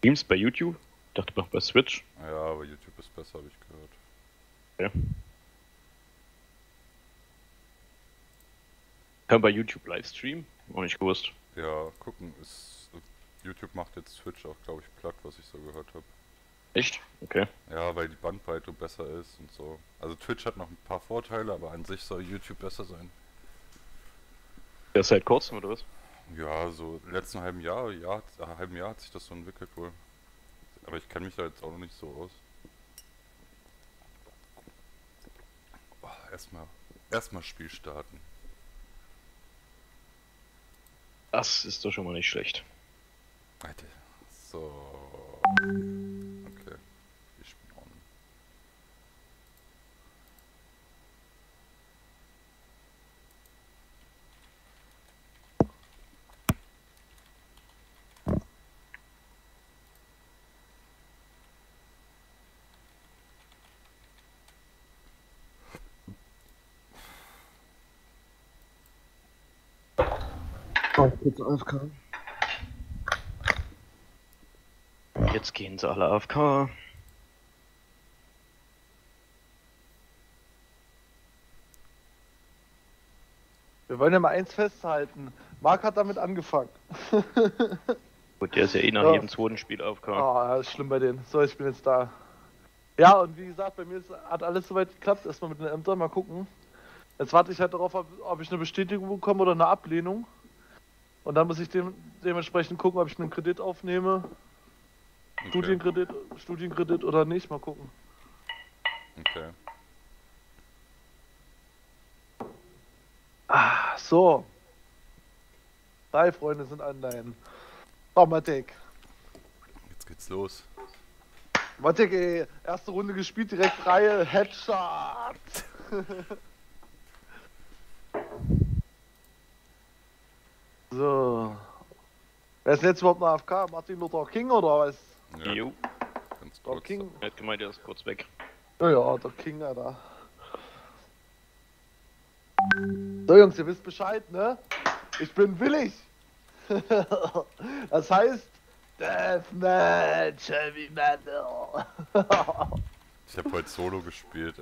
Streams bei YouTube? Ich dachte noch bei Switch. Ja, aber YouTube ist besser, habe ich gehört. Ja. Kann man bei YouTube Livestream? Auch nicht gewusst. Ja, gucken ist. YouTube macht jetzt Twitch auch, glaube ich, platt, was ich so gehört habe. Echt? Okay. Ja, weil die Bandbreite besser ist und so. Also Twitch hat noch ein paar Vorteile, aber an sich soll YouTube besser sein. Der ist seit kurzem, oder was? Ja, so im letzten halben Jahr hat sich das so entwickelt wohl. Aber ich kenne mich da jetzt auch noch nicht so aus. Oh, erstmal Spiel starten. Das ist doch schon mal nicht schlecht. Alter. So. Okay. Wir spielen on. Kurz AFK. Jetzt gehen sie alle AFK. Wir wollen ja mal eins festhalten. Marc hat damit angefangen. Gut, der ist ja eh nach Ja. jedem zweiten Spiel AFK. Ah, ist schlimm bei denen. So, ich bin jetzt da. Ja, und wie gesagt, bei mir hat alles soweit geklappt. Erstmal mit den Ämtern, mal gucken. Jetzt warte ich halt darauf, ob ich eine Bestätigung bekomme oder eine Ablehnung. Und dann muss ich dementsprechend gucken, ob ich einen Kredit aufnehme. Okay. Studienkredit oder nicht. Mal gucken. Okay. Ah, so. 3 Freunde sind online. Oh, Matek. Jetzt geht's los. Matek, ey. Erste Runde gespielt, direkt Reihe. Headshot. So. Wer ist denn jetzt überhaupt noch AFK? Martin Luther King oder was? Ja, Jo. ganz Der kurz. King. Er hat gemeint, er ist kurz weg. Ja, der King, Alter. So, Jungs, ihr wisst Bescheid, ne? Ich bin willig. Das heißt, Deathmatch, Heavy Metal. Ich habe heute Solo gespielt.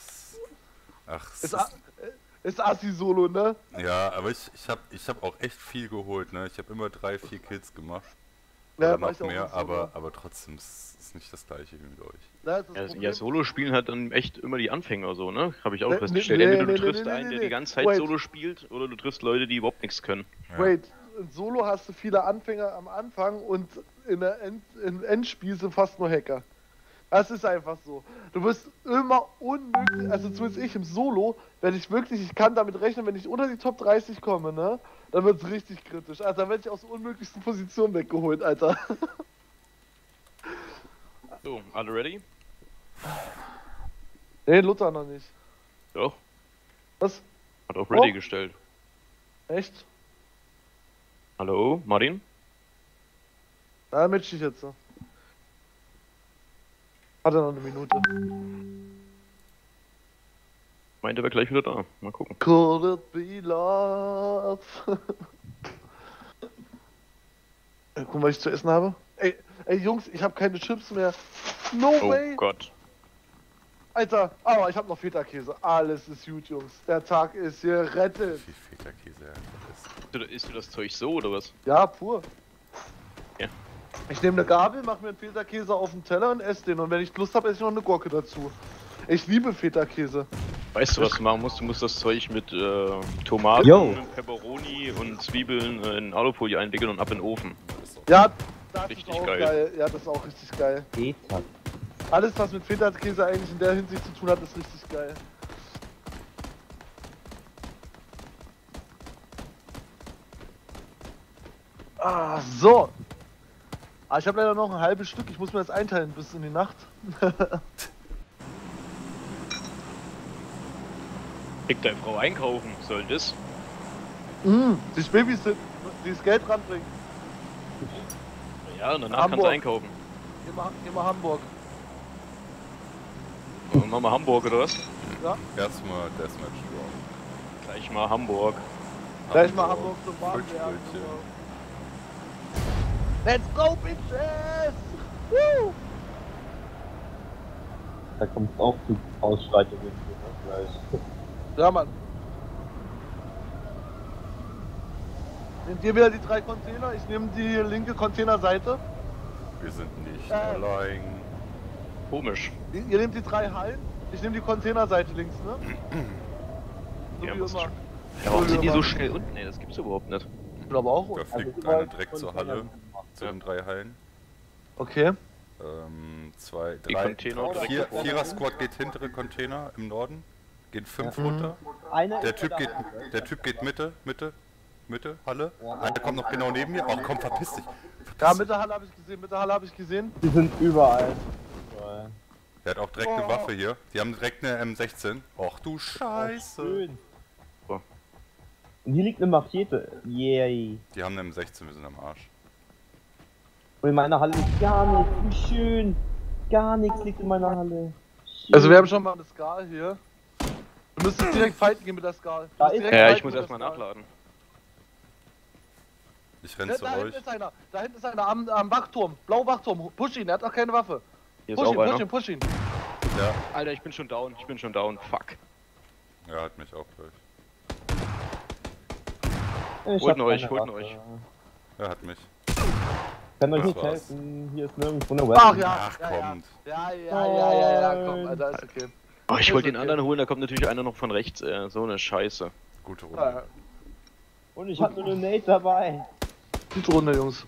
Ist Assi-Solo, ne? Ja, aber ich hab auch echt viel geholt, ne? Ich habe immer 3, 4 Kills gemacht. Ja, Oder mach noch ich auch mehr, in Solo. aber trotzdem ist es nicht das gleiche wie mit euch. Ja, ist das Ja, Problem. ja, Solo-Spielen hat dann echt immer die Anfänger so, ne? Habe ich auch Nee, festgestellt. nee, Entweder nee, du triffst nee, einen, der nee. die ganze Zeit Wait. Solo spielt, oder du triffst Leute, die überhaupt nichts können. Ja. Wait, in Solo hast du viele Anfänger am Anfang und im Endspiel sind fast nur Hacker. Das ist einfach so. Du wirst immer unmöglich, also zumindest ich im Solo, wenn ich wirklich, ich kann damit rechnen, wenn ich unter die Top 30 komme, ne, dann wird es richtig kritisch. Also dann werde ich aus der unmöglichsten Position weggeholt, Alter. So, alle ready? Nee, Luther noch nicht. Doch. Was? Hat auch ready Oh. gestellt. Echt? Hallo, Martin? Na, match ich jetzt. Hat er noch eine Minute. Meint er wäre gleich wieder da. Mal gucken. Could it be love? Guck mal, was ich zu essen habe. Ey Jungs, ich habe keine Chips mehr. No Oh way! Gott. Alter, aber ich habe noch Feta-Käse. Alles ist gut, Jungs. Der Tag ist gerettet. Wie viel Feta-Käse er ist. Isst du das Zeug so, oder was? Ja, pur. Ja. Ich nehme eine Gabel, mache mir einen Feta-Käse auf den Teller und esse den. Und wenn ich Lust habe, esse ich noch eine Gurke dazu. Ich liebe Feta-Käse. Weißt du, was du machen musst? Du musst das Zeug mit Tomaten, Yo. Pepperoni und Zwiebeln in Alufolie einwickeln und ab in den Ofen. Ja, das Richtig ist auch geil. geil. Ja, das ist auch richtig geil. Alles, was mit Feta-Käse eigentlich in der Hinsicht zu tun hat, ist richtig geil. Ah, so. Ah, ich habe leider noch ein halbes Stück. Ich muss mir das einteilen bis in die Nacht. Kriegt deine Frau einkaufen, soll das? Die Babys, die das Geld ranbringen. Ja, und danach kannst du Hamburg. einkaufen. Immer Hamburg. Und machen wir Hamburg, oder was? Ja, Erstmal Deathmatch drauf. Gleich mal Hamburg. gleich mal Hamburg zum Warmwerden. Fischbrötchen. Let's go, bitches! Da kommt auch zu Ausschreitungen gleich. Ja, Mann. Nehmt ihr wieder die 3 Container? Ich nehme die linke Containerseite. Wir sind nicht allein. Komisch. Ihr nehmt die 3 Hallen. Ich nehme die Containerseite links, ne? So Ja, wie muss immer. Ja, warum sind die so schnell unten? Ey, das gibt's überhaupt nicht. Ich glaube auch. Da Oder? fliegt überall einer direkt zur Halle, zu den 3 Hallen. Okay. 2, Die 3, Container direkt 4, davor. 4er Squad geht hintere Container im Norden. Gehen 5 Ja. runter. Einer Der ist Typ da. geht Mitte, Halle. Einer kommt noch genau neben mir. Oh komm, verpiss dich. Ja, Mittelhalle habe ich gesehen, Mittelhalle habe ich gesehen. Die sind überall. Überall. Der hat auch direkt eine Waffe hier. Die haben direkt eine M16. Och du Scheiße. Schön. So. Und hier liegt eine Machete. Yay. Die haben eine M16, wir sind am Arsch. Und in meiner Halle liegt gar nichts. Wie schön. Gar nichts liegt in meiner Halle. Schön. Also wir haben schon mal eine Skal hier. Du müsstest direkt fighten gehen mit der Skal. Da ist- Ja, ich muss erstmal nachladen. Ich renn Da zu hinten euch. ist einer. Da hinten ist einer am Wachturm. Blau Wachturm. Push ihn, er hat auch keine Waffe. Hier ist Push auch ihn, push einer. ihn, push ihn. Ja, Alter, ich bin schon down. Fuck. er hat mich auch gleich. Ich Holt hab euch, keine holt Waffe. euch. Er hat mich. Kann euch Das nicht war's. helfen. Hier ist nirgendwo eine Ach Weapon. ja. Ach, kommt. Ja, komm, Alter, ist okay. Oh, ich Ist wollte den okay. anderen holen, da kommt natürlich einer noch von rechts. So eine Scheiße. Gute Ja, Runde. Und ich hab nur eine Nate dabei. gute Runde, Jungs.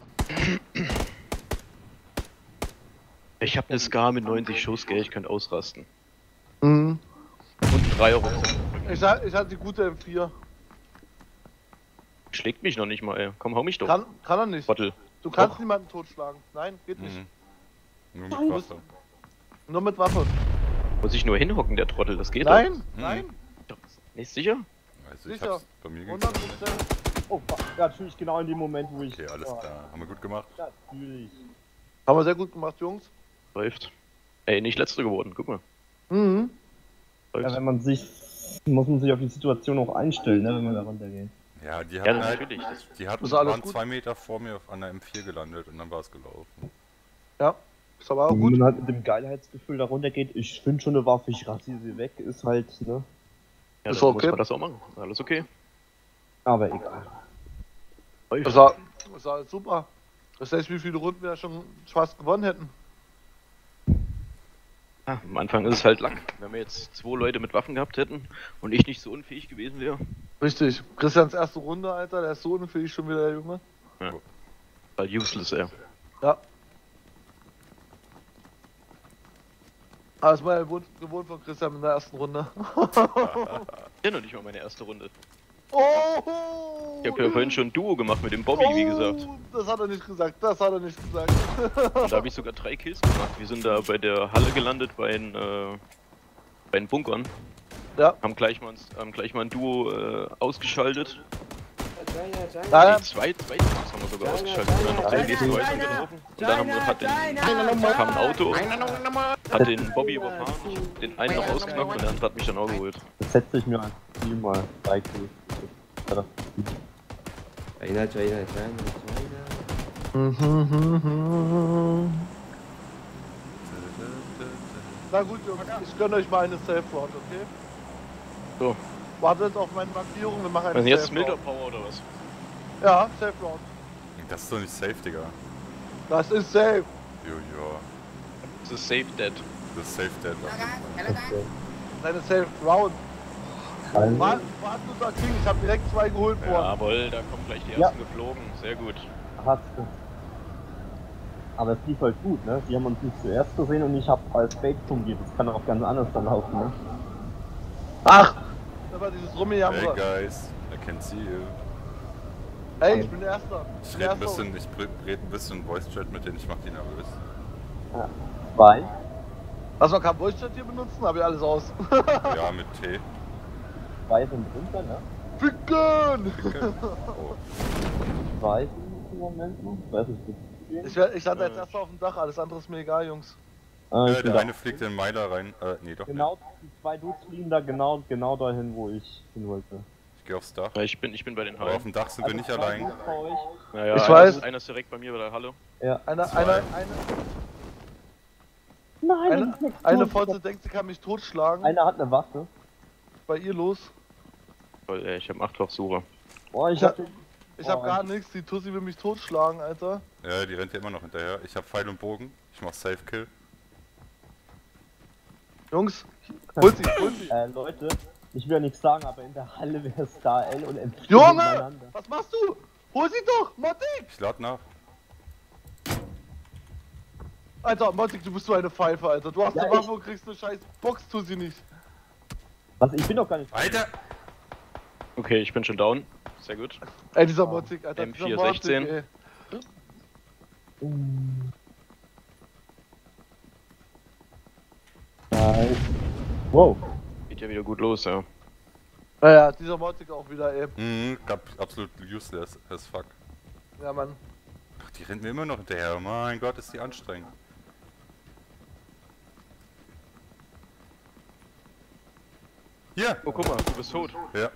Ich hab eine Scar mit 90 Schuss, gell, ich könnte ausrasten. Mhm. Und ein 3 Euro. Ich hatte die gute M4. Schlägt mich noch nicht mal, ey. Komm, hau mich doch. Kann er nicht. Trottel. Du kannst Doch. niemanden totschlagen. Nein, geht nicht. Mhm. Nur mit Waffe. Nur mit Waffe. Muss ich nur hinhocken, der Trottel, das geht Nein, Mhm. nein. doch. Nicht sicher? Also ich Sicher. hab's bei mir 100%. gekriegt. Oh, fuck. Ja, natürlich genau in dem Moment, wo ich... Okay, alles Oh, klar. Haben wir gut gemacht. Natürlich. Haben wir sehr gut gemacht, Jungs. Läuft. Ey, nicht letzter geworden, guck mal. Mhm. Ja, Läuft. wenn man sich... Muss man sich auf die Situation auch einstellen, ne, wenn man da runtergeht. Ja, die Ja, hatten halt, natürlich. die hatten, Ist alles waren gut? 2 Meter vor mir an der M4 gelandet und dann war es gelaufen. Ja, ist aber auch Wenn gut. man halt mit dem Geilheitsgefühl da runtergeht, ich finde schon eine Waffe, ich rasiere sie weg, ist halt, ne? Ja, Ist dann okay. muss man das auch machen. Alles okay. Aber egal. Das war super. Das heißt, wie viele Runden wir schon fast gewonnen hätten. Ja, am Anfang ist es halt lang. Wenn wir jetzt 2 Leute mit Waffen gehabt hätten und ich nicht so unfähig gewesen wäre, Richtig. Christians erste Runde, Alter, der ist so unfähig schon wieder, der Junge. halt useless, ey. Ja. Aber das war ja gewohnt von Christian in der ersten Runde. Ja, noch nicht mal meine erste Runde. Oh! Ich habe ja vorhin schon ein Duo gemacht mit dem Bobby, wie gesagt. Das hat er nicht gesagt, das hat er nicht gesagt. Und da habe ich sogar 3 Kills gemacht. Wir sind da bei der Halle gelandet, bei den Bunkern. Ja. Haben gleich mal ein Duo ausgeschaltet. Ja, Nee, zwei Teams haben wir sogar ausgeschaltet. Und dann noch den nächsten weiter gelaufen. Und dann haben wir, kam ein Auto, hat den Bobby überfahren, den einen noch ausgenockt und der andere hat mich dann auch geholt. Das setze ich mir als Ziel mal 3 Kills. Ja, das- China. Na gut, Jungs, ich gönne euch mal eine Safe Round, okay? So. Wartet auf meine Markierung, wir machen eine Also jetzt Safe Milder Round. Power oder was? Ja, Safe Round. Das ist doch nicht safe, Digga. Das ist safe. Jojo. Das ist Safe Dead. Das ist safe dead. Eine Safe Round. Kein- Warte, unser King, ich habe direkt 2 geholt vorhin. Jawohl, da kommen gleich die Ja. ersten geflogen. Sehr gut. Hast du. Aber es lief halt gut, ne? Die haben uns nicht zuerst gesehen und ich hab als Bait fungiert. Das kann auch ganz anders dann laufen, ne? Ach! Das war dieses Hey Rummejammere. guys, I can see you. Hey, ich bin Erster. Ich rede ein bisschen Voice Chat mit denen, ich mach die nervös. Weil, Was, man kann Voice Chat hier benutzen? Hab ich alles aus. Ja, mit T. 2 sind drunter, ne? Ficken! Oh. 2 sind im Moment noch. Ich weiß nicht, wie Ich lande jetzt erst auf dem Dach, alles andere ist mir egal, Jungs. ich bin Der da. eine fliegt in den Meiler rein. Nee, doch Genau, die 2 Dudes fliegen da genau dahin, wo ich hin wollte. nicht. Ich geh aufs Dach. Ja, ich bin bei den Aber auf Hallen. dem Dach sind wir nicht 2 allein. Dudes bei euch. Ja, Ich einer weiß. Einer ist direkt bei mir bei der Halle. Ja. Einer, Zwei. einer, Nein, Eine Fotze denkt, sie kann mich totschlagen. Einer hat eine Waffe. Bei ihr los. Voll, ey, ich hab 8-fach Suche. Oh, ich Ja. hab den... Ich hab gar nichts, die Tussi will mich totschlagen, Alter. Ja, die rennt ja immer noch hinterher. Ich hab Pfeil und Bogen. Ich mach Safe Kill. Jungs, hol sie, hol sie. Leute, ich will ja nichts sagen, aber in der Halle wäre es da L und M4 Junge, nebeneinander. was machst du? Hol sie doch, Mottig! Ich lad nach. Alter, Mottig, du bist so eine Pfeife, Alter. Du hast Ja, eine Waffe und kriegst eine scheiß Box, tu sie nicht. Was? Ich bin doch gar nicht... Alter! Okay, ich bin schon down. Sehr gut. Ey, dieser Mottig, Alter. M4, dieser Mottig, 16. ey. Nice. Wow. Geht ja wieder gut los, ja. Naja, dieser Mottig auch wieder, ey. Absolut useless as fuck. Ja, Mann. Ach, die rennt mir immer noch hinterher. Mein Gott, ist die anstrengend. Hier! Oh, guck mal, du bist tot. Ja.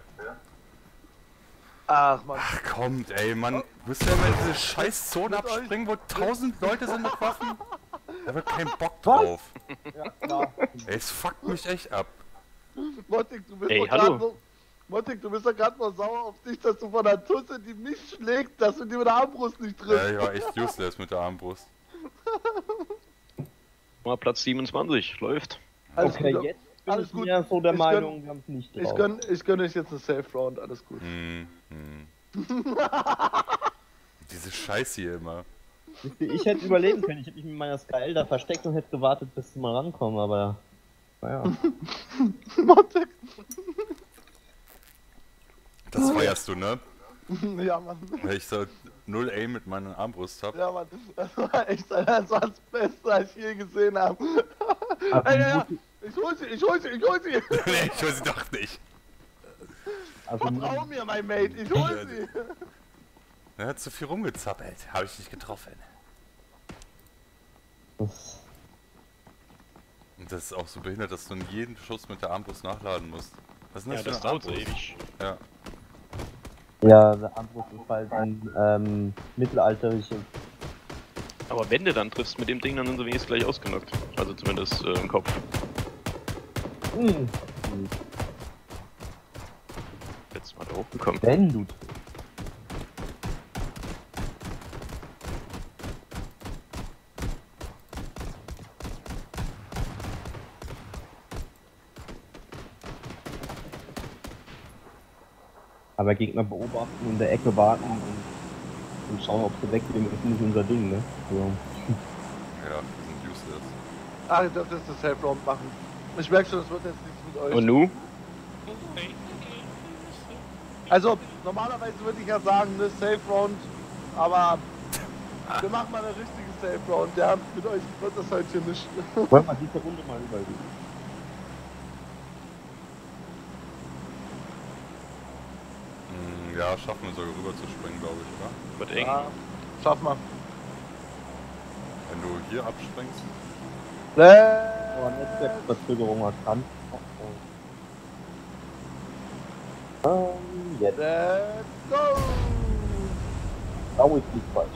Ach, Mann. Ach kommt, ey, Mann. Müsst ihr immer in diese scheiß Zone abspringen, wo 1000 Leute sind mit Waffen? Da wird kein Bock drauf. Ja, klar. Ey, es fuckt mich echt ab. Mottig, du bist Ey, doch hallo. gerade so... Mottig, du bist doch gerade mal sauer auf dich, dass du von der Tusse, die mich schlägt, dass du die mit der Armbrust nicht Ja, triffst. ich war echt useless mit der Armbrust. Mal Platz 27, läuft. Alles Okay, gut. jetzt bin Alles ich gut. mir so der Ich Meinung, wir haben es nicht drauf. Ich gönn euch jetzt eine Safe Round, alles gut. Diese Scheiße hier immer. Wisst ihr, ich hätte überleben können. Ich hätte mich mit meiner Skyl da versteckt und hätte gewartet, bis sie mal rankommen, aber... Naja. Mottig. Das feierst du, ne? Ja, Mann. Weil ich so 0 Aim mit meiner Armbrust hab. Ja, Mann. Das war echt das war das Beste, was ich je gesehen habe. Aber Ey, ja, ich hol sie, ich hol sie, ich hol sie. Nee, ich will sie doch nicht. Also, Vertrau mir, mein Mate, ich hol sie. Er hat zu viel rumgezappelt. Hab ich nicht getroffen. das, Und das ist auch so behindert, dass du in jeden Schuss mit der Armbrust nachladen musst. Was ist denn Ja, das das für eine dauert so Armbrust? ewig. Ja. ja, der Armbrust ist halt ein mittelalterliche. Aber wenn du dann triffst mit dem Ding, dann sind sie wenigstens gleich ausgenockt. Also zumindest im Kopf. Jetzt mal da hochgekommen. Wenn du. Aber Gegner beobachten, in der Ecke warten und schauen, ob sie weggehen, ist nicht unser Ding, ne? So. Ja, die sind useless. Ach, ich darf jetzt eine Safe Round machen. Ich merke schon, das wird jetzt nichts mit euch. Und nu? Also, normalerweise würde ich ja sagen, eine Safe Round, aber wir machen mal eine richtige Safe Round. Ja, mit euch wird das halt hier nicht. Wollen wir diese Runde mal überlegen? Ja, schaffen wir sogar rüber zu springen, glaube ich, oder? Wird eng. Ja, schaff mal. Wenn du hier abspringst. Aber Netzwerkverzögerung hat kann. Jetzt. Let's go! Oh, ich lieg falsch.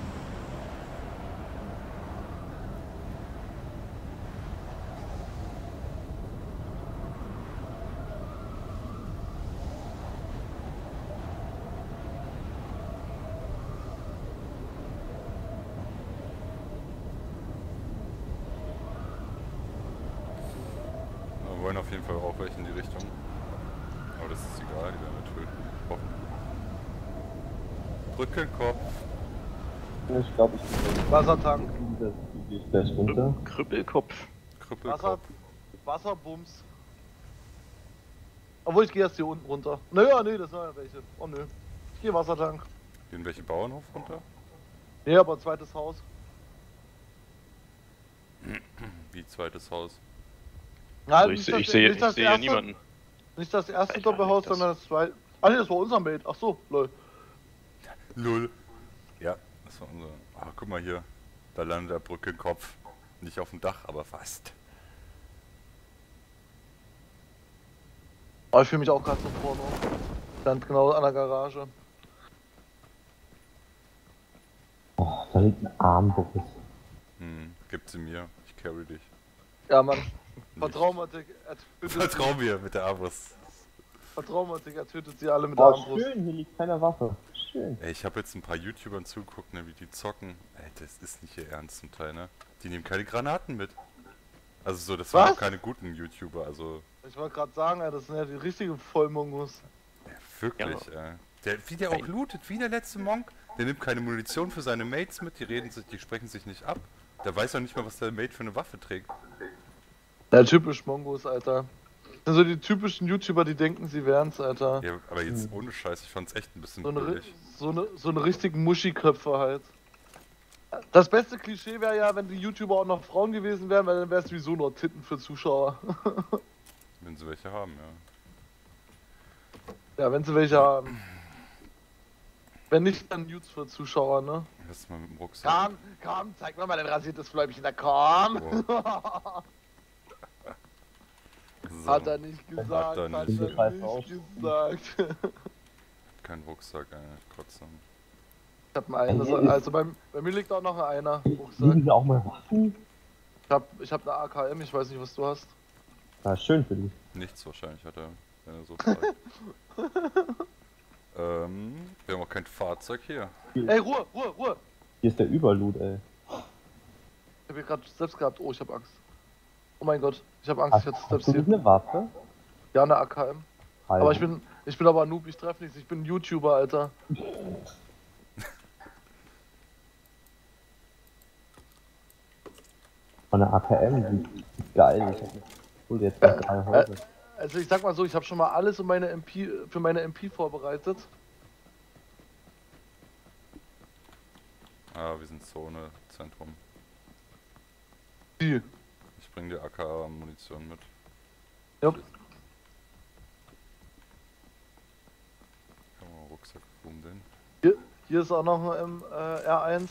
Wir wollen auf jeden Fall auch welche in die Richtung. Aber das ist egal, die werden wir töten. Hoffen. Brückenkopf. Ich glaube, ich bin Wassertank. das geht gleich runter. Krüppelkopf. Wasser, Krüppelkopf. Wasserbums. Obwohl, ich gehe erst hier unten runter. Naja, nee, das sind ja welche. Oh nö. Ich gehe Wassertank. Gehen welche Bauernhof runter? Nee, aber zweites Haus. Wie zweites Haus. Na, Also nicht ich das- sehe nicht das ja erste- niemanden. Nicht das erste Ich weiß Doppelhaus, nicht, das- sondern das zweite. Ah nee, das war unser Mate. Ach so, lol. Null. Ja, das war unser. Ah, guck mal hier. Da landet der Brückenkopf. Nicht auf dem Dach, aber fast. Oh, ich fühle mich auch gerade so vorne. Ganz genau an der Garage. Oh, da liegt ein Armbrust. Gib sie mir. Ich carry dich. Ja, Mann. Vertrau Matik, Vertrau mir mit der Armbrust. Vertrau Matik, er tötet sie alle mit der Oh, Armbrust. schön, hier liegt keine Waffe. Schön. Ey, ich habe jetzt ein paar YouTubern zugeguckt, ne, wie die zocken. Ey, das ist nicht ihr Ernst zum Teil, ne? Die nehmen keine Granaten mit. Also so, das waren auch keine guten YouTuber, also... Ich wollte gerade sagen, ey, das sind ja die richtigen Vollmongos. Ja, wirklich, wie der auch lootet, wie der letzte Monk. Der nimmt keine Munition für seine Mates mit, die sprechen sich nicht ab. Der weiß auch nicht mal, was der Mate für eine Waffe trägt. Ja, typisch Mongos, Alter. Das sind so die typischen YouTuber, die denken, sie wären's, Alter. Ja, aber jetzt ohne Scheiß, ich fand's echt ein bisschen So billig. eine richtigen Muschiköpfe halt. Das beste Klischee wäre ja, wenn die YouTuber auch noch Frauen gewesen wären, weil dann wäre es sowieso nur Titten für Zuschauer. Wenn sie welche haben, ja. Ja, wenn sie welche haben. Wenn nicht, dann Nudes für Zuschauer, ne? Lass mal mit dem Rucksack. Komm, zeig mir mal dein rasiertes Fläumchen, da komm! So, Hat er nicht gesagt, Hat er nicht. gesagt. kein Rucksack, ey, trotzdem. Ich hab einen, also bei mir liegt auch noch einer Rucksack. Liegen hier auch mal Waffen? Ich hab eine AKM, ich weiß nicht, was du hast. Ja, schön für dich. Nichts wahrscheinlich hat er, wenn er so fragt. Wir haben auch kein Fahrzeug hier. Ey, Ruhe! Hier ist der Überloot, ey. Ich hab hier gerade selbst gehabt, oh, ich hab Angst. Oh mein Gott, ich hab Angst, Hast, ich hatte hast selbst du hier. nicht eine Waffe? Ja, eine AKM. Alter. Aber ich bin aber ein Noob, ich treffe nichts, ich bin ein YouTuber, Alter. Von der AKM, die ist geil. Ich hol dir jetzt mal 3 Häuser. Also ich sag mal so, ich habe schon mal alles für meine MP vorbereitet. Ah, wir sind Zone, Zentrum. Die. Ich bring dir AK-Munition mit. Ja. Kann man Rucksack, boom denn? Hier ist auch noch ein R1.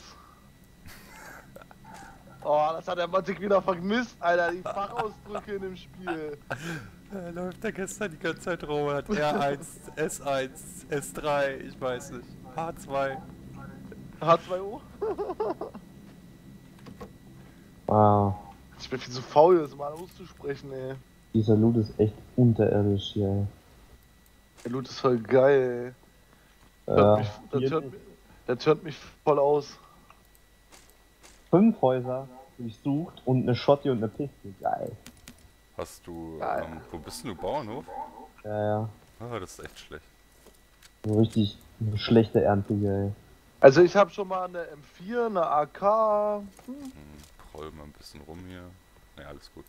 Oh, das hat der Matik wieder vermisst, Alter, die Fachausdrücke in dem Spiel. Läuft da gestern die ganze Zeit rum, hat R1, S1, S3, ich weiß nicht, H2. H2O? Wow. Ich bin viel zu faul, das mal auszusprechen, ey. Dieser Loot ist echt unterirdisch hier, ey. Der Loot ist voll geil, ey. Der turnt mich voll aus. 5 Häuser durchsucht und eine Shotty und eine Piste. Geil. Hast du, Geil. wo bist denn du, Bauernhof? Ja. Ah, das ist echt schlecht. So richtig eine schlechte Ernte hier, ey. Also ich habe schon mal eine M4, eine AK. Roll mal ein bisschen rum hier. Ja, alles gut.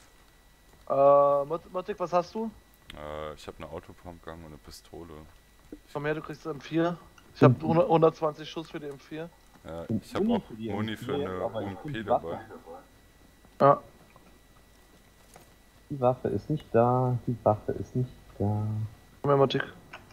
Matik, was hast du? Ich habe eine Autopumpgun und eine Pistole. Komm her, du kriegst eine M4. Ich habe 120 Schuss für die M4. Ja, Und ich habe Muni auch für die Muni für M4, eine aber ich UMP finde die dabei. Waffe. Ja. Die Waffe ist nicht da, die Waffe ist nicht da. Komm her, Matik.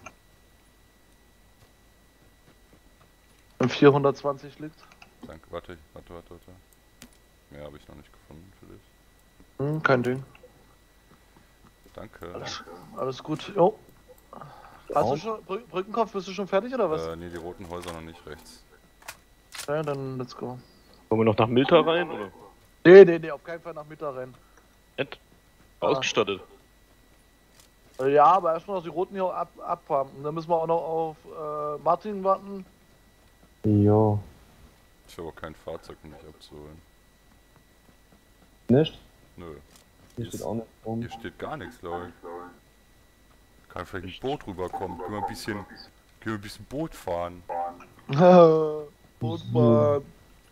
M4 120 liegt. Danke, warte. Mehr habe ich noch nicht gefunden für dich. Kein Ding. Danke. Alles gut. Jo. Hast du schon Brückenkopf, bist du schon fertig oder was? Nee, die roten Häuser noch nicht rechts. Ja, dann let's go. Wollen wir noch nach Milta rein, oder? Nee, auf keinen Fall nach Mitte rennen. Nett. Ausgestattet. Ja, aber erstmal noch die roten hier abfarmen. Dann müssen wir auch noch auf Martin warten. Jo. Ich habe auch kein Fahrzeug, um mich abzuholen. Nicht? Nö. Hier steht auch nicht rum. Hier steht gar nichts, glaube ich. Kann vielleicht ein Boot rüberkommen. Können wir ein bisschen Boot fahren. Boot fahren.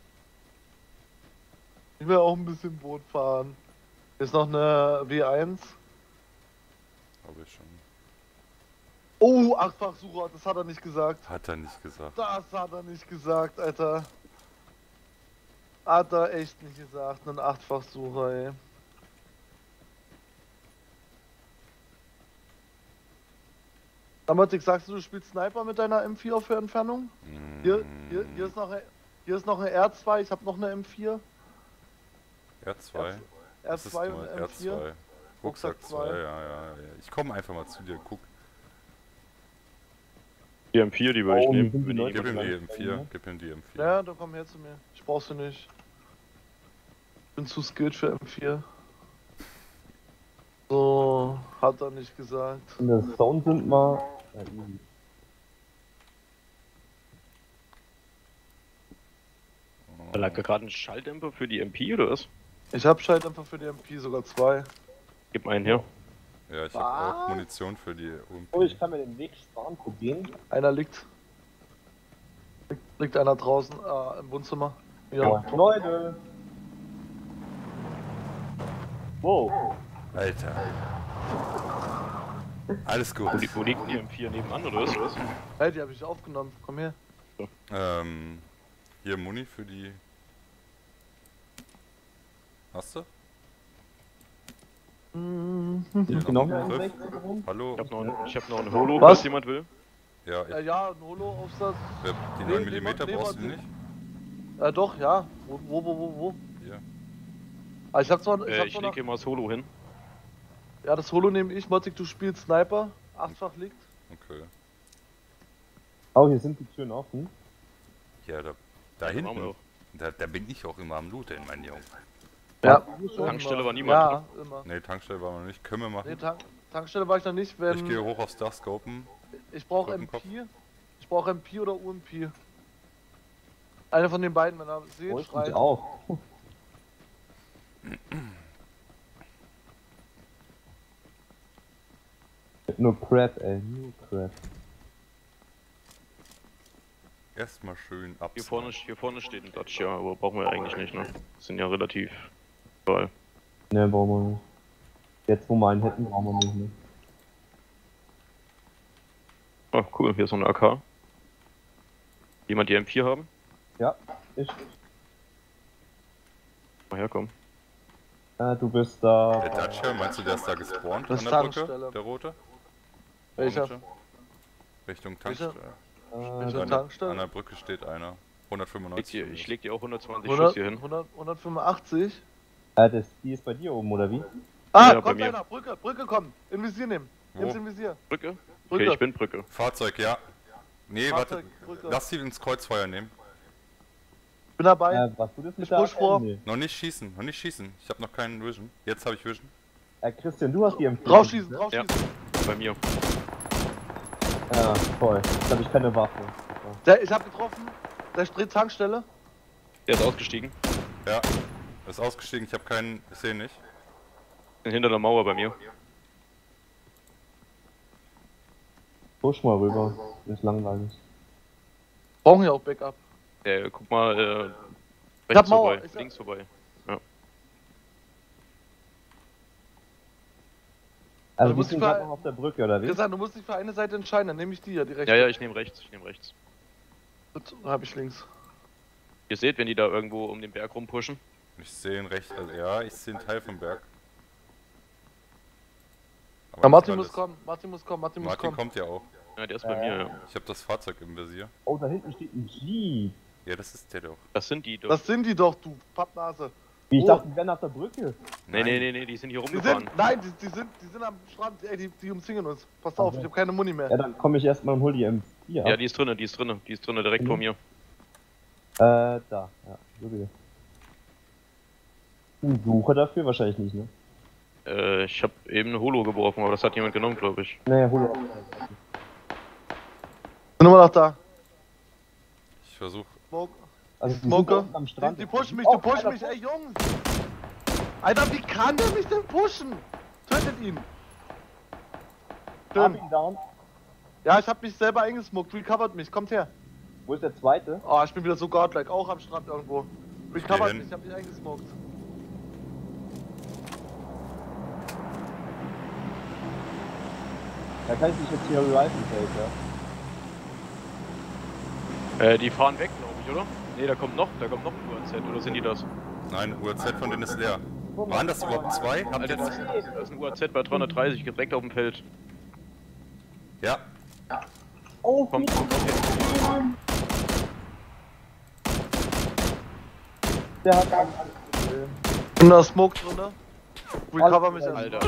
Ich will auch ein bisschen Boot fahren. Ist noch eine W1. Habe ich schon. Oh, Achtfachsucher, das hat er nicht gesagt. Hat er nicht gesagt. Das hat er nicht gesagt, Alter. Hat er echt nicht gesagt, ein Achtfachsucher, ey. Amatik, sagst du spielst Sniper mit deiner M4 auf Entfernung? Hier ist noch eine R2, ich habe noch eine M4. R2? R2 und M4. R2. Rucksack 2, ja. Ich komme einfach mal zu dir, guck. Die M4, die würde ich nehmen. sind die Wenn Leute Gib ihm die gleich, M4, ne? gib ihm die M4. Ja, dann komm her zu mir. Ich brauch sie nicht. Ich bin zu skilled für M4. Oh, hat er nicht gesagt. In der Zone sind wir. Ja, easy. Lag da gerade ein Schalldämpfer für die MP oder was? Ich hab Schalldämpfer für die MP, sogar 2. Gib mal einen her. Ja, ich habe auch Munition für die UMP. Oh, ich kann mir den Weg sparen, probieren. Einer liegt. Liegt einer draußen im Wohnzimmer. Ja. Leute! Wow! Alter. Alles gut. Wo liegt die M4 nebenan oder was? Hey, die habe ich aufgenommen. Komm her. Hier Muni für die... Hast du? Sind wir noch mehr Griff? 60 rum? Hallo? Ich hab noch ein Holo, Was? falls jemand will. Ja, Ja, ein Holo-Aufsatz. die Nee, 9 mm nee, brauchst du nee, nicht? Doch, ja. Wo? Hier. Ah, ich hab zwar, Ich leg hier mal das Holo hin. Ja, das Holo nehme ich. Motzig, du spielst Sniper. 8-fach liegt. Okay. Oh, hier sind die Türen offen. Ja, da Machen wir hinten. auch. Da bin ich auch immer am Looten, mein Junge. Ja. Tankstelle war niemand. Ja, immer. Ne, Tankstelle war noch nicht. Können wir Nee, machen. Tankstelle war ich noch nicht, wenn... Ich gehe hoch aufs Dach scopen. Ich brauche Brückenkopf. MP. Ich brauche MP oder UMP. Einer von den beiden, wenn er Wo seht, ist schreit. die auch? Nur Crap, ey, nur Crap. Erstmal schön ab. Hier vorne steht ein Dodge, ja, aber brauchen wir eigentlich nicht, ne? Sind ja relativ überall. Ne, brauchen wir nicht. Jetzt, wo wir einen hätten, brauchen wir nicht, ne? Oh, cool, hier ist noch eine AK. Jemand die M4 haben? Ja, ich. Mal herkommen. Du bist da. Der Dacia, meinst du, der ist da gespawnt Das an der Tankstelle. Brücke? Der rote? Welcher? Orange? Richtung Tankstelle. Welche An Tankstelle? der Brücke steht einer. 195. Ich leg dir auch 120 Schuss 100, hier hin. 185. Die ist bei dir oben, oder wie? Ah, Ja, bei kommt mir. einer. Brücke, komm. In Visier nehmen. Wo? Nimm's in Visier. Brücke? Okay, Brücke. ich bin Brücke. Fahrzeug, ja. Nee, Fahrzeug, warte. Brücke. Lass sie ins Kreuzfeuer nehmen. Bin dabei. Was du das mit Ich der push vor. AK? Nee. Noch nicht schießen, noch nicht schießen. Ich habe noch keinen Vision. Jetzt habe ich Vision. Christian, du hast die Empfehlung. Draufschießen, Ne? Ja, draufschießen. bei mir. Ja, toll. Jetzt habe ich keine Waffe. Ich hab getroffen. Der steht Tankstelle. Der ist ausgestiegen. Ja. Ist ausgestiegen, ich habe keinen. Ich sehe nicht. Sind hinter der Mauer bei mir. Push mal rüber. Ist langweilig. Brauchen ja auch Backup. Guck mal, Ich hab rechts Mauer, vorbei, ich hab- links vorbei. Also, du die musst sind mal- gerade noch auf der Brücke, oder wie? Christian, du musst dich für eine Seite entscheiden, dann nehme ich die ja direkt. Ja, ich nehme rechts, Gut, dann hab ich links. Ihr seht, wenn die da irgendwo um den Berg rumpushen. Ich sehe ihn recht. Also, ja, ich sehe einen Teil vom Berg. Aber Ja, nicht Martin alles. muss kommen, Martin muss Martin kommen. kommt ja auch. Ja, der ist bei mir, ja. Ich habe das Fahrzeug im Visier. Oh, da hinten steht ein Jeep. Ja, das ist der doch. Das sind die doch. Das sind die doch, du Pappnase. Wie ich Oh. dachte, die wären auf der Brücke. Nee, die sind hier Die rumgefahren. sind, nein, die sind am Strand, ey, die umzingeln uns. Passt auf, ich habe keine Muni mehr. Ja, dann komme ich erstmal und hol die M4 Ja, ab. die ist drinne, direkt vor mir. Da. Ja, so wieder. Suche dafür wahrscheinlich nicht, ne? Ich habe eben eine Holo geworfen, aber das hat jemand genommen, glaube ich. Nee, hol auf. Sind immer noch da. Ich versuche. Smoke. Also, die Smoker. sind unten am Strand. Die pushen mich, Oh, die pushen Alter, mich, ey Jungs! Alter, wie kann der mich denn pushen? Tötet ihn! Hab Schön. ihn down. Ja, ich hab mich selber eingesmoked, recovert mich, kommt her. Wo ist der zweite? Oh, ich bin wieder so godlike, auch am Strand irgendwo. Recovert hin. mich, ich hab mich eingesmoked. Da kann ich dich jetzt hier reviven, ja. Die fahren weg, glaube ich, oder? Nee, da kommt noch ein UAZ, oder sind die das? Nein, UAZ von denen ist leer. Waren das überhaupt zwei? Habt Alter, ihr da ist ein UAZ bei 330, direkt auf dem Feld. Ja. Oh, Komm, Vieh. komm, okay. Der hat einen. Bin da Smoke drunter. Recover mich an. Alter.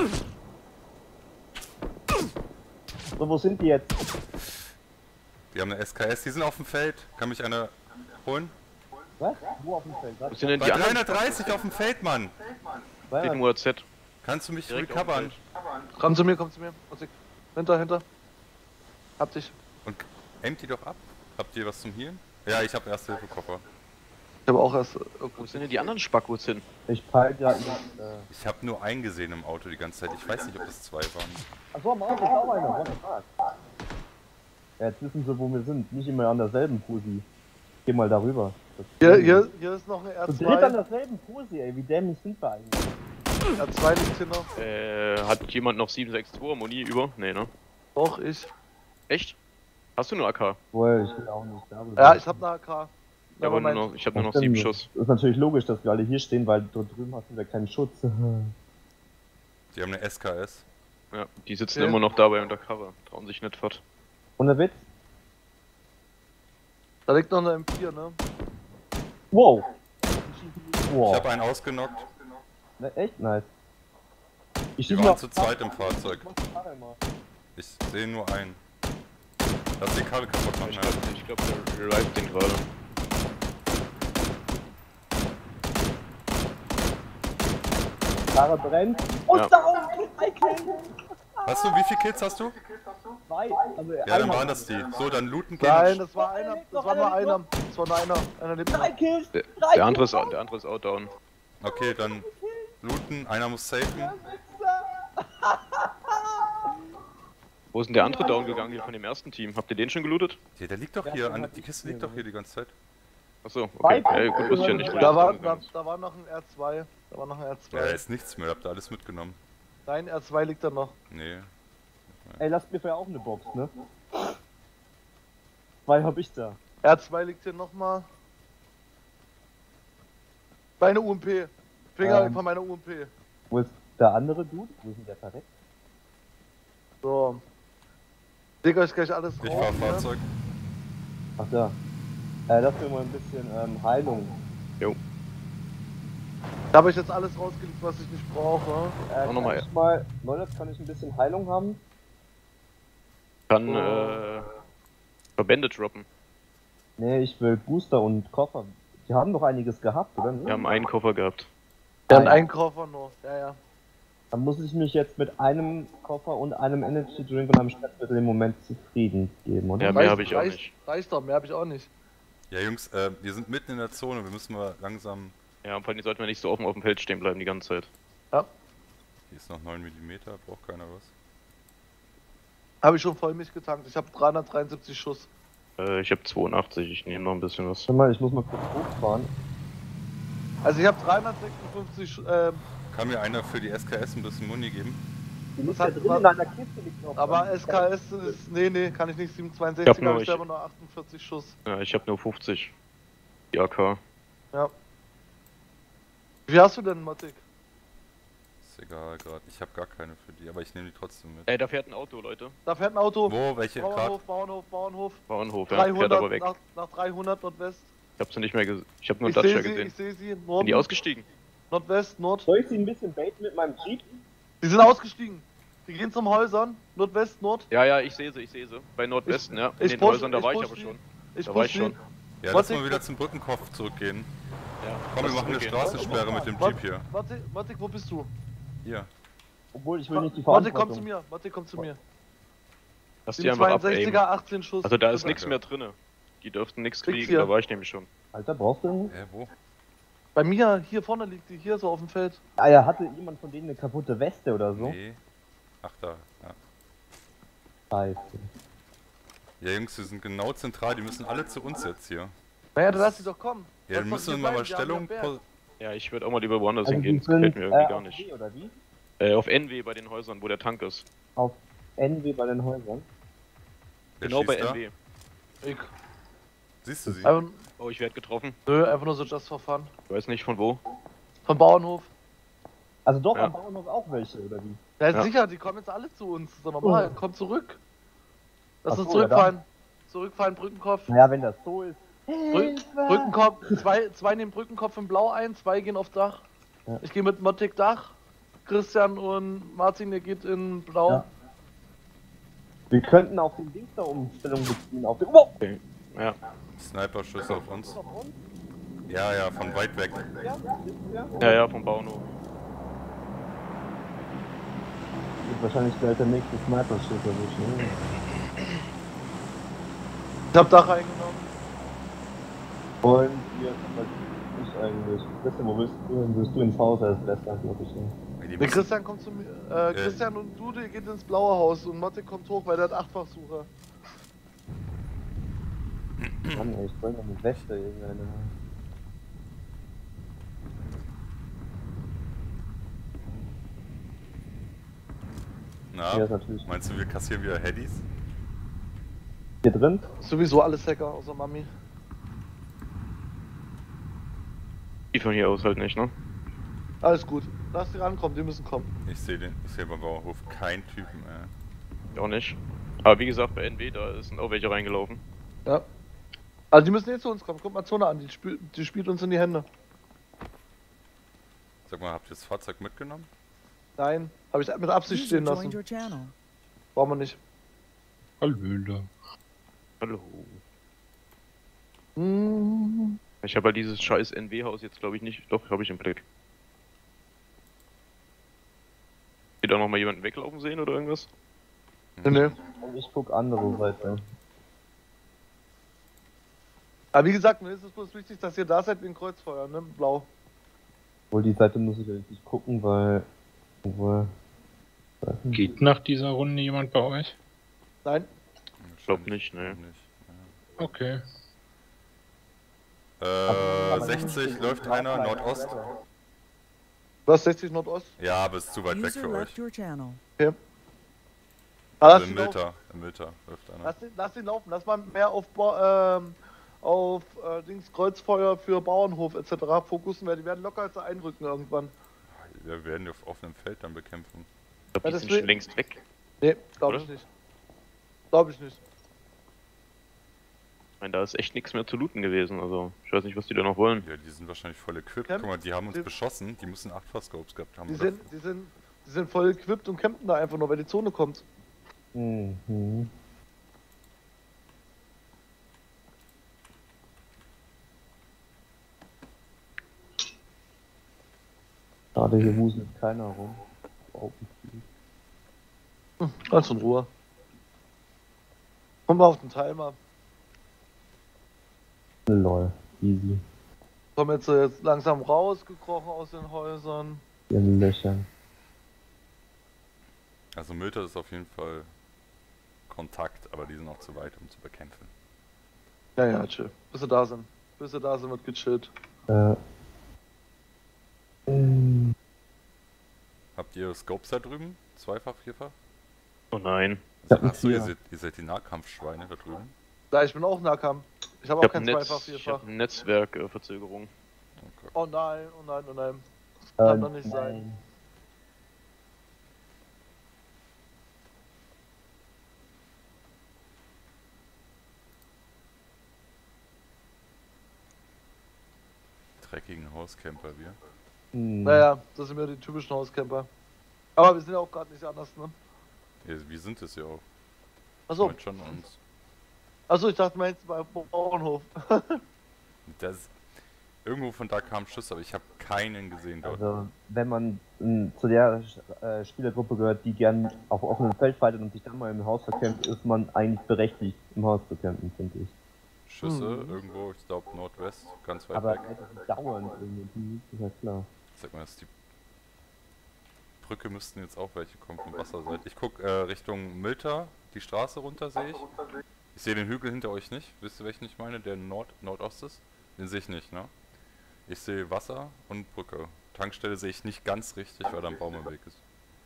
So, wo sind die jetzt? Die haben eine SKS, die sind auf dem Feld. Kann mich einer holen? Was? Wo auf dem Feld? Wo Was? sind denn Bei die anderen? 330 auf dem Feld, Mann! Steht ein UAZ. Kannst du mich Direkt auf dem recovern? Feld. Komm zu mir, Mutzig. Hinter. Hab dich. Und aimt die doch ab. Habt ihr was zum Healen? Ja, ich hab Erste-Hilfe-Koffer. Ich habe auch erst. Wo sind denn die anderen Spackos hin? Ich peil gerade nicht. Ich hab nur einen gesehen im Auto die ganze Zeit. Ich weiß nicht, ob das 2 waren. Achso, am Auto ist auch einer. What the fuck? Ja, jetzt wissen sie, wo wir sind. Nicht immer an derselben Pusi. Geh mal darüber. Hier ist noch eine Du tritt an R2. derselben Pusi, ey. Wie dämlich sind wir eigentlich? R2 liegt hier noch. Hat jemand noch 762 Ammonie über? Nee, ne? Doch, ich. Echt? Hast du nur AK? Wohl, ich will auch nicht da. Ja, ich hab eine AK. Ja, aber nur noch, ich habe nur noch 7 Schuss. Das ist natürlich logisch, dass wir alle hier stehen, weil dort drüben hast du ja keinen Schutz. Die haben eine SKS. Ja, die sitzen Okay. immer noch dabei unter Cover. Trauen sich nicht fort. Und der Witz? Da liegt noch eine M4, ne? Wow! Ich Wow. hab einen ausgenockt. Ne, echt nice. Ich Die schieß waren mal zu zweit im Fahrzeug. mal. Ich sehe nur einen. Lass die Karre kaputt machen, ja. Ich glaube, der revived den gerade. Karre brennt. Und Ja. down! Ein Kill! Hast du, wie viele Kills hast du? 2. Also Ja, dann einmal. waren das die. So, dann looten gehen. Nein, das war einer. Das war nur einer. Das war nur einer. Einer lebt noch. 3 Kills! Der andere ist out down. Okay, dann looten. Einer muss safen. Wo ist denn der andere down gegangen hier von dem ersten Team? Habt ihr den schon gelootet? Ja, der liegt doch Ja, hier. den hat Die ich Kiste liegt doch hier die ganze Zeit. Achso, okay. Zwei- Ja, gut, wusste ich ja nicht, wo Da der war, down gegangen ist. da war noch ein R2. Da war noch ein Ja, da R2. ist nichts mehr. Habt ihr alles mitgenommen? Nein, R2 liegt da noch. Nee. Ey, lasst mir vorher auch eine Box, ne? 2 hab ich da. R2 liegt hier nochmal. Meine UMP. Finger von meiner UMP. Wo ist der andere Dude? Wo ist denn der verreckt? So. Leg euch gleich alles Ich raus. fahr ne? Fahrzeug. Ach da. Lass mir mal ein bisschen Heilung. Jo. Da habe ich jetzt alles rausgelegt, was ich nicht brauche. Auch noch mal, kann ich mal, Leute, kann ich ein bisschen Heilung haben? Kann Verbände droppen. Nee, ich will Booster und Koffer. Die haben doch einiges gehabt, oder? Wir haben einen Koffer gehabt. Dann ein Koffer nur. Ja. Dann muss ich mich jetzt mit einem Koffer und einem Energy Drink und einem Schmerzmittel im Moment zufrieden geben, oder? Ja, mehr habe ich auch nicht. Reicht doch, mehr habe ich auch nicht. Ja, Jungs, wir sind mitten in der Zone. Wir müssen mal langsam. Ja, und vor allem sollten wir nicht so offen auf dem Feld stehen bleiben die ganze Zeit. Ja. Hier ist noch 9 mm. Braucht keiner was. Habe ich schon voll mich getankt. Ich habe 373 Schuss. Ich habe 82, ich nehme noch ein bisschen was. Warte mal, ich muss mal kurz hochfahren. Also ich habe 356 Kann mir einer für die SKS ein bisschen Muni geben? Die liegt Was da hat- drin in einer Kiste, liegt noch. aber SKS ist. Nee, kann ich nicht. 762 Ich hab nur- habe ich selber nur 48 Schuss. Ja, ich habe nur 50. Die AK. Ja. Wie hast du denn, Matik? Ist egal gerade. Ich habe gar keine für die, aber ich nehme die trotzdem mit. Ey, da fährt ein Auto, Leute. Da fährt ein Auto. Wo? Welche gerade? Bauernhof. Bauernhof, ja. Fährt 300 aber weg. nach 300 Nordwest. Ich hab sie nicht mehr gesehen. Ich habe nur einen Ich Dacia sehe gesehen. sie. Sind Norden, die ausgestiegen? Nordwest, Nord. Soll ich sie ein bisschen baiten mit meinem Jeep? Die sind ausgestiegen. Die gehen zum Häusern. Nordwest, Nord. Ja, ich sehe sie. Bei Nordwesten, ja. In ich den push- Häusern, da ich war ich push aber die. schon. Ich Da war push ich schon. die. Ja, lass mal wieder zum Brückenkopf zurückgehen. Ja. Komm, wir Lass machen eine zurückgehen. Straßensperre mit dem Jeep hier. Matik, wo bist du? Hier. Obwohl, ich will nicht die Matik, komm Verantwortung. zu mir. Matik, komm zu mir. Lass die einfach abaimen. 62er, 18 Schuss. Also da ist Bitte. nichts mehr drinne. Die dürften nichts Kriegst kriegen, hier. da war ich nämlich schon. Alter, brauchst du denn? Wo? Bei mir, hier vorne liegt die, hier so auf dem Feld. Ah ja, hatte jemand von denen eine kaputte Weste oder so? Nee. Ach, da. Ja. Scheiße. Ja, Jungs, wir sind genau zentral. Die müssen alle zu uns jetzt hier. Naja, dann lass sie doch kommen. Ja, dann Lass müssen doch wir hier mal bleiben, wir haben Stellung. ja Berg. Ja, ich würde auch mal lieber woanders Also hingehen. die Das gefällt sind mir irgendwie auf gar nicht. W oder wie? Auf NW bei den Häusern, wo der Tank ist. Auf NW bei den Häusern. Wer Genau bei schießt da? NW. Ich. Siehst du sie? Einfach, Oh, ich werde getroffen. nö, einfach nur so just for fun. Ich weiß nicht von wo. Vom Bauernhof. Also doch, Ja. am Bauernhof auch welche, oder wie? Ja, Ja. sicher, die kommen jetzt alle zu uns. So normal, komm zurück. Lass Ach uns so, ja, zurückfahren. Zurückfahren, Brückenkopf. Naja, wenn das so ist. Brückenkopf, zwei nehmen Brückenkopf in Blau ein, 2 gehen aufs Dach. Ja. Ich gehe mit Motik Dach. Christian und Martin, der geht in Blau. Ja. Wir könnten auf den Dings da Umstellung beziehen. Auf den. Wow! Ja. Sniper-Schüsse auf uns. Ja, von weit weg. Ja. Ja, vom Bauernhof. Wird wahrscheinlich gleich der nächste Sniper-Schild erwischen. Ne? Ich hab Dach eingenommen. Und ihr nicht eigentlich. Christian, wo willst du? Willst du ins Haus als letzter, glaube ich. Ne? Der Christian kommt zu mir. Christian und du, ihr geht ins blaue Haus und Motte kommt hoch, weil der hat 8-fach-Sucher. Mann, ey, ich bring noch eine Weste irgendeine. Na, Hier ist natürlich meinst du, wir kassieren wieder Headies? hier drin. Sowieso alles Hacker, außer Mami. Die von hier aus halt nicht, ne? Alles gut. Lass die rankommen, die müssen kommen. Ich sehe beim Bauernhof keinen Typen, Auch nicht. Aber wie gesagt, bei NW, da sind auch welche reingelaufen. Ja. Also die müssen jetzt zu uns kommen. Guck mal Zone an, die spielt uns in die Hände. Sag mal, habt ihr das Fahrzeug mitgenommen? Nein, habe ich mit Absicht stehen lassen. Brauchen wir nicht. Hallo. Hallo. Hm. Ich habe halt dieses scheiß NW-Haus jetzt glaube ich nicht. Doch, habe ich im Blick. Geht da noch mal jemanden weglaufen sehen oder irgendwas? Nee. Und ich guck andere Seite. Aber wie gesagt, mir ist es bloß wichtig, dass ihr da seid wie ein Kreuzfeuer, ne? Blau. Obwohl die Seite muss ich ja nicht gucken, weil. Obwohl. Geht nach dieser Runde jemand bei euch? Nein. Ich glaube nicht, ne. Okay. 60 läuft einer, Nordost. Was, 60 Nordost? Ja, aber ist zu weit weg für euch. Okay. Also im Milter läuft einer. Lass ihn laufen, lass mal mehr auf Dings Kreuzfeuer für Bauernhof etc. fokussen, weil die werden locker jetzt einrücken irgendwann. Wir werden die auf offenem Feld dann bekämpfen. Ich glaube, die sind schon längst weg. Nee, glaube ich Oder? nicht. Glaube ich nicht. Ich meine, da ist echt nichts mehr zu looten gewesen, also ich weiß nicht, was die da noch wollen. Ja, die sind wahrscheinlich voll equipped. Camp? Guck mal, die haben uns Die- beschossen, die müssen 8-Fach-Scopes gehabt haben. Die oder? sind voll equipped und campen da einfach nur, weil die Zone kommt. Mhm. Schade, hier wuselt keiner rum. Open Field. Ganz in Ruhe. Kommen wir auf den Timer. Lol, easy. Kommen jetzt langsam rausgekrochen aus den Häusern. Hier in den Löchern. Also Milter ist auf jeden Fall Kontakt, aber die sind auch zu weit, um zu bekämpfen. Ja, chill. Bis sie da sind. Bis sie da sind, wird gechillt. Habt ihr Scopes da drüben? Zweifach, vierfach? Oh nein. Achso, ihr seid die Nahkampfschweine da drüben. Ja, ich bin auch Nahkampf. Ich habe Ich auch habe kein ein Zweifach, Ich Vierfach. hab eine Netzwerkverzögerung. Okay. Oh nein, oh nein, oh nein. Kann doch nicht sein. Dreckigen Hauscamper, wir. Naja, das sind ja die typischen Hauscamper. Aber wir sind ja auch gerade nicht anders, ne? Ja, wir sind es ja auch. Achso, Mit schon uns. ich dachte mal jetzt bei Bauernhof. Das, irgendwo von da kamen Schüsse, aber ich habe keinen gesehen dort. Also, wenn man zu der Spielergruppe gehört, die gern auf offenem Feld fightet und sich dann mal im Haus verkämpft, ist man eigentlich berechtigt, im Haus zu campen, finde ich. Schüsse irgendwo, ich glaube Nordwest, ganz weit Aber weg. das ist dauernd irgendwie, ist ja klar. Sag mal, ist die Brücke müssten jetzt auch welche kommen vom Wasserseite. Ich guck Richtung Milter, die Straße runter sehe ich. Ich sehe den Hügel hinter euch nicht. Wisst ihr, welchen ich meine? Der Nordost ist? Den sehe ich nicht, ne? Ich sehe Wasser und Brücke. Tankstelle sehe ich nicht ganz richtig, weil da ein Baum im Weg ist.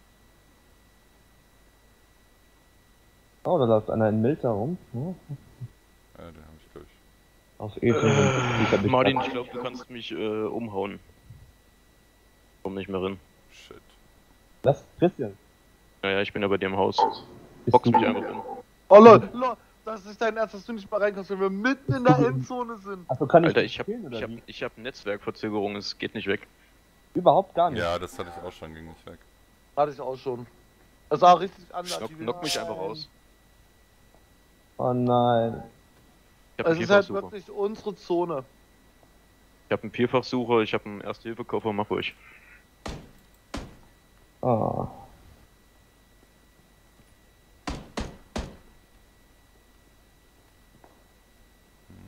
Oh, da läuft einer in Milter rum. Ja. Ja, den habe ich durch. Auf E5. Martin, ich glaube, du kannst mich umhauen. Komm nicht mehr rein. Shit. Was? Christian? Naja, ich bin ja bei dir im Haus. Bist Box du- mich einfach in. Oh lol, das ist dein Ernst, dass du nicht mal reinkommst, wenn wir mitten in der Endzone sind. Achso, kann Alter, ich ich hab spielen, oder wie? Netzwerkverzögerung, es geht nicht weg. Überhaupt gar nicht. Ja, das hatte ich auch schon, ging nicht weg. Hatte ich auch schon. Das sah richtig an. Knock mich einfach aus. Oh nein. Ich hab Es einen ist halt Vierfachsucher. wirklich unsere Zone. Ich hab einen Vierfachsucher, ich hab einen Erste-Hilfe-Koffer, mach ruhig. Ah.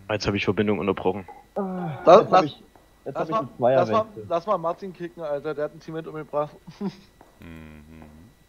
Jetzt habe ich Verbindung unterbrochen. Jetzt hab ich eine Zweierwechsel. Lass mal Martin kicken, Alter, der hat ein Teammate umgebracht. Mhm.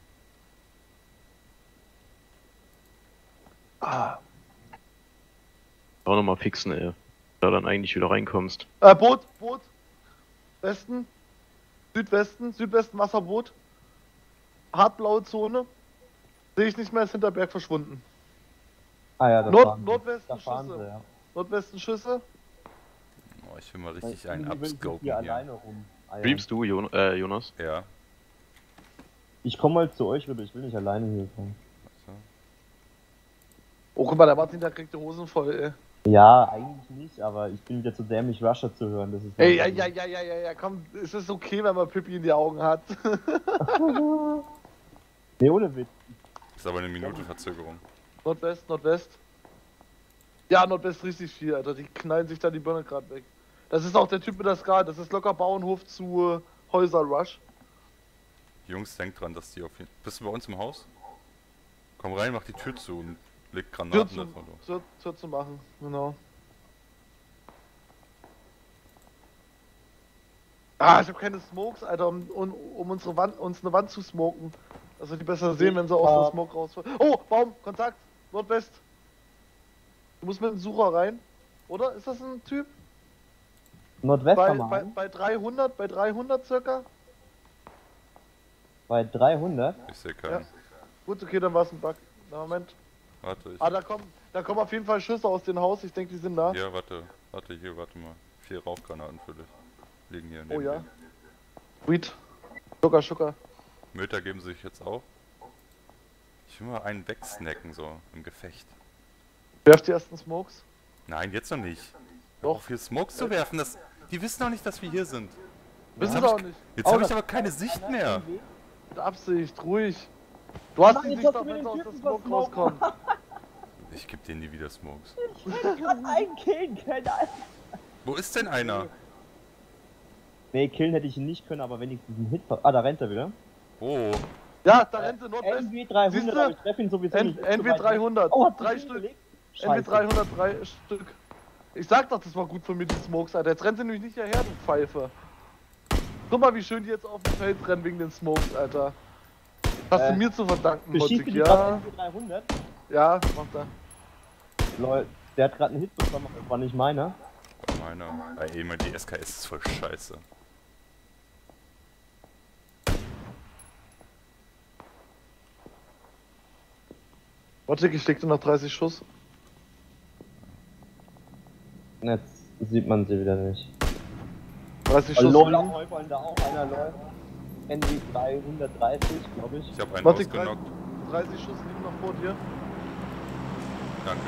Auch nochmal fixen, ey. Da dann eigentlich wieder reinkommst. Boot! Westen. Südwesten Wasserboot. Hartblaue Zone. Sehe ich nicht mehr, ist hinter Berg verschwunden. Ah ja, das Nordwesten fahren Schüsse. sie, ja. Nordwesten Schüsse. Oh, ich will mal richtig einen Irgendwie will ich abscopen hier hier. alleine rum. Ah, ja. Streamst du, Jonas? Ja. Ich komme mal zu euch rüber, ich will nicht alleine hier sein. So. Oh, guck mal, der Martin, der kriegt die Hosen voll, ey. Ja, eigentlich nicht, aber ich bin wieder zu dämlich, Rusher zu hören. Das ist Ey, ja, komm, ist es okay, wenn man Pippi in die Augen hat? Nee, ohne Witz. Ist aber eine Minute Verzögerung. Nordwest. Ja, Nordwest richtig viel, Alter. Die knallen sich da die Birne gerade weg. Das ist auch der Typ mit der Ska. Das ist locker Bauernhof zu Häuser Rush. Jungs, denkt dran, dass die auf jeden... Bist du bei uns im Haus? Komm rein, mach die Tür zu und leg Granaten da drunter. Tür zu machen, genau. Ah, ich habe keine Smokes, Alter, um uns eine Wand zu smoken. Dass wir die besser sehen, wenn sie aus der Smoke rausfallen. Oh, Baum, Kontakt, Nordwest. Du musst mit dem Sucher rein, oder? Ist das ein Typ? Nordwest Bei 300 circa? Bei 300? Ich sehe keinen. Ja. Gut, okay, dann war es ein Bug. Na, Moment. Warte, ich... Ah, da kommen auf jeden Fall Schüsse aus dem Haus. Ich denke, die sind da. Ja, warte, warte mal. 4 Rauchgranaten für dich. Liegen hier neben Oh ja. dir. Sweet. Sugar. Mütter geben sich jetzt auf. Ich will mal einen wegsnacken, so im Gefecht. Werft die ersten Smokes. Nein, jetzt noch nicht. Doch. Auf hier Smokes zu werfen, die wissen doch nicht, dass wir hier sind. Wissen Jetzt sie hab auch ich- nicht. Jetzt habe ich aber keine Sicht mehr. Mit Absicht, ruhig. Du hast die Nein, jetzt Sicht hast doch, du mir wenn den sie aus der Typen Smoke versmokt. rauskommen. Ich geb denen nie wieder Smokes. Gerade einen killen können, Alter. Wo ist denn einer? Nee, killen hätte ich ihn nicht können, aber wenigstens einen Hit. Ah, da rennt er wieder. Oh, Ja, da rennt sie Nordwest. NW 300, Siehste? aber ich treffe ihn sowieso nicht. NW 300. Oh, hat 3 sich Stück. hingelegt? NW Scheiße. 303 Stück. Ich sag doch, das war gut von mir, die Smokes, Alter. Jetzt rennt sie nämlich nicht hierher, du Pfeife. Guck mal, wie schön die jetzt auf dem Feld rennen wegen den Smokes, Alter. Hast du mir zu verdanken, Beschießt Motzig, die ja? gerade NW 300? Ja, macht er. Lol, der hat gerade einen Hit bekommen, aber das war nicht meiner. meiner. Ey, immer die SKS ist voll scheiße. Motzig, ich leg dir noch 30 Schuss. Jetzt sieht man sie wieder nicht. 30 Oh, Schuss. lol, am Heuballen da auch einer läuft. NW 330, glaube ich. Ich habe einen Motzig, ausgenockt. 30 Schuss liegen noch vor dir. Danke.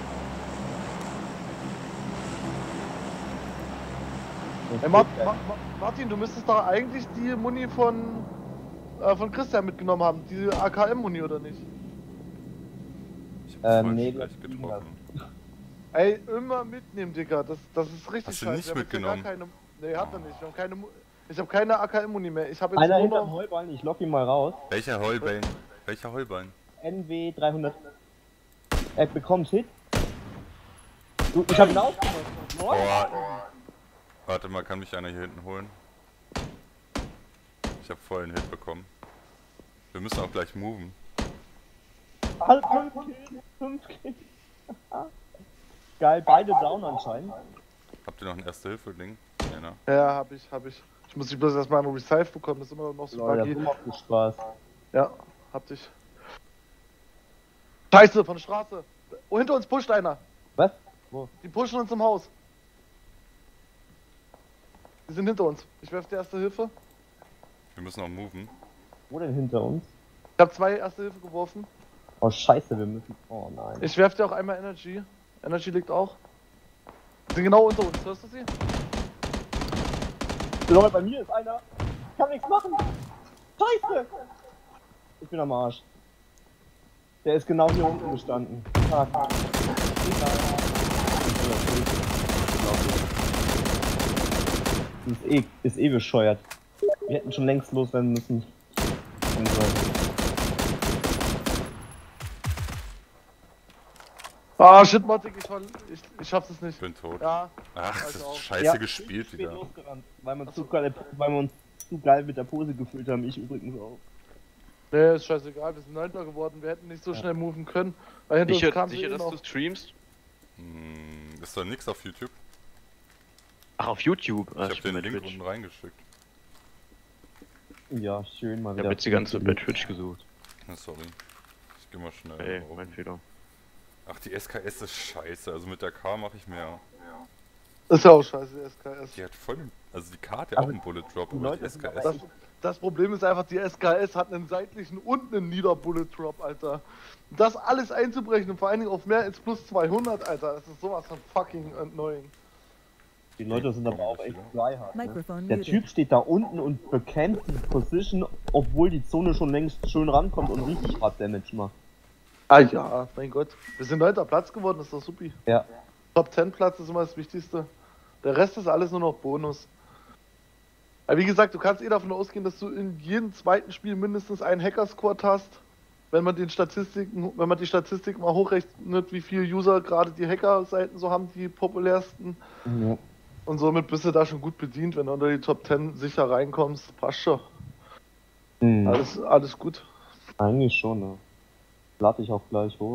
Ey, Martin, du müsstest doch eigentlich die Muni von Christian mitgenommen haben. Die AKM-Muni, oder nicht? Ich hab voll nee, schlecht das- getroffen. Ey, immer mitnehmen, Digga. Das ist richtig Hast du scheiße. nicht Wir haben jetzt ja gar mitgenommen? Nee, hat er nicht. Wir haben keine ich habe keine AKM-Muni mehr. Ich habe jetzt Einer nur hinterm noch... Heuballen, ich lock ihn mal raus. Welcher Heulbein? Welcher Heulbein? NW 300. Er bekommt Hit. Du, ich hab ihn aufgemacht. Boah. Warte mal, kann mich einer hier hinten holen? Ich habe voll einen Hit bekommen. Wir müssen auch gleich moven. Halb 5 Kills. 5 Kills. Geil, beide down anscheinend. Habt ihr noch ein Erste-Hilfe-Ding? Nee, ne? Ja, hab ich. Ich muss dich bloß erstmal einen Revive bekommen. Das ist immer noch so Leute, buggy. das macht viel Spaß. Ja, hab dich. Scheiße, von der Straße. Oh, hinter uns pusht einer. Was? Wo? Die pushen uns im Haus. Die sind hinter uns. Ich werfe die Erste Hilfe. Wir müssen auch moven. Wo denn hinter uns? Ich habe 2 Erste Hilfe geworfen. Oh scheiße, wir müssen... Oh nein. Ich werfe dir auch einmal Energy. Energy liegt auch. Die sind genau unter uns. Hörst du sie? Leute, bei mir ist einer. Ich kann nichts machen. Scheiße! Ich bin am Arsch. Der ist genau hier unten gestanden. Fuck. Ist eh bescheuert. Wir hätten schon längst losrennen müssen. Ah, shit, Mottig, ich schaff's es nicht. Ich bin tot. Ja. Ach, das also ist auch. scheiße Ja, gespielt spät wieder. losgerannt, weil wir uns zu geil mit der Pose gefühlt haben. Ich übrigens auch. Nee, ist scheißegal, wir sind 9. geworden, wir hätten nicht so schnell moven können. Weil hinter uns Sicher, kam sicher eh dass noch. du streamst? Ist da nix auf YouTube? Ach, auf YouTube? Ich hab den Link unten reingeschickt. Ja, schön mal Ich wieder. hab jetzt die ganze Zeit bei Twitch gesucht. Na, sorry. Ich geh mal schnell. Ey, oben. mein Fehler. Ach, die SKS ist scheiße. Also mit der K mache ich mehr. Ist ja auch scheiße, die SKS. Die hat voll den, also die K hat ja Aber auch einen Bullet Drop, die aber Leute die sind SKS. Das Problem ist einfach, die SKS hat einen seitlichen und einen Nieder-Bullet Drop, Alter. Das alles einzubrechen und vor allen Dingen auf mehr als plus 200, Alter, das ist sowas von fucking annoying. Die Leute sind aber auch echt tryhard. Ne? Microphone Der muted. Typ steht da unten und bekämpft die Position, obwohl die Zone schon längst schön rankommt und richtig hart Damage macht. Ah ja, mein Gott. Wir sind 9. Platz geworden, ist doch supi. Ja. Top 10 Platz ist immer das Wichtigste. Der Rest ist alles nur noch Bonus. Aber wie gesagt, du kannst davon ausgehen, dass du in jedem zweiten Spiel mindestens einen Hacker-Squad hast. Wenn man die Statistiken mal hochrechnet, wie viele User gerade die Hacker-Seiten so haben, die populärsten. Ja. Und somit bist du da schon gut bedient, wenn du unter die Top 10 sicher reinkommst. Passt schon. Mhm. Alles gut. Eigentlich schon, ne? Lade ich auch gleich hoch.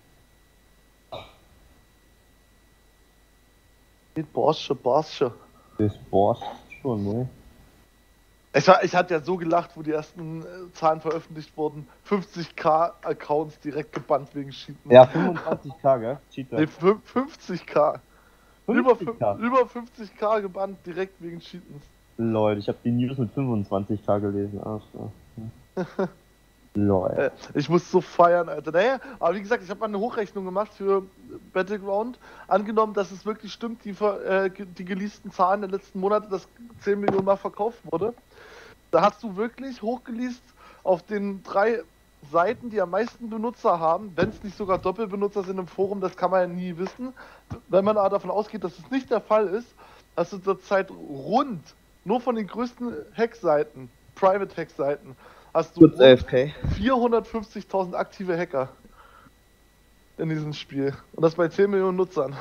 Geht Borsche. Das Boss schon, ne? Ich hatte ja so gelacht, wo die ersten Zahlen veröffentlicht wurden. 50k Accounts direkt gebannt wegen Cheaten. Ja, 25k, gell? Cheater. Nee, 50k. Über 50k. 50k gebannt direkt wegen Cheatens. Leute, ich habe die News mit 25k gelesen. Ach, ja. Leute. Ich muss so feiern, Alter. Naja, aber wie gesagt, ich habe mal eine Hochrechnung gemacht für Battleground. Angenommen, dass es wirklich stimmt, die geleasten Zahlen der letzten Monate, dass 10 Millionen Mal verkauft wurde. Da hast du wirklich hochgeleast auf den 3 Seiten, die am meisten Benutzer haben, wenn es nicht sogar Doppelbenutzer sind im Forum, das kann man ja nie wissen. Wenn man aber davon ausgeht, dass es nicht der Fall ist, hast du zurzeit rund, nur von den größten Hackseiten, Private Hackseiten, hast du 450.000 aktive Hacker in diesem Spiel. Und das bei 10 Millionen Nutzern.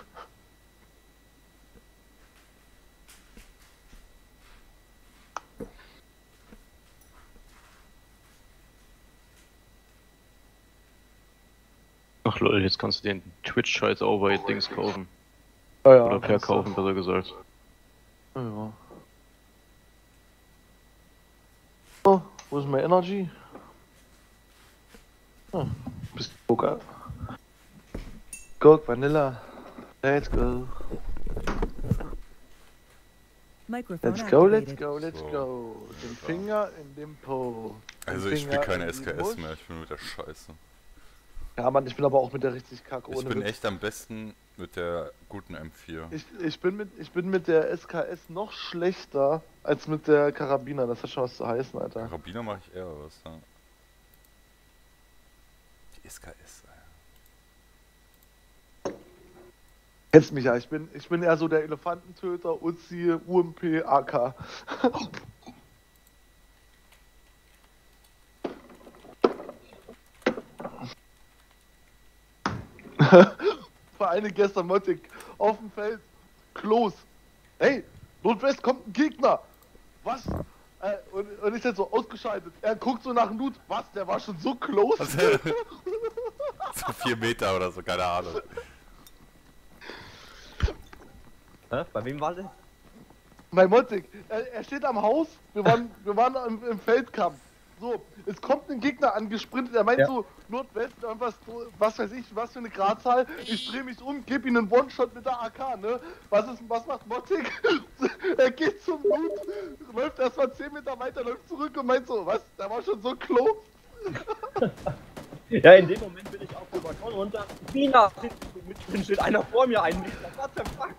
Ach lol, jetzt kannst du den Twitch-Scheiß auch bei Dings kaufen. Ja, Oder verkaufen, besser gesagt. Ja. Oh, wo ist mein Energy? Bist du Coca? Coke, Vanilla. Let's go. Microphone Let's go, let's activated. go, let's So. go. Den Finger in den Po. Den Also ich spiele Finger keine in die SKS Brust. mehr, ich bin mit der Scheiße. Ja, Mann, ich bin aber auch mit der richtig kacke. Ich Ohne bin Witz. echt am besten mit der guten M4. Ich bin mit der SKS noch schlechter als mit der Karabiner. Das hat schon was zu heißen, Alter. Karabiner mache ich eher was, ja. Die SKS, Alter. Kennst mich ja, ich bin eher so der Elefantentöter, Uzi, UMP, AK. Vor allem gestern Mottig auf dem Feld, Klos. Hey, Nordwest kommt ein Gegner. Was? Und ich jetzt so ausgeschaltet. Er guckt so nach dem Loot. Was? Der war schon so close. So 4 Meter oder so, keine Ahnung. Hä? Bei wem war das? Mein Mottig, er steht am Haus, wir waren im Feldkampf. So, es kommt ein Gegner angesprintet, er meint Ja. so, Nordwest, irgendwas, was weiß ich, was für eine Gradzahl, ich drehe mich um, gebe ihm einen One-Shot mit der AK, ne? Was macht Mottig? Er geht zum Loot, läuft erstmal 10 Meter weiter, läuft zurück und meint so, was, der war schon so close? Ja, in dem Moment bin ich auf den Balkon runter. Bina! Mit steht einer vor mir ein. What the fuck?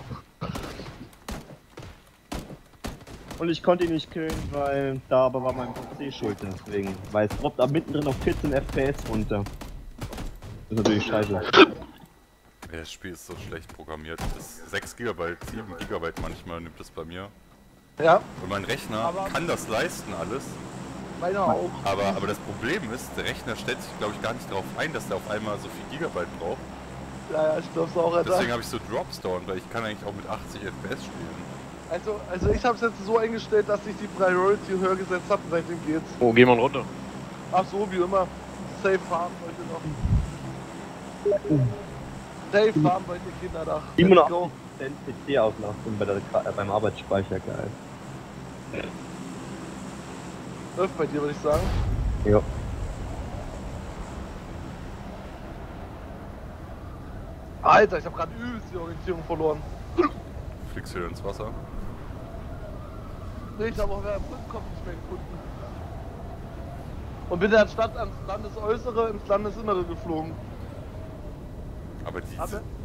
Und ich konnte ihn nicht killen, weil da aber war mein PC schuld deswegen. Weil es droppt ab mittendrin auf 14 FPS runter. Das ist natürlich scheiße. Ja, das Spiel ist so schlecht programmiert. Das ist 6 GB, 7 GB manchmal nimmt es bei mir. Ja, Und mein Rechner Aber- kann das leisten alles. meiner auch. Aber das Problem ist, der Rechner stellt sich glaube ich gar nicht darauf ein, dass der auf einmal so viel Gigabyte braucht. Ja, ich glaub's auch, Alter. Deswegen habe ich so Drops dauernd, weil ich kann eigentlich auch mit 80 FPS spielen. Also ich hab's jetzt so eingestellt, dass ich die Priority höher gesetzt habe und seitdem geht's. Oh, geh mal runter. Ach so, wie immer. Safe Farm heute noch. Safe Farm heute Kinderdach. Immer Let's noch go. PC-Auslastung beim Arbeitsspeicher, geil. Läuft bei dir, würde ich sagen. Ja. Alter, ich habe gerade übelst die Orientierung verloren. Fliegst du wieder ins Wasser? Nee, ich habe auch wieder Brückenkopf nicht mehr gefunden. Und bin anstatt ans Landesäußere ins Landesinnere geflogen. Aber die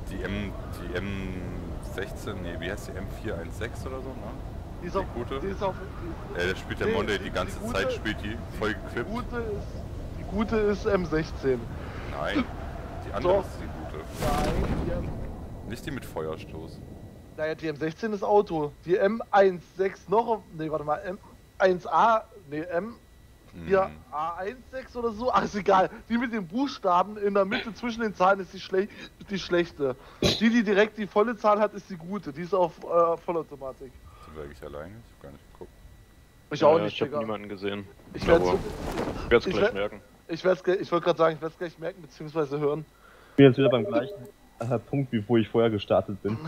M16, nee, wie heißt die M416 oder so, ne? Die ist auf, gute? die ist auf, Ja, da spielt der Nee, Monday die ganze gute- Zeit, spielt die voll geklippt. die gute ist M16. Nein, die andere Doch. ist die gute. Nein, Nicht die mit Feuerstoß. naja, die M16 ist Auto. Die M16 noch, nee, warte mal, M1A, nee, hier A16 oder so, ach ist egal. Die mit den Buchstaben in der Mitte zwischen den Zahlen ist die schlechte. Die direkt die volle Zahl hat, ist die gute. Die ist auf Vollautomatik. Sind wir eigentlich alleine? Ich hab gar nicht geguckt. Ich auch nicht, Ich habe Digga. niemanden gesehen. Ich werde Aber ich werde es ich gleich werd- merken. ich wollte gerade sagen, ich werde es gleich merken bzw. hören. Ich bin jetzt wieder beim gleichen Punkt, wie wo ich vorher gestartet bin.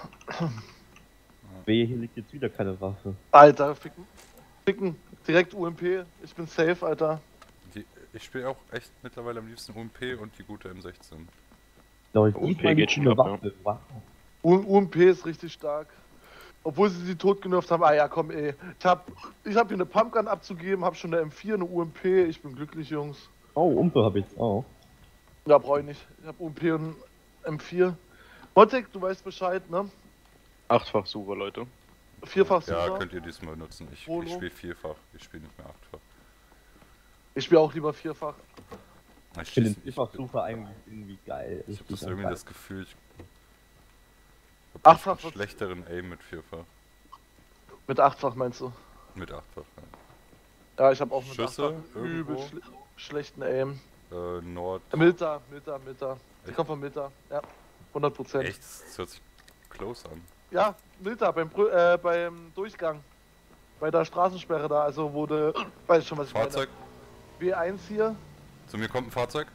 Wehe, hier liegt jetzt wieder keine Waffe. Alter, ficken, direkt UMP, ich bin safe, Alter. Ich spiele auch echt mittlerweile am liebsten UMP und die gute M16. Doch, ich UMP mal geht die schon ab, Waffe. Wow. UMP ist richtig stark. Obwohl sie tot genervt haben, ah ja komm ey. Ich hab hier eine Pumpgun abzugeben, hab schon eine M4, eine UMP, ich bin glücklich, Jungs. Oh, Umpe habe ich jetzt auch. Ja, brauch ich nicht. Ich hab UMP und M4. Motek, du weißt Bescheid, ne? 8-fach Sucher, Leute. Vierfach Ja, super. könnt ihr diesmal nutzen. Ich Holo. spiele vierfach, ich spiele nicht mehr achtfach. Ich spiele auch lieber vierfach. Ich finde den ich, Vierfach-Sucher eigentlich irgendwie geil. ich habe das irgendwie das Gefühl, ich hab Achtfach einen wird's- schlechteren Aim mit vierfach. Mit achtfach meinst du? Mit achtfach, ja. Ja, ich hab auch mit Schüsse achtfach übel irgendwo? schlechten Aim. Nord. Milta. Die Echt? kommt von Milta, ja. 100%. Echt? Das hört sich close an. Ja, Milta beim Durchgang. Bei der Straßensperre da, also wurde. Weiß schon, was ich Fahrzeug, meine. W1 hier. zu mir kommt ein Fahrzeug.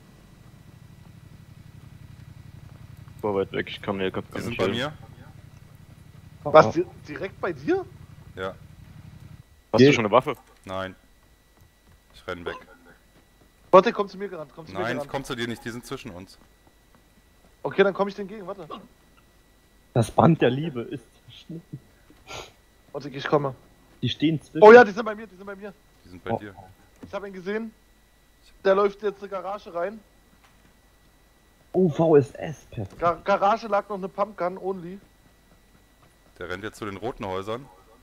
War weit weg, ich kann mir gar Die nicht sind bei helfen. mir. Was, direkt bei dir? Ja. Hast du schon eine Waffe? Nein. Ich renn weg. Warte, komm zu mir gerannt, komm zu mir Nein, ich gerannt. komm zu dir nicht, die sind zwischen uns. Okay, dann komme ich denen entgegen, warte. Das Band der Liebe ist verschnitten. Warte, ich komme. Die stehen zwischen. Oh ja, die sind bei mir. Die sind bei Oh. dir. Ich habe ihn gesehen. Der läuft jetzt in die Garage rein. Oh, VSS, perfekt. Garage lag noch eine Pumpgun, only. Der rennt jetzt zu den roten Häusern.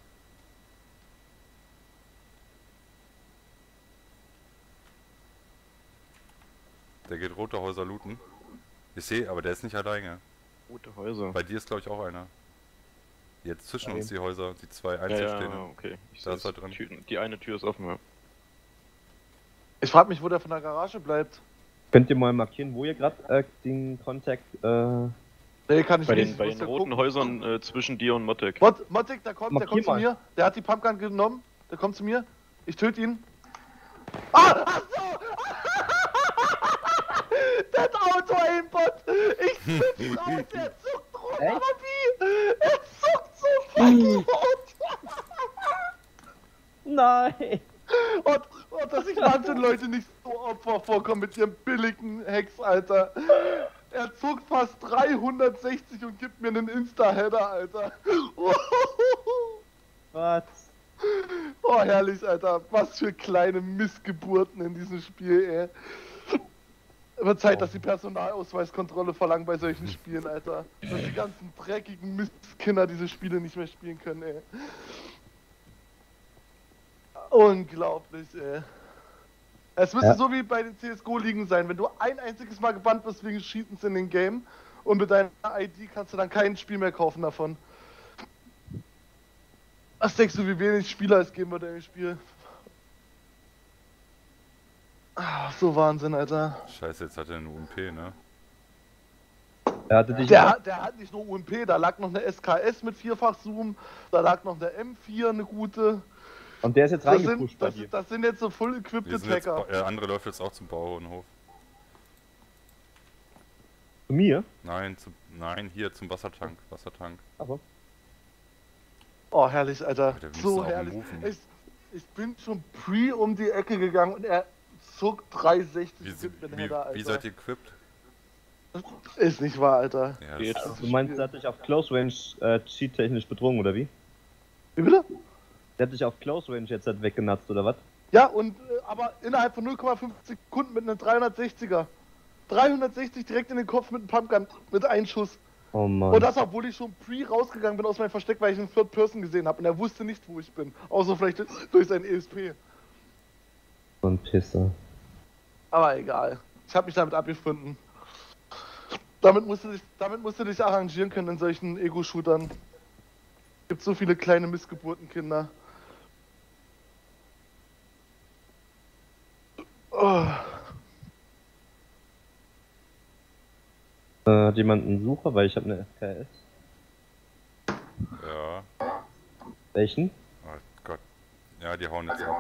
Der geht rote Häuser looten. Ich sehe, aber der ist nicht alleine. Gute Häuser. Bei dir ist glaube ich auch einer. Jetzt zwischen Bei uns die Häuser, die zwei Ja, Einzelstehenden. okay. Ich Da seh's. ist er drin. Die eine Tür ist offen, ja. Ich frage mich, wo der von der Garage bleibt. Könnt ihr mal markieren, wo ihr gerade den Kontakt. Nee, kann ich Bei nicht. den, bei Muss den ja roten gucken. Häusern zwischen dir und Motek. Motik, der kommt Markier zu mal. mir. Der hat die Pumpgun genommen. Der kommt zu mir. Ich töte ihn. Ah, ach so! Das Auto-Aimbot! Ich bin raus, der zuckt rum, Echt? aber wie? Er zuckt so fucking rot! Nein! Und dass sich manche Leute nicht so Opfer vorkommen mit ihrem billigen Hex, Alter. Er zuckt fast 360 und gibt mir einen Insta-Header, Alter. Was? Oh, herrlich, Alter. Was für kleine Missgeburten in diesem Spiel, ey. Wird Zeit, dass die Personalausweiskontrolle verlangen bei solchen Spielen, Alter. Dass die ganzen dreckigen Mistkinder diese Spiele nicht mehr spielen können, ey. Unglaublich, ey. Es müsste Ja. so wie bei den CSGO-Ligen sein. Wenn du ein einziges Mal gebannt wirst wegen Cheatens in den Game und mit deiner ID kannst du dann kein Spiel mehr kaufen davon. Was denkst du, wie wenig Spieler es geben würde im Spiel? Ah, so Wahnsinn, Alter. Scheiße, jetzt hat er eine UMP, ne? Er hatte dich. Der hat nicht nur UMP, da lag noch eine SKS mit 4-fach-Zoom, da lag noch eine M4, eine gute. Und der ist jetzt Das sind, reingepusht bei dir. das sind jetzt so full equipped Hacker. Der andere läuft jetzt auch zum Bauernhof. Zu mir? Nein, hier zum Wassertank. Aber. Oh, herrlich, Alter. Alter, wie So ist er herrlich. moven? Ich bin schon um die Ecke gegangen und er zog 360 mit dem Header, Alter. Wie seid ihr equipped? Ist nicht wahr, Alter. Ja, Geht. das ist Du meinst, der hat dich auf Close Range cheat-technisch betrogen, oder wie? Wie bitte? Der hat dich auf Close Range jetzt halt weggenatzt, oder was? Ja, und aber innerhalb von 0,5 Sekunden mit einem 360er. 360 direkt in den Kopf mit einem Pumpgun, mit einem Schuss. Oh Mann. Und das, obwohl ich schon rausgegangen bin aus meinem Versteck, weil ich einen Third Person gesehen habe. Und er wusste nicht, wo ich bin. Außer vielleicht durch sein ESP. So ein Pisser. Aber egal. Ich habe mich damit abgefunden. Damit musst du dich arrangieren können in solchen Ego-Shootern. Gibt so viele kleine Missgeburtenkinder. Oh. Hat jemand einen Sucher? Weil ich habe eine SKS. Ja. Welchen? Oh Gott. Ja, die hauen jetzt ab.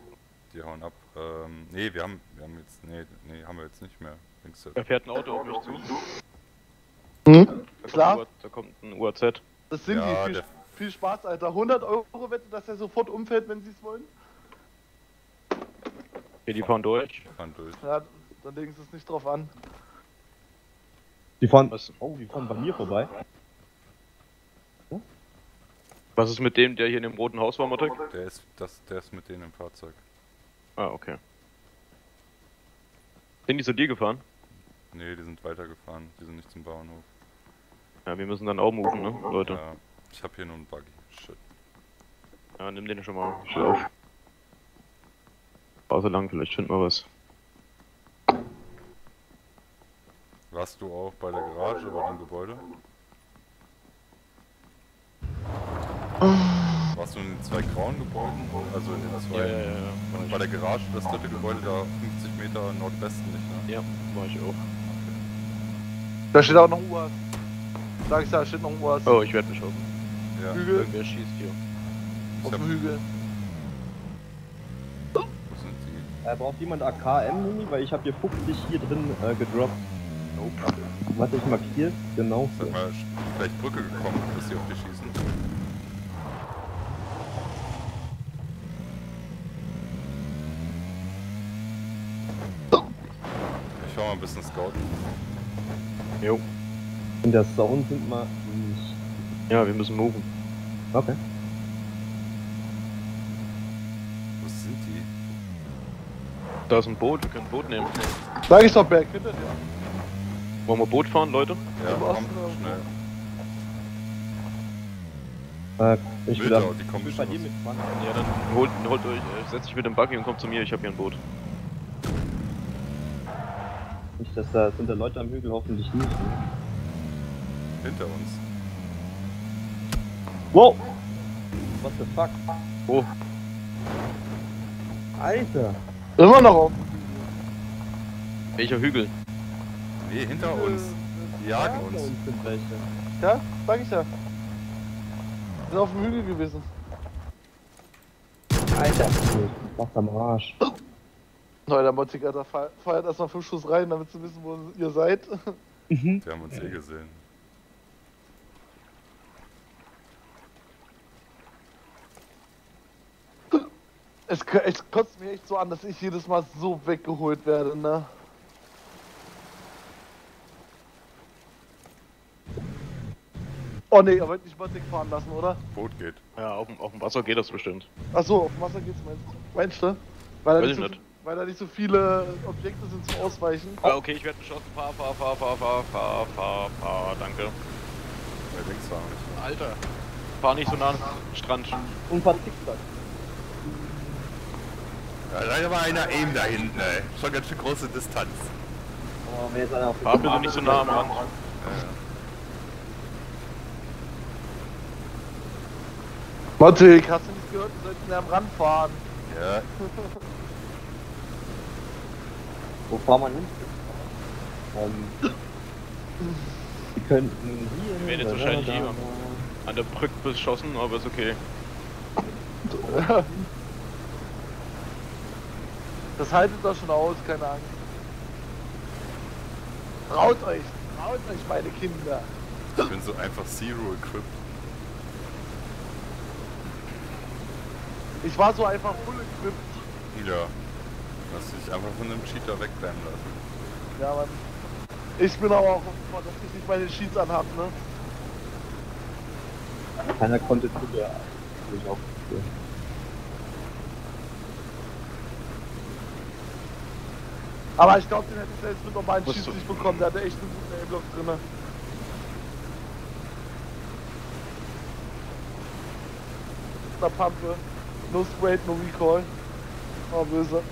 Nee, wir haben jetzt. Nee, haben wir jetzt nicht mehr. Denkst du? Da fährt ein Auto auf mich zu. Klar. Da kommt ein UAZ. Das sind Ja, die. Viel Spaß, Alter. 100 € Wette, dass er sofort umfällt, wenn sie es wollen. Okay, die fahren durch. Fahren durch. Ja, dann legen sie es nicht drauf an. Die fahren. Was? Oh, die fahren bei mir vorbei. Was ist mit dem, der hier in dem roten Haus war, Motek? Der ist mit denen im Fahrzeug. Ah, okay. Sind die zu dir gefahren? Nee, die sind weitergefahren. Die sind nicht zum Bauernhof. Ja, wir müssen dann auch moven, ne, Leute? Ja, ich hab hier nur einen Buggy. Shit. Ja, nimm den schon mal schnell auf. Pause lang, vielleicht finden wir was. Warst du auch bei der Garage, bei dem Gebäude? Warst du in den 2 grauen Gebäuden? Also in den 2? Ja. Und bei der Garage, das dritte Gebäude da 50 Meter Nordwesten nicht, ne? Ja, war ich auch. Da steht auch noch ein UAS. Sag ich da steht noch ein UAS. Oh, ich werde mich hoffen. Ja. Hügel. Irgendwer schießt hier. Auf dem Hügel. Wo sind die? Braucht jemand AKM-Muni? Weil ich habe hier 50 hier drin gedroppt. Nope. Was ich markiert? Genau. Sag mal, vielleicht Brücke gekommen, bis sie auf dich schießen. Ich fahr mal ein bisschen scouten. Jo. In der Zone sind wir nicht. Ja, wir müssen moven. Okay. Wo sind die? Da ist ein Boot, wir können ein Boot nehmen. Sag ich doch, Berg, hinter dir. Wollen wir Boot fahren, Leute? Ja, Im komm, Osten oder schnell. Ich will Bilder, die kommen bei bestimmt dir aus. mitfahren. Ja, dann holt euch, setzt dich mit dem Buggy und kommt zu mir, ich habe hier ein Boot. Nicht, dass da sind da Leute am Hügel, hoffentlich nicht. Ne? Hinter uns. Wow! What the fuck? Oh, Alter! Immer noch auf. welcher Hügel? Nee, hinter uns. Die jagen Da uns. unten sind welche. Ja, sag ich ja. Sind auf dem Hügel gewesen. Alter! Was am Arsch. Nein, der Motzig, Alter, feiert erstmal 5 Schuss rein, damit sie wissen, wo ihr seid. Die haben uns eh gesehen. Es kotzt mir echt so an, dass ich jedes Mal so weggeholt werde, ne? Oh ne, ihr wollt nicht Motzig fahren lassen, oder? Boot geht. Ja, auf dem Wasser geht das bestimmt. Achso, auf dem Wasser geht's, meinst du? Weil da Weiß nicht ich so, nicht. weil da nicht so viele Objekte sind zum Ausweichen. Ah, okay, ich werde beschossen. Fahr, danke. Bei links fahren nicht. Alter, fahr nicht so nah an den Strand. Und was tickt das? Ja, da ist aber einer Aim da hinten, ey. Schon ganz schön große Distanz. Oh, mir ist einer auf Fahr bitte nicht so nah am Rand. Motzig, hast du nicht gehört, wir sollten näher am Rand fahren. Ja, Wo fahren wir hin? Die könnten hier... Wir werden jetzt wahrscheinlich hier an der Brücke beschossen, aber ist okay. Das haltet doch schon aus, keine Angst. Traut euch, meine Kinder. Ich bin so einfach Zero-equipped. Ich war so einfach full equipped. Ja. Lass dich einfach von einem Cheater wegrennen lassen. Ja, Mann. Ich bin aber auch froh, dass ich nicht meine Sheets anhab, ne? Keiner konnte zu der... Ich auch. Aber ich glaube, den hätte ich selbst mit normalen Musst Sheets du- nicht bekommen. Der hatte echt einen guten A-Block drinne. Da Pampe. No Sprayed, no Recall. Oh, böse.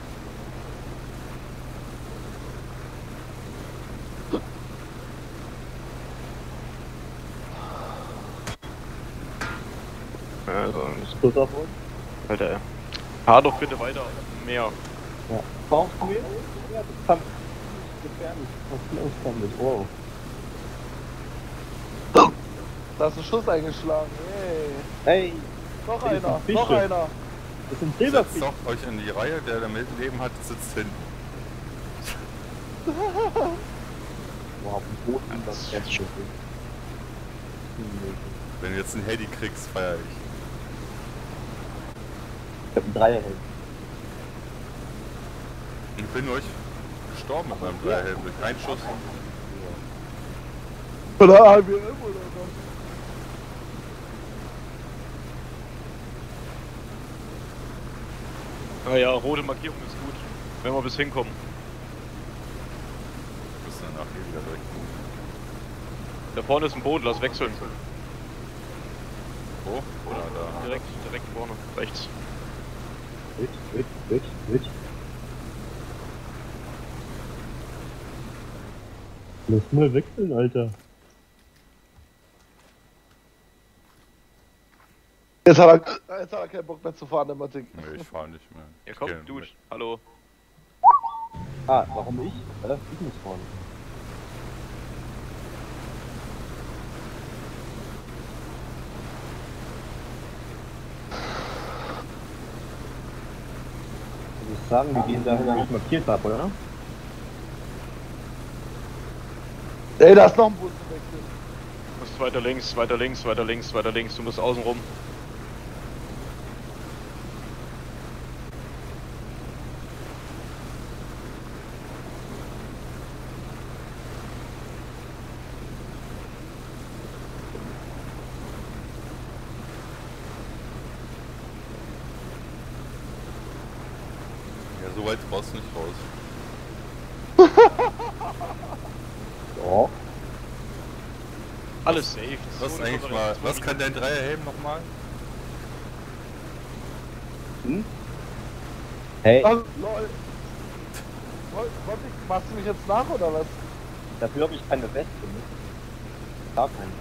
Also, Schluss auf uns. Alter, fahr doch bitte weiter mehr. Ja. Brauchst du mehr? Ja, das kann gefährlich. Was los damit? Wow. Da ist ein Schuss eingeschlagen. Hey. Hey, Noch Das sind einer, Fische. noch einer. das sind Setzt Silberfische. doch euch in die Reihe, der mit Leben hat, sitzt hinten. Wow, auf dem Boden, das ist echt schön. Wenn du jetzt einen Heady kriegst, feier ich. Ich hab einen Dreierhelm. Ich bin euch gestorben mit meinem Dreierhelm durch einen Schuss. Oder AWM oder was? Ah ja, rote Markierung ist gut, wenn wir bis hinkommen. Wir müssen danach hier wieder weg. Da vorne ist ein Boot, lass wechseln. Wo? Oder da? Direkt vorne, rechts. Wit. Lass mal wechseln, Alter. Jetzt hat er keinen Bock mehr zu fahren, der Matik. Nee, ich fahr nicht mehr. Ja komm, Ich geh du, mit. hallo. Ah, warum ich? Ich muss vorne. Ich würde sagen, wir gehen dahin, wo ich markiert habe, oder? Ey, da ist noch ein Bus zu wechseln. Du musst weiter links, du musst außen rum. Ja, so weit brauchst du nicht raus. Ja. Alles safe. Was So, eigentlich das mal, kommt was kann dein Dreierhelm nochmal? Hm? Hey, Oh, lol. Machst du mich jetzt nach oder was? dafür habe ich keine Weste, ne? Gar keine.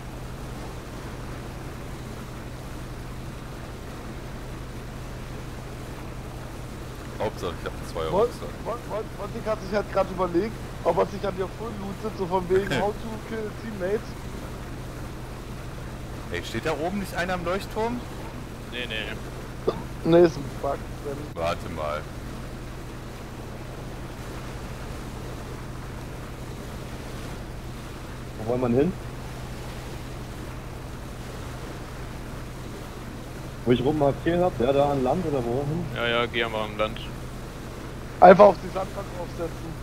Hauptsache, ich hab einen Zweier-Rucksack. Montik hat sich halt gerade überlegt, ob er sich an dir full lootet, so von wegen how to kill teammates. Ey, steht da oben nicht einer am Leuchtturm? Nee. Ne, ist ein Bug. Warte mal. Wo wollen wir hin? Wo ich rum markiert hab, ja, da an Land oder wo hin? Ja, geh mal am Land. Einfach auf die Sandbank aufsetzen.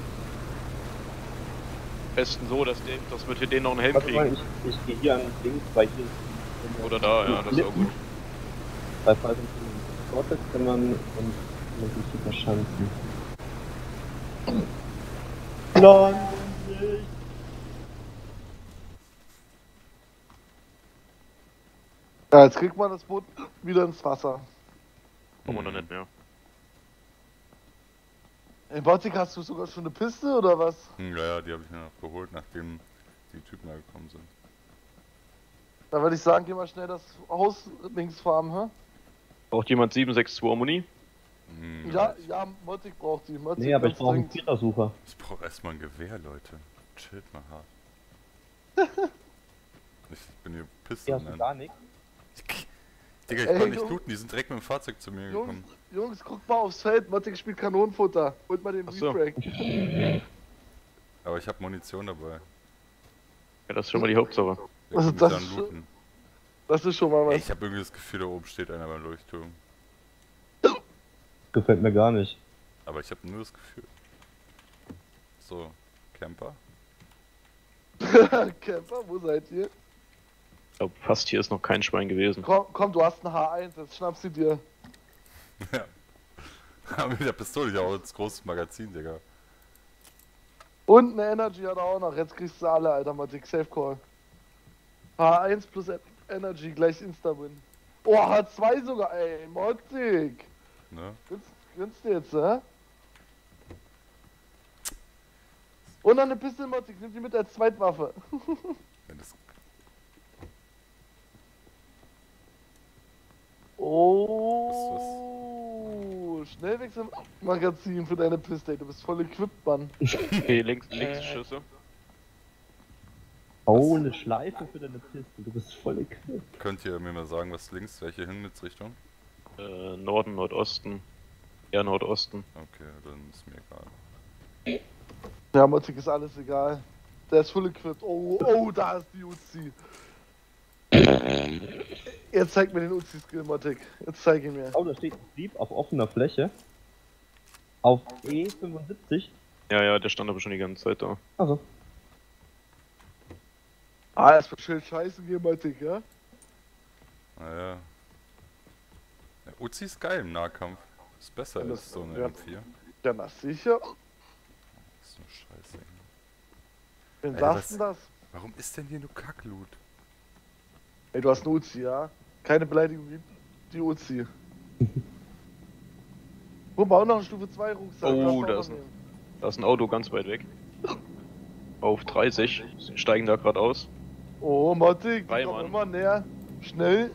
Besten so, dass wir für den noch einen Helm Warte mal, kriegen. ich gehe hier an links, weil hier ist... Oder da, ja, das ist auch gut. Bei falschen Vortex kann man sich hier verschanzen. Nein, nicht! Ja, jetzt kriegt man das Boot wieder ins Wasser. Kommen wir noch nicht mehr. In Montik hast du sogar schon eine Piste oder was? Ja, die habe ich mir noch geholt, nachdem die Typen da gekommen sind. Da würde ich sagen, geh mal schnell das Haus links farmen, hä? Braucht jemand 762 Ammunition? Ja, Montik braucht die. Montik Nee, aber ich ganz brauche einen dringend. Vierersucher. Ich brauche erstmal ein Gewehr, Leute. Chillt mal hart. Ich bin hier Hier Piste, hast du gar nichts. Digga, ich Ey, konnte nicht Jungs. looten, die sind direkt mit dem Fahrzeug zu mir gekommen. Jungs, guck mal aufs Feld. Mottig spielt Kanonenfutter. Holt mal den Ach so. Refrag. Aber ich habe Munition dabei. Ja, das ist schon mal die Hauptsache. Wir Also können das dann ist looten. Das ist schon mal Ey, was. ich habe irgendwie das Gefühl, da oben steht einer beim Leuchtturm. Gefällt mir gar nicht. Aber ich habe nur das Gefühl. So, Camper? Camper, wo seid ihr? Ich glaube, fast hier ist noch kein Schwein gewesen. Komm, du hast einen H1, jetzt schnappst du dir. Ja. Aber mit der Pistole, ich auch das große Magazin, Digga. Und eine Energy hat er auch noch. Jetzt kriegst du alle, Alter, Matic. Safe Call. H1 plus Energy gleich Insta-Win. Oh, H2 sogar, ey. Matic. Ne? Gönnst du jetzt, hä? Und noch eine Pistole, Matic. Nimm die mit als Zweitwaffe. Wenn das Oh, Schnellwechselmagazin für deine Pistole. Du bist voll equipped, Mann. Okay, links Schüsse. Oh, eine Schleife für deine Piste. Du bist voll equipped. könnt ihr mir mal sagen, was links, welche Himmelsrichtung? Norden, Nordosten. Ja, Nordosten. Okay, dann ist mir egal. Ja, Matic ist alles egal. Der ist voll equipped. Oh, da ist die Uzi. Jetzt zeig mir den Uzi-Skill, Matic. Jetzt zeig ihn mir. Oh, da steht ein Jeep auf offener Fläche. Auf E75. Ja, der stand aber schon die ganze Zeit da. Also. Ah, es wird schön scheißen gehen, Matic, ja? Naja. Ja, Uzi ist geil im Nahkampf. Ist besser Ja, als das- so eine ja. M4. Ja, na sicher. Das ist eine Scheiße. Wen Ey, sagst was- du das? Warum ist denn hier nur Kackloot? Ey, du hast eine Uzi, ja? Keine Beleidigung, die Uzi. Guck mal, auch noch ein Stufe 2 Rucksack. Oh, darfst du da auch ist noch ein- nehmen. Da ist ein Auto ganz weit weg. Auf 30. Sie steigen da gerade aus. Oh, Matic, die Drei, kommen Mann. immer näher. Schnell.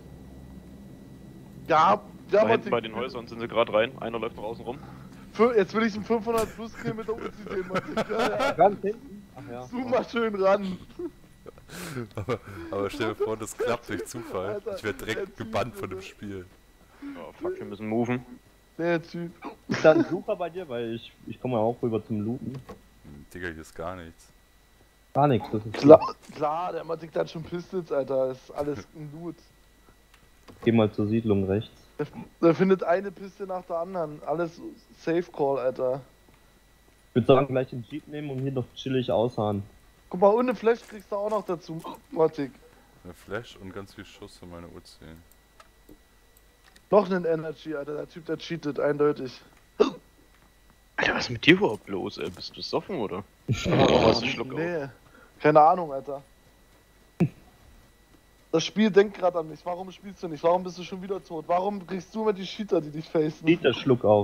Ja, Da hinten Matic. bei den Häusern sind sie gerade rein. Einer läuft noch außen rum. Jetzt will ich einen 500 plus Kill mit der Uzi sehen, Matic. Ja. Ganz hinten. Ach ja. Zoom mal schön ran. Aber stell dir vor, das klappt durch Zufall. Alter, Ich werde der direkt Typ, gebannt von dem Alter. Spiel. Oh, fuck, wir müssen moven. Der Typ. Ist da ein Sucher bei dir? Weil ich komme ja auch rüber zum Looten. Digga, hier ist gar nichts. Gar nichts. Das ist Klar, der Matic hat schon Pistols, Alter. Ist alles ein Loot. Geh mal zur Siedlung rechts. Der findet eine Piste nach der anderen. Alles Safe Call, Alter. Ich würde sagen, gleich den Jeep nehmen und hier noch chillig ausharren. Guck mal, und eine Flash kriegst du auch noch dazu, Matic. Eine Flash und ganz viel Schuss für meine Uzi. Noch einen Energy, Alter. Der Typ, der cheatet, eindeutig. Alter, was ist mit dir überhaupt los, ey? Bist du besoffen, oder? Oh, hast du Schluck auf? Nee, keine Ahnung, Alter. Das Spiel denkt gerade an mich. Warum spielst du nicht? Warum bist du schon wieder tot? Warum kriegst du immer die Cheater, die dich facen? Geht der Schluck auf.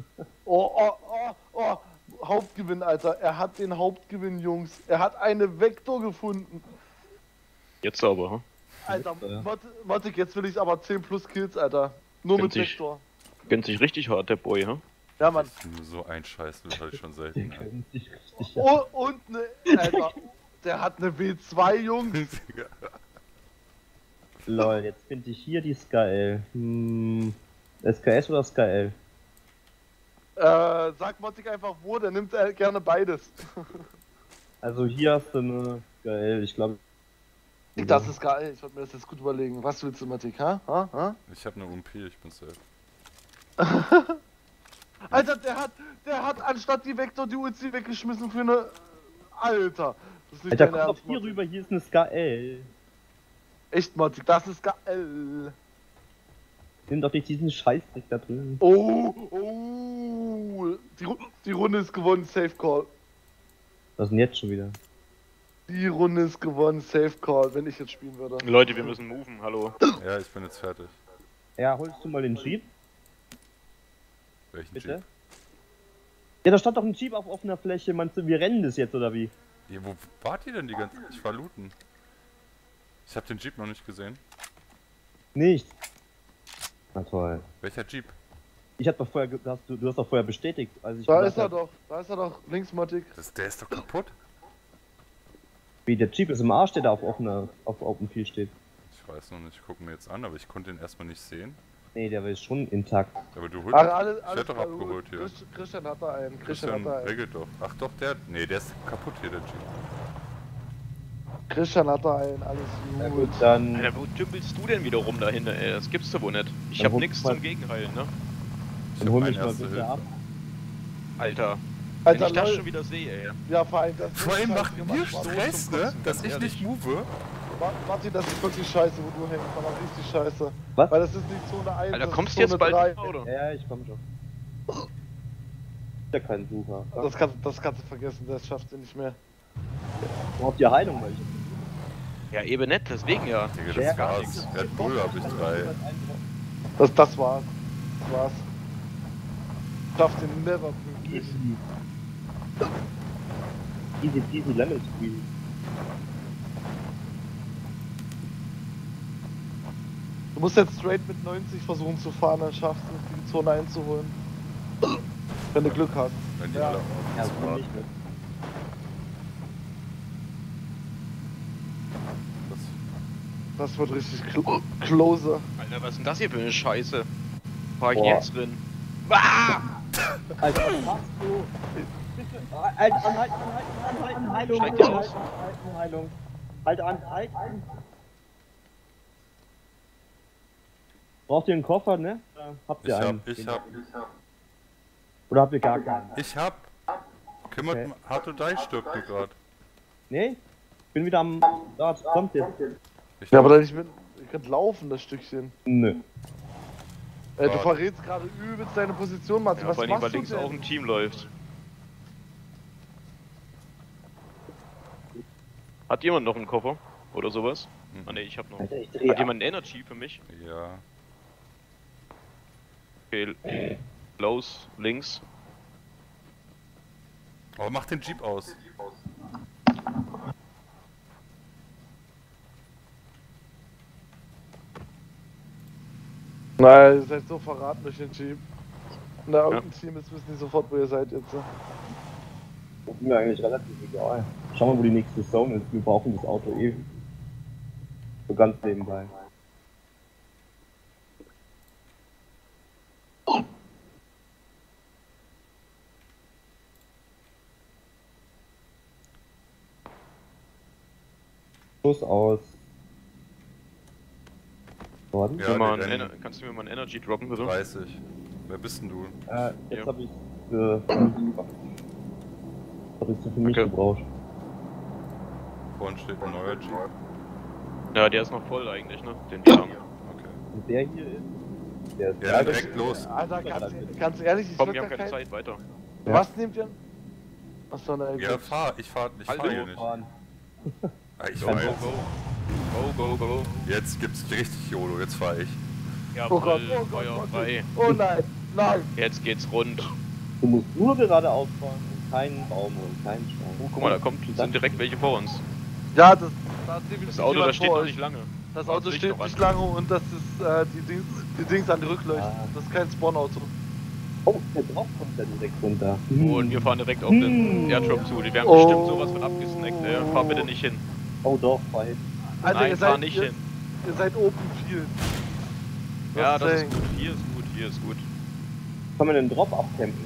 Oh. Hauptgewinn, Alter. Er hat den Hauptgewinn, Jungs. Er hat eine Vektor gefunden. Jetzt aber, hm? Alter, Ja. Matic, jetzt will ich aber 10 plus Kills, Alter. Nur mit Gönnt sich. Vektor. Gönnt sich richtig hart, der Boy, hm? Ja, Mann. Nur so ein Scheiß, das hatte ich schon selten. Der Ne? kennt sich richtig. Oh, und ne, Alter. Der hat eine W2, Jungs. Digga. Lol, jetzt finde ich hier die Sky. SKS oder Sky? Sag Matic einfach wo, der nimmt gerne beides. Also hier hast du eine Sky, ich glaube. Das ist geil, ich wollte mir das jetzt gut überlegen. Was willst du, Matic, ha? Ich habe eine UMP, ich bin safe. Alter, der hat anstatt die Vektor die Uzi weggeschmissen für eine... Alter. Das ist nicht Alter, dein komm doch Ernst, hier Matic. rüber, hier ist eine Sky. Echt, Matic, das ist geil. Nimm doch nicht diesen Scheißdreck da drin. Oh. Die Runde ist gewonnen, Safe Call. Was ist denn jetzt schon wieder? Die Runde ist gewonnen, Safe Call, wenn ich jetzt spielen würde. Leute, wir müssen moven, hallo. Ja, ich bin jetzt fertig. Ja, holst du mal den Jeep, Welchen bitte? Jeep? Ja, da stand doch ein Jeep auf offener Fläche. Meinst du, wir rennen das jetzt oder wie? Ja, wo wart ihr denn die ganze... Ich war looten. Ich habe den Jeep noch nicht gesehen. Nicht. Na toll. Welcher Jeep? Ich hab doch vorher, du hast doch vorher bestätigt, als ich Da gesagt ist er hab, doch, links, Matic. Der ist doch kaputt. Wie, der Jeep ist im Arsch, der da auf Open Field steht. Ich weiß noch nicht, ich gucke mir jetzt an, aber ich konnte ihn erstmal nicht sehen. Nee, der ist schon intakt. Aber du holst. Ich hätte doch abgeholt hier. Christian hat da einen. Christian regelt doch. Ach doch, nee, der ist kaputt hier, der Jeep. Christian hat da einen, alles Na gut. gut, dann. Alter, wo dümpelst du denn wieder rum dahinter, ey? Das gibt's doch wohl nicht. Ich Dann hab hol nix mal- zum Gegenheilen, ne? Dann hol hab mich eine mal erste bitte Hilfe. ab. Alter. Alter, Wenn ich das Leute, schon wieder sehe, ey. ja, vor allem das. Vor allem macht gemacht, mir Martin. Stress, ne? Dass ich nicht move. Martin, das ist wirklich scheiße, wo du hängst, aber richtig scheiße. Was? Weil das ist nicht Zone 1. Alter, das kommst ist du jetzt Zone bald 3. wieder, oder? Ja, ich komm schon. Ist ja kein Sucher. Das kannst du vergessen, das schafft ihr nicht mehr. Braucht ihr Heilung, welche? Ja, eben nicht, deswegen ja. Digga, das Gas. Red Bull hab ich 3. Das war's. Das war's. Schafft ihr never pünktlich. Easy peasy lemon squeeze. Du musst jetzt straight mit 90 versuchen zu fahren, dann schaffst du es, die Zone einzuholen. Wenn du Glück hast. Wenn die Ja. alle auf Ja, uns so warten. nicht mit. Das wird richtig closer. Alter, was ist denn das hier für eine Scheiße? Fahr ich Boah. jetzt drin? Ah! Alter, was machst du? Bitte, anhalten, Heilung. Steig dir aus. Heilung. Halt an. Braucht ihr einen Koffer, ne? Habt ihr einen? Ich hab. Oder habt ihr gar keinen? Kümmert Okay. Hato Dai stirbt nur gerade. Nee? Ich bin wieder am Start. Kommt jetzt. Ja, aber ich kann laufen, das Stückchen. Nö. Du Warte. verrätst gerade übelst deine Position, Martin. Ja, Was vor allem, weil machst du links auch denn? ein Team läuft. Hat jemand noch einen Koffer? Oder sowas? Ah ne, ich hab noch. Alter, ich dreh Hat ab. jemand Energy für mich? Ja. Okay, Klaus, links. Aber mach den Jeep aus. Nein, ihr seid so verraten durch den Jeep. Wenn da irgendein Team ist, wissen die sofort, wo ihr seid jetzt. Das ist mir eigentlich relativ egal. Schau mal, wo die nächste Zone ist. Wir brauchen das Auto eh. So ganz nebenbei. Schuss aus. Norden? Ja, Mir mal die einen rennen. Kannst du mir mal einen Energy droppen, bitte? 30. Wer bist denn du? Jetzt Ja. hab ich für hab ich für mich Okay. gebraucht. Vorhin steht ein neuer Jeep. Ja, der ist noch voll eigentlich, ne? Den wir haben. Okay. Und der hier ist. Der ist Ja, direkt los. Alter, ganz ehrlich, ich Komm, würd wir haben gar keine kein... Zeit, weiter. Ja. Was nehmt ihr? Achso, ne, Ja, gut. ich fahr Hallo. hier nicht. fahren. Ah, ich Go, weiß. go, go. Jetzt gibt's richtig YOLO, jetzt fahr ich. Jawohl, Oh Gott, Feuer frei. Oh nein, nein. Jetzt geht's rund. Du musst nur geradeaus fahren und keinen Baum und keinen Stein. Oh, guck mal, da sind direkt welche vor uns. Ja, da ist definitiv Das Auto, jemand da steht vor noch euch. nicht lange. Das Macht Auto Licht steht noch nicht an. lange und das ist die Dings an die Rückleuchten. Ah. Das ist kein Spawn-Auto. Oh, der drauf kommt da direkt runter. Und wir fahren direkt auf den Airdrop zu. Die werden bestimmt sowas von abgesnackt, ey. Fahr bitte nicht hin. Oh doch, fahr hin. Alter, Nein, ihr fahr seid, nicht ihr, hin. ihr seid Open Field. Ja, Was das ist denn? gut. Hier ist gut, hier ist gut. Kann man den Drop abcampen?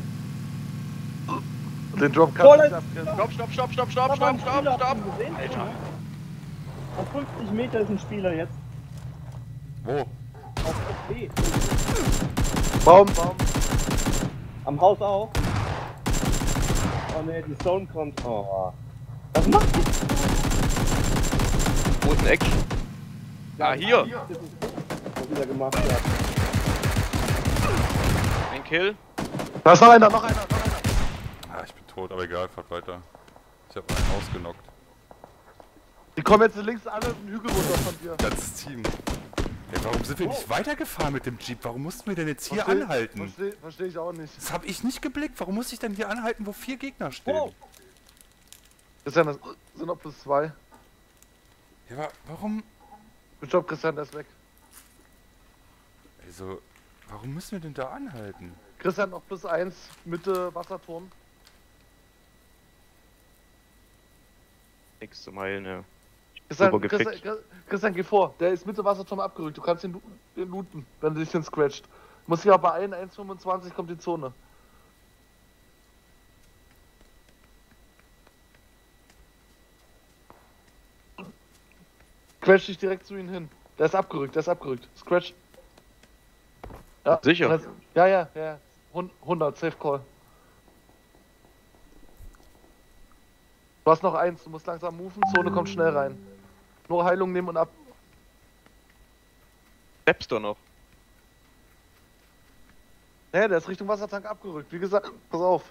Den Drop Oh, kannst du nicht das- abgrenzen. Stopp. Gesehen? Alter. Auf 50 Meter ist ein Spieler jetzt. Wo? Auf FB. Baum. Am Haus auch. Oh ne, die Zone kommt. Oh. Was macht die? Wo ist ein Eck? Ah, hier. Was wieder gemacht hat. Ein Kill. Da ist noch einer. Ah, ich bin tot, aber egal, fahrt weiter. Ich hab einen ausgenockt. Die kommen jetzt links alle den Hügel runter von dir. Ganzes Team. Ey, warum sind wir nicht weitergefahren mit dem Jeep? Warum mussten wir denn jetzt hier Versteh- anhalten? Versteh ich auch nicht. Das hab ich nicht geblickt. Warum muss ich denn hier anhalten, wo 4 Gegner stehen? Wow. Christian, das sind noch plus 2. Ja, aber warum? Gut Job, Christian, der ist weg. Also, warum müssen wir denn da anhalten? Christian noch plus 1, Mitte Wasserturm. Nix zum Heilen, ja. Christian, Super gefickt. Christian, geh vor. Der ist Mitte Wasserturm abgerückt. Du kannst ihn looten, wenn du dich den scratcht. Muss hier aber 1,25 kommt die Zone. Scratch dich direkt zu ihm hin. Der ist abgerückt, Scratch. Ja, Sicher? Ja. 100, Safe Call. Du hast noch 1, du musst langsam moven, Zone kommt schnell rein. Nur Heilung nehmen und ab. Steppst du noch? Nee, der ist Richtung Wassertank abgerückt. Wie gesagt, pass auf.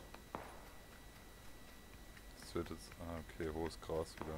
Das wird jetzt. Ah, okay, hohes Gras wieder.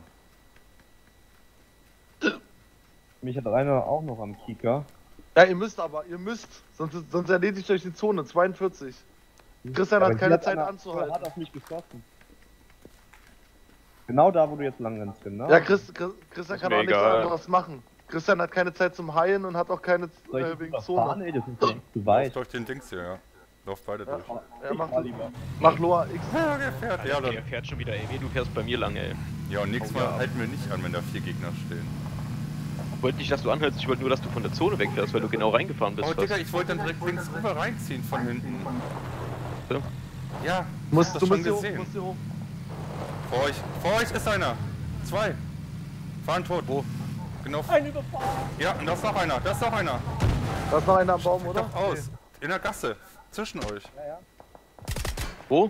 Mich hat einer auch noch am Kieker. Ja, ihr müsst, sonst erledigt euch die Zone, 42. Christian hat keine Zeit anzuhalten. Hat auf mich geschossen. Genau da, wo du jetzt lang rennst, genau. Ja, Christian kann auch nichts egal. anderes machen. Christian hat keine Zeit zum Heilen und hat auch keine wegen Zone. Ey, das ist echt zu weit. Lauft durch den Dings hier, ja. Lauft beide durch. Ja, mach Loa X. Ja, der fährt. Ja, Okay, er fährt schon wieder, ey. Du fährst bei mir lang, ey. ja, und nächstes Oh, Mal ja. halten wir nicht an, wenn da 4 Gegner stehen. Ich wollte nicht, dass du anhältst, ich wollte nur, dass du von der Zone wegfährst, weil du genau reingefahren bist. Oh, Digga, fast. ich wollte dann direkt links rüber reinziehen von hinten. So. Ja, Du musst das schon hier hoch, gesehen. musst hier hoch. Vor euch ist einer. 2. Fahren tot. Wo? Genau. Ein überfahren! Ja, und da ist noch einer. Da ist noch einer. Da ist noch einer am Baum, oder? Doch aus. In der Gasse. Zwischen euch. Wo?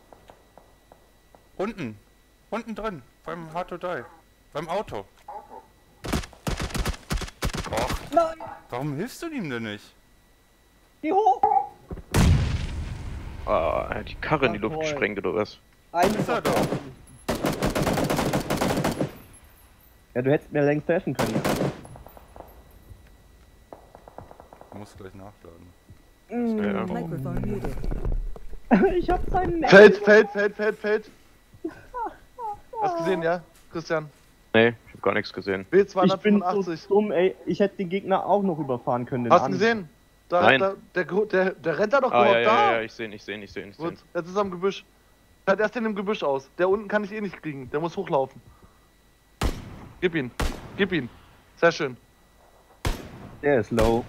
Unten. Unten drin. Beim Hard to Die. Beim Auto. Och. Nein! Warum hilfst du ihm denn nicht? Geh hoch! Ah, er hat die Karre in die Ach, Luft toll. gesprengt oder was? Ein Ist er doch. Ja, du hättest mir längst helfen können. Du musst gleich nachladen. Ja. Microphone muted. Ich hab seinen Feld. Hast gesehen, ja? Christian. Nee, ich hab gar nichts gesehen. Ich bin so B285. dumm, ey. Ich hätte den Gegner auch noch überfahren können. den Hast du anderen. gesehen? Da, Nein. der rennt da doch Ah, überhaupt da. ja, ich seh ihn. Gut, jetzt ist er am Gebüsch. Fährt erst in dem Gebüsch aus. Der unten kann ich eh nicht kriegen. Der muss hochlaufen. Gib ihn. Sehr schön. Der ist low.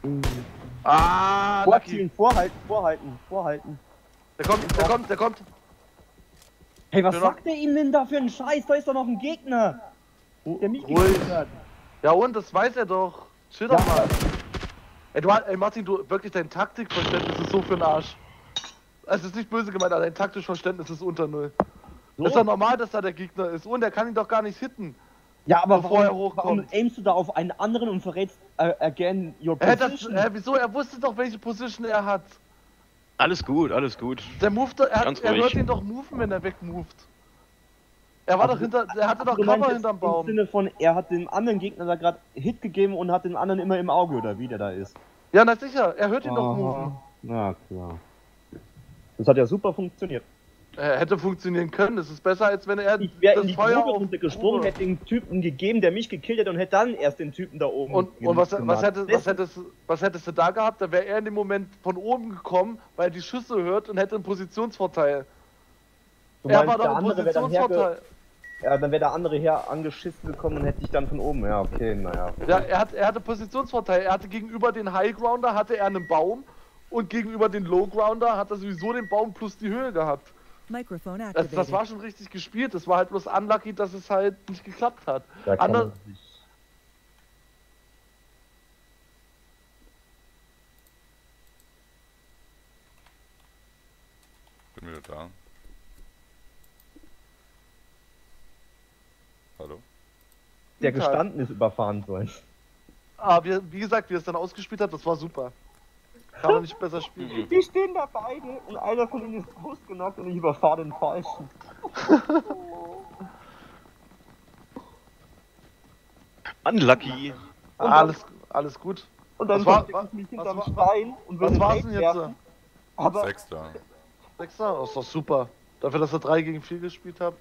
Ah, Lucky. Vorziehen, vorhalten. Der kommt. Hey, was Genau. sagt der ihm denn da für einen Scheiß? Da ist doch noch ein Gegner. Der mich Ruhig. gekillt hat. Ja und, das weiß er doch. Chill doch mal. Ey Martin, du wirklich, dein Taktikverständnis ist so für den Arsch. Es ist nicht böse gemeint, aber dein taktisches Verständnis ist unter Null. So? Ist doch normal, dass da der Gegner ist. Und er kann ihn doch gar nicht hitten. Ja, aber Bevor er warum hochkommt. aimst du da auf einen anderen und verrätst again your Er hätte position? wieso? Er wusste doch, welche Position er hat. Alles gut. Der moved, er Ganz hört ruhig. ihn doch moven, wenn er wegmoved. Er war Aber doch er hatte doch Du meinst Cover jetzt hinterm Im Baum. Sinne von, er hat dem anderen Gegner da gerade Hit gegeben und hat den anderen immer im Auge, oder wie der da ist. Ja, na sicher, er hört ihn doch moven. Na klar. Das hat ja super funktioniert. Er hätte funktionieren können, das ist besser, als wenn er Ich wäre in das die Feuer Grube auf runtergesprungen, Grube. hätte den Typen gegeben, der mich gekillt hätte und hätte dann erst den Typen da oben Und was gemacht. hättest du da gehabt? Da wäre er in dem Moment von oben gekommen, weil er die Schüsse hört und hätte einen Positionsvorteil. Du Er meinst, war doch der im andere wäre dann Positionsvorteil. Ja, dann wäre der andere her angeschissen gekommen und hätte ich dann von oben. Ja, okay, naja. Ja, er hatte Positionsvorteil. Er hatte gegenüber den Highgrounder hatte er einen Baum und gegenüber den Lowgrounder hat er sowieso den Baum plus die Höhe gehabt. Microphone Das activated. war schon richtig gespielt. Das war halt bloß unlucky, dass es halt nicht geklappt hat. Da kann Ander- man sich- Bin wieder da. Hallo? Der gestanden ist, überfahren sollen. Aber wie gesagt, wie er es dann ausgespielt hat, das war super. Kann man nicht besser spielen. Die stehen da beide und einer von ihnen ist ausgenockt und ich überfahre den Falschen. Unlucky. Alles gut. Und dann Was war- verstecke ich mich hinterm was Stein und will Was den war's Hate denn jetzt? werfen. Aber Sechster. Sechster? Das ist doch super. Dafür, dass ihr 3 gegen 4 gespielt habt.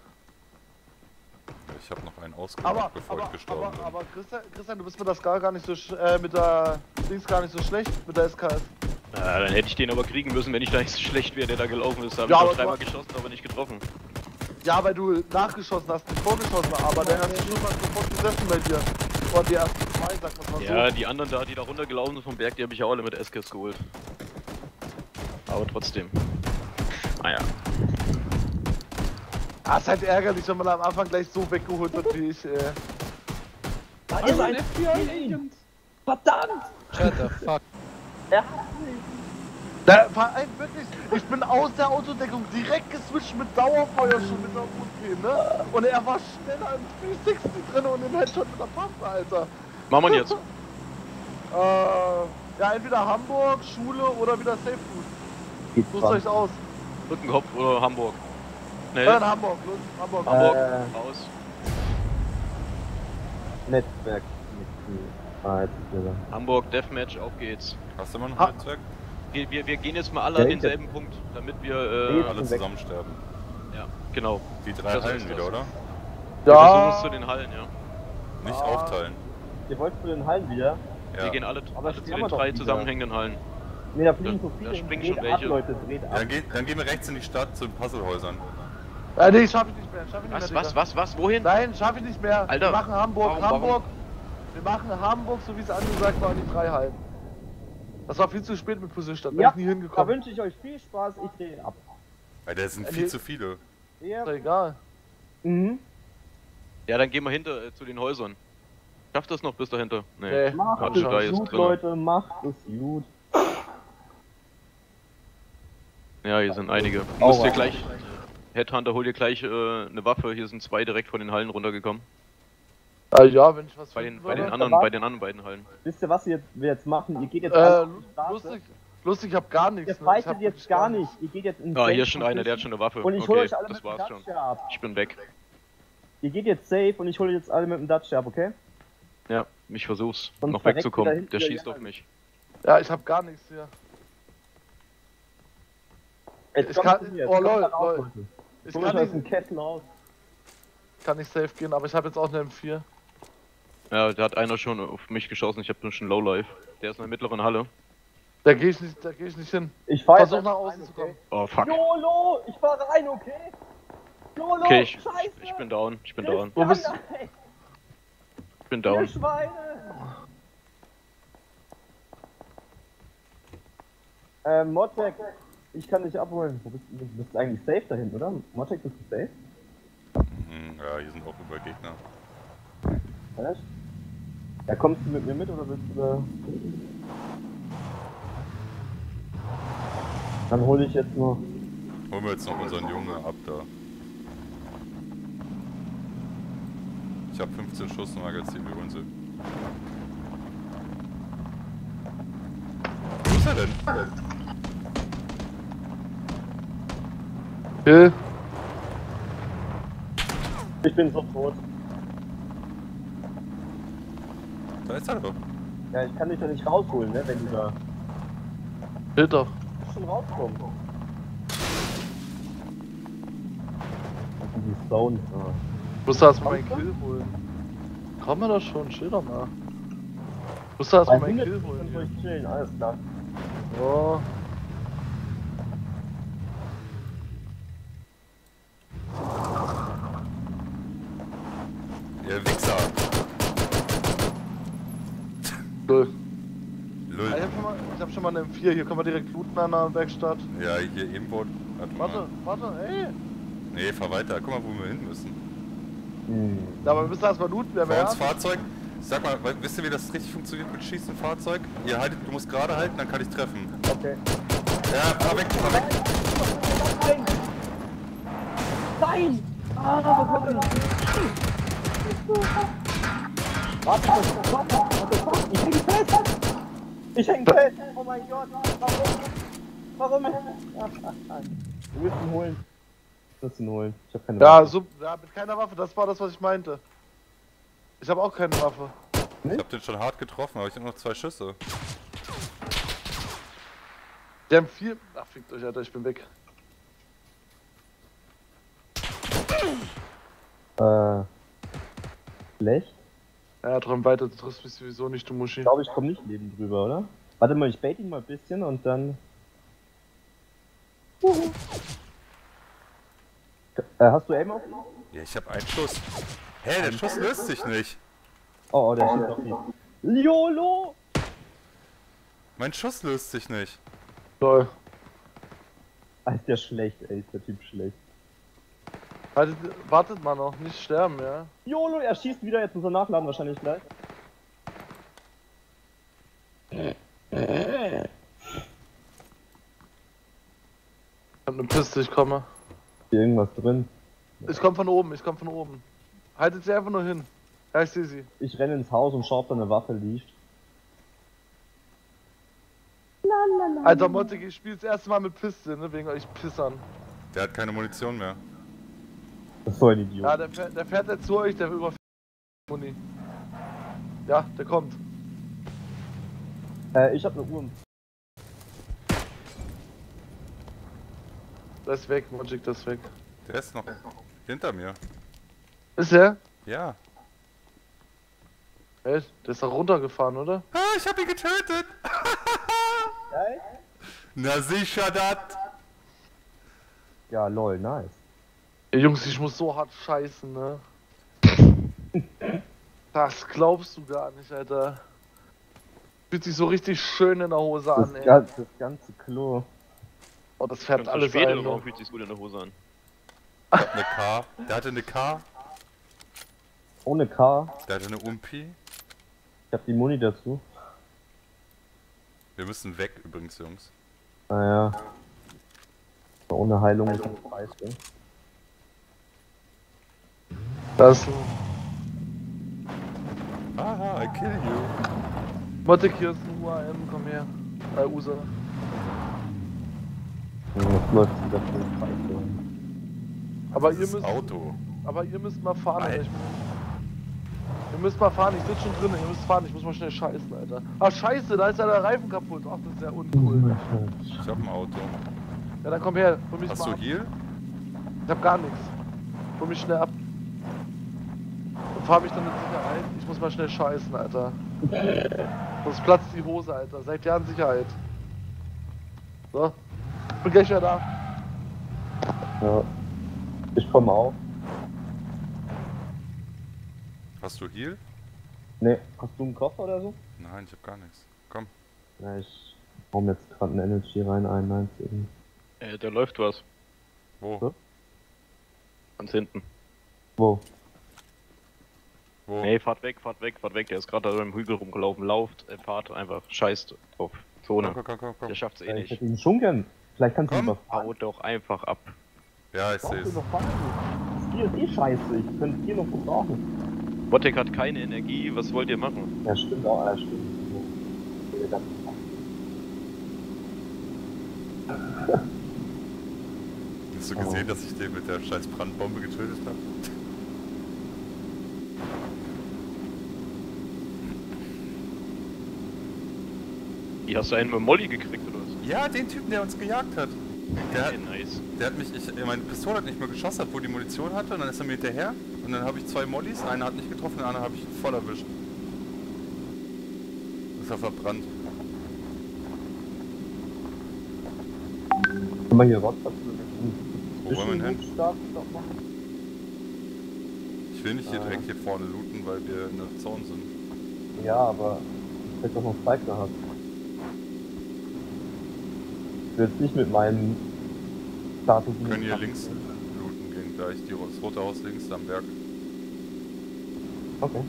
Ich habe noch einen ausgemacht, Aber, bevor ich gestorben bin. aber Christian, du bist mit der Scar gar nicht so mit der Dings gar nicht so schlecht, mit der SKS. Dann hätte ich den aber kriegen müssen, wenn ich da nicht so schlecht wäre, der da gelaufen ist. Da hab Ja, ich aber doch dreimal geschossen, aber nicht getroffen. Ja, weil du nachgeschossen hast, nicht vorgeschossen, aber der erste Schuss hat sofort gesessen bei dir. Und die ersten zwei, sagt man mal so. Ja, die anderen da, die da runtergelaufen sind vom Berg, die habe ich auch alle mit SKs geholt. Aber trotzdem. Naja. Ah, ist halt ärgerlich, wenn man am Anfang gleich so weggeholt wird wie ich, Da ist ein FBI-Agent! Verdammt! Shut the fuck. Da war ein wirklich, ich bin aus der Autodeckung direkt geswitcht mit Dauerfeuer schon mit der UP, ne? Und er war schneller im 360 drin und im Headshot mit der Pampe, Alter. Machen wir jetzt. Ja, entweder Hamburg, Schule oder wieder Safe Food. Sucht euch aus. Rückenkopf oder Hamburg. Schnell. In Hamburg, los, Hamburg. Hamburg, raus. Netzwerk. Jetzt ist wieder. Hamburg, Deathmatch, auf geht's. Hast du immer noch Ha- ein Netzwerk? Wir gehen jetzt mal alle an denselben Punkt, damit wir, Alle zusammen sterben. ja, genau. Die 3 Das Hallen ist wieder, das. oder? Wir versuchen Ja, es zu den Hallen, ja. Nicht Ah. aufteilen. Ihr wollt zu den Hallen wieder? Wir Ja. gehen alle Aber zu sterben den wir doch 3 wieder. zusammenhängenden Hallen. Ne, da fliegen Da- so da viele. springen Dreht schon ab, welche. Leute, dreht ab. Dann gehen wir rechts in die Stadt zu den Puzzlehäusern. nee, schaff ich nicht mehr, Was? Wohin? Nein, schaff ich nicht mehr. Alter, Wir machen Hamburg, warum? Hamburg. Wir machen Hamburg, so wie es angesagt war, an die 3 Hallen. Das war viel zu spät mit Puzzlestadt, da Ja, bin ich nie da hingekommen. wünsche ich euch viel Spaß, ich drehe ab. Weil da sind viel zu viele. Ja. Ist doch egal. Mhm. Ja, dann gehen wir hinter zu den Häusern. Schafft das noch bis dahinter? Nee. Macht Warte, es da ist gut, drin. Leute, macht es gut. Ja, hier sind einige. Aua. Musst dir gleich. Headhunter, hol dir gleich eine Waffe. Hier sind 2 direkt von den Hallen runtergekommen. Ja, wenn ich was Bei den finden würde. anderen beiden Hallen. Wisst ihr, was wir jetzt machen? Ihr geht jetzt alle auf die Straße. lustig, ich hab gar nichts. Ihr ne? Ich fightet hab jetzt wirklich gar nicht. Ihr geht jetzt in Ah, hier Safe ist schon einer, der hat schon eine Waffe. Und ich hole Okay, euch alle das mit dem war's schon. Dutcher ab. Ich bin weg. Ihr geht jetzt safe und ich hole jetzt alle mit dem Dutcher ab, okay? Ja, ich versuch's, Sonst noch verreckt wegzukommen. ihr da hinten Der wieder schießt die auf Hand. mich. Ja, ich hab gar nichts hier. Jetzt Ich kommt kann- zu mir, oh, kommt lol, da raus, lol. Leute. Ich Holt euch kann aus nicht, dem Kessel raus. kann nicht safe gehen, aber ich habe jetzt auch eine M4. Ja, da hat einer schon auf mich geschossen. Ich hab nur schon Lowlife. Der ist in der mittleren Halle. Da geh ich nicht hin. Ich fahr jetzt Versuch nach einfach außen rein, zu kommen. Oh, fuck. YOLO! Ich fahr rein, okay? YOLO! Okay, ich Scheiße! bin down. Ich bin down. Wo bist du? Ich bin Ihr down. Schweine! Motek, ich kann dich abholen. Wo bist du? Du bist eigentlich safe da hinten, oder? Motek, bist du safe? Ja, hier sind auch über Gegner. Echt? Ja, kommst du mit mir mit oder willst du da? Dann hole ich jetzt noch. Holen wir jetzt noch unseren Junge ab da. Ich habe 15 Schuss im Magazin, wir holen sie. Wo ist er denn? Kill. Ich bin so tot. Da ist er doch. Ja, ich kann dich doch nicht rausholen, ne, wenn du da Kill doch. schon rauskommst. Die Stones, ja. Ich muss da erstmal meinen Kill holen. Komm mir doch schon, chill doch mal. Ich muss da erstmal meinen Kill holen. Könnt ihr Hier. euch chillen, alles klar. Oh. Ihr Wichser. Cool. Lull. Ich hab schon mal eine M4, hier können wir direkt looten an der Werkstatt. Ja, hier Import. Warte, ey. Nee, fahr weiter. Guck mal, wo wir hin müssen. Ja, aber wir müssen erstmal looten, wer Vor uns wäre. Fahrzeug. Sag mal, wisst ihr, wie das richtig funktioniert mit Schießen Fahrzeug? Ihr haltet, du musst gerade halten, dann kann ich treffen. Okay. Ja, fahr weg, fahr weg. Nein! Ah, bekommen! Warte, ich häng fest! Ich häng fest! Oh mein Gott! Warum? Wir müssen ihn holen. Wir müssen ihn holen. Ich hab keine Ja, Waffe. so, ja, mit keiner Waffe, das war das, was ich meinte. Ich habe auch keine Waffe. Ich hab den schon hart getroffen, aber ich hab noch 2 Schüsse. Die haben 4. Ach, fickt euch, Alter, ich bin weg. Schlecht? Ja, träum weiter, du triffst mich sowieso nicht, du Muschi. Ich glaube, ich komme nicht lebend drüber, oder? Warte mal, ich bait ihn mal ein bisschen und dann. Hast du Aim auf ihn? Ja, ich hab einen Schuss. Hä, der Schuss löst sich nicht. Oh, der schießt auf ihn. YOLO! Mein Schuss löst sich nicht. Toll. Ist der schlecht, ey, ist der Typ schlecht. Wartet mal noch, nicht sterben, ja? YOLO, er schießt wieder, jetzt muss er nachladen wahrscheinlich gleich. Ich hab ne Piste, ich komme. Hier irgendwas drin. Ich komm von oben, ich komm von oben. Haltet sie einfach nur hin. Ja, ich sehe sie. Ich renne ins Haus und schau, ob da eine Waffe liegt. Alter Mottig, ich spiele das erste Mal mit Piste, ne, wegen euch Pissern. Der hat keine Munition mehr. Das ist so ein Idiot. Ja, der fährt jetzt zu euch, der über Muni. Ja, der kommt. Ich hab eine Uhr. Der ist weg, Mottig, der ist weg. Der ist noch hinter mir. Ist er? Ja. Ey, der ist da runtergefahren, oder? Ah, ich hab ihn getötet. Geil? Na sicher dat. Ja, lol, nice. Ey, Jungs, ich muss so hart scheißen, ne? Das glaubst du gar nicht, Alter. Fühlt sich so richtig schön in der Hose an, ey. Das ganze Klo. Oh, das fährt alles später ein. noch Ne? fühlt sich gut in der Hose an. Der hat eine K. Der hatte eine K. Ohne K. Der hatte eine UMP. Ich hab die Muni dazu. Wir müssen weg übrigens, Jungs. Naja. Ohne Heilung ist das scheiße. Das ist ein Aha, I kill you. Mottig, hier ist ein UAM, komm her. USA. Das läuft wieder voll scheiße. Aber Das ihr ist müsst. Auto. Aber ihr müsst mal fahren, Nein. Alter. Ihr müsst mal fahren, ich sitze schon drin, ihr müsst fahren, ich muss mal schnell scheißen, Alter. Ah, scheiße, da ist ja der Reifen kaputt. Ach, das ist ja uncool. Ich hab ein Auto. Ja, dann komm her, hol mich Hast mal du ab. Heal? Ich hab gar nichts. Hol mich schnell ab. Und fahr mich dann mit Sicherheit. Ich muss mal schnell scheißen, Alter. Sonst platzt die Hose, Alter. Seid ja in Sicherheit. So. Ich bin gleich wieder da. Ja. Ich komme auf. Hast du Heal? Ne, hast du einen Koffer oder so? Nein, ich hab gar nichts. Komm. Ja, ich hau mir jetzt gerade eine Energy rein, 91. Da läuft was. Wo? So? Ganz hinten. Wo? Wo? Nee, fahrt weg, fahrt weg, fahrt weg. Der ist gerade da beim Hügel rumgelaufen. Lauft, fahrt einfach. Scheißt drauf. Zone. Komm. Der schafft's eh Ich nicht. hätte ihn schon gern. Vielleicht kannst du ihn Komm. überfahren. Haut doch einfach ab. Ja, ich Brauchst seh's. du überfahren? Das Bier ist eh scheiße. Ich könnte hier noch gebrauchen. Botek hat keine Energie. Was wollt ihr machen? Ja, stimmt auch. Ja, stimmt. Hast du gesehen, dass ich den mit der scheiß Brandbombe getötet habe? Wie hast du einen mit Molly gekriegt oder was? Ja, den Typen, der uns gejagt hat. Okay, nice. Der hat mich, meine Pistole hat nicht mehr geschossen, hat wo die Munition hatte und dann ist er mir hinterher und dann habe ich zwei Mollys, eine hat nicht getroffen, den anderen habe ich voll erwischt. Ist er verbrannt. Kann man hier raus? Wo wollen wir denn hin? Start machen? Ich will nicht hier direkt hier vorne looten, weil wir in der Zone sind. Ja, aber ich hätte doch noch Zeit gehabt. Ich will jetzt nicht mit meinem Status. Wir können hier links looten gehen gleich, das rote Haus links am Berg. Okay.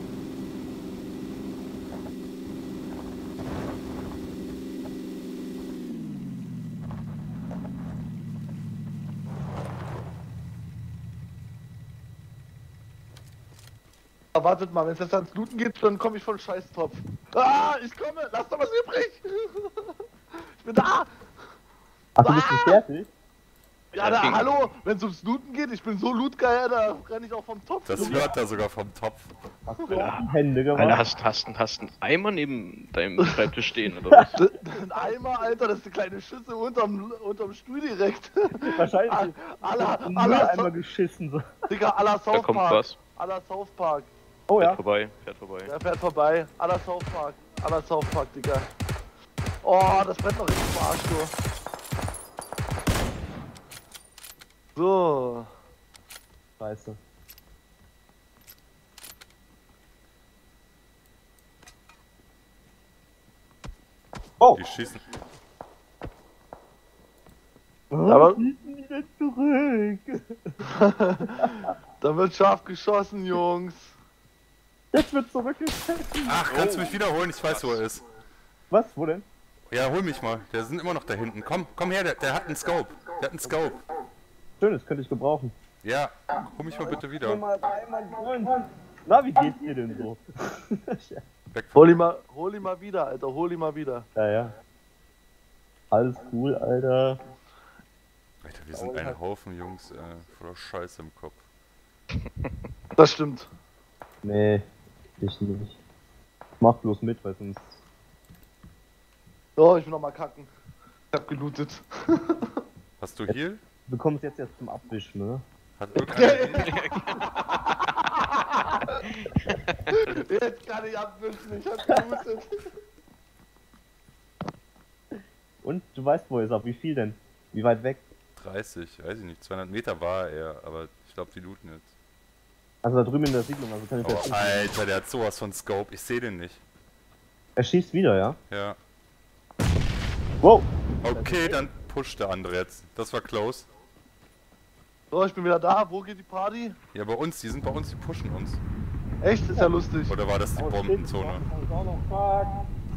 Wartet mal, wenn es jetzt ans Looten geht, dann komme ich von Scheißtopf. Ah, ich komme, lass doch was übrig. Ich bin da. Ach, du bist nicht fertig? Ja, da, hallo, wenn es ums Looten geht, ich bin so lootgeil, da renne ich auch vom Topf. Das hört er sogar vom Topf. Hast du auch die Hände gemacht? Alter, hast einen Eimer neben deinem Schreibtisch stehen oder was? Ein Eimer, Alter, das ist eine kleine Schüssel unterm Stuhl direkt. Wahrscheinlich. Aller geschissen. So. Digga, aller Da South kommt Park. was. Aller South Park. Oh Fährt ja. vorbei, fährt vorbei. Der fährt vorbei. Aller South Park. Aller South Park, Digga. Oh, das brennt noch richtig im Arsch, du. So. scheiße. Oh! Die schießen. Aber wieder zurück! da wird scharf geschossen, Jungs. Jetzt wird zurückgeschossen! Ach, kannst du mich wiederholen? Ich weiß, wo er ist. Was? Wo denn? Ja, hol mich mal. Der sind immer noch da hinten. Komm her, der hat einen Scope. Der hat einen Scope. Schön, das könnte ich gebrauchen. Ja, hol mich mal bitte wieder. Einmal Na, wie geht's dir denn so? Weg. Hol ihn mal wieder, Alter, hol ihn mal wieder. Ja, ja. Alles cool, Alter. Alter, wir sind ein Haufen Jungs, voller Scheiße im Kopf. Das stimmt. Nee, ich nicht. Mach bloß mit, weil sonst... So, ich will noch mal kacken. Ich hab gelootet. Hast du Heal? Du bekommst jetzt zum Abwischen, ne? Hat irgendeiner... Jetzt kann ich abwischen, ich hab gelootet. Und? Du weißt, wo er ist, auf wie viel denn? Wie weit weg? 30, weiß ich nicht. 200 Meter war er, aber ich glaube, die looten jetzt. Also da drüben in der Siedlung, also kann ich Oh, Alter, der hat sowas von Scope. Ich sehe den nicht. Er schießt wieder, ja? Ja. Wow! Okay, dann pusht der andere jetzt. Das war close. So, ich bin wieder da. Wo geht die Party? Ja, bei uns, die sind bei uns, die pushen uns. Echt? Ist ja lustig. Oder war das die Oh, shit, Bombenzone? auch noch fuck.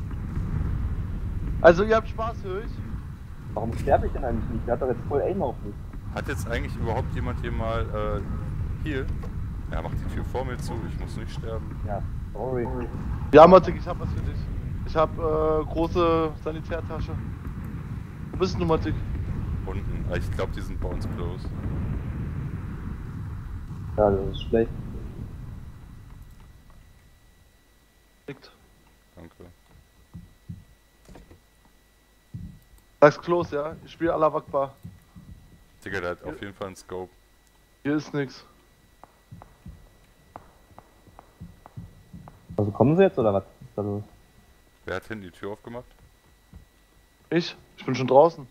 Also, ihr habt Spaß, höre ich? Warum sterbe ich denn eigentlich nicht? Der hat doch jetzt voll Aim auf mich. Hat jetzt eigentlich überhaupt jemand hier mal Heal? Ja, mach die Tür vor mir zu, ich muss nicht sterben. Ja, sorry. Ja, Mattik, ich hab was für dich. Ich hab große Sanitärtasche. Wo bist du, Mattik? Unten. Ich glaube, die sind bei uns close. Ja, das ist schlecht. Liegt. Danke. Sag's close, ja? Ich spiele Allah Akbar. Digga, der hat auf jeden Fall einen Scope. Hier ist nix. Also kommen sie jetzt oder was ist da los? Wer hat hinten die Tür aufgemacht? Ich? Ich bin schon draußen.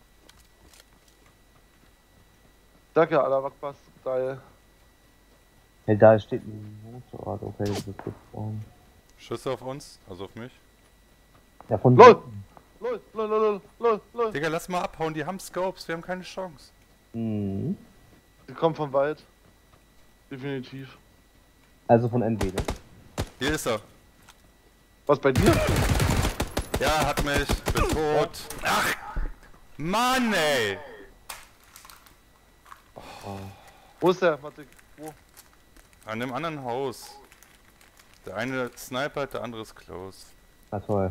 Sag ja, Allah Akbar ist geil. Hey, da steht ein Motorrad, okay, das ist gut. Schüsse auf uns, also auf mich. Ja, von LOL! LOL, LOL, LOL, LOL, LOL. Digga, lass mal abhauen, die haben Scopes, wir haben keine Chance. Mhm. Die kommen vom Wald. Definitiv. Also von NW, ne? Hier ist er. Was bei dir? Ja, hat mich. Bin tot. Ach! Mann, ey! Wo ist der, Mattik? Wo? An dem anderen Haus. Der eine snipert, der andere ist close. Na toll.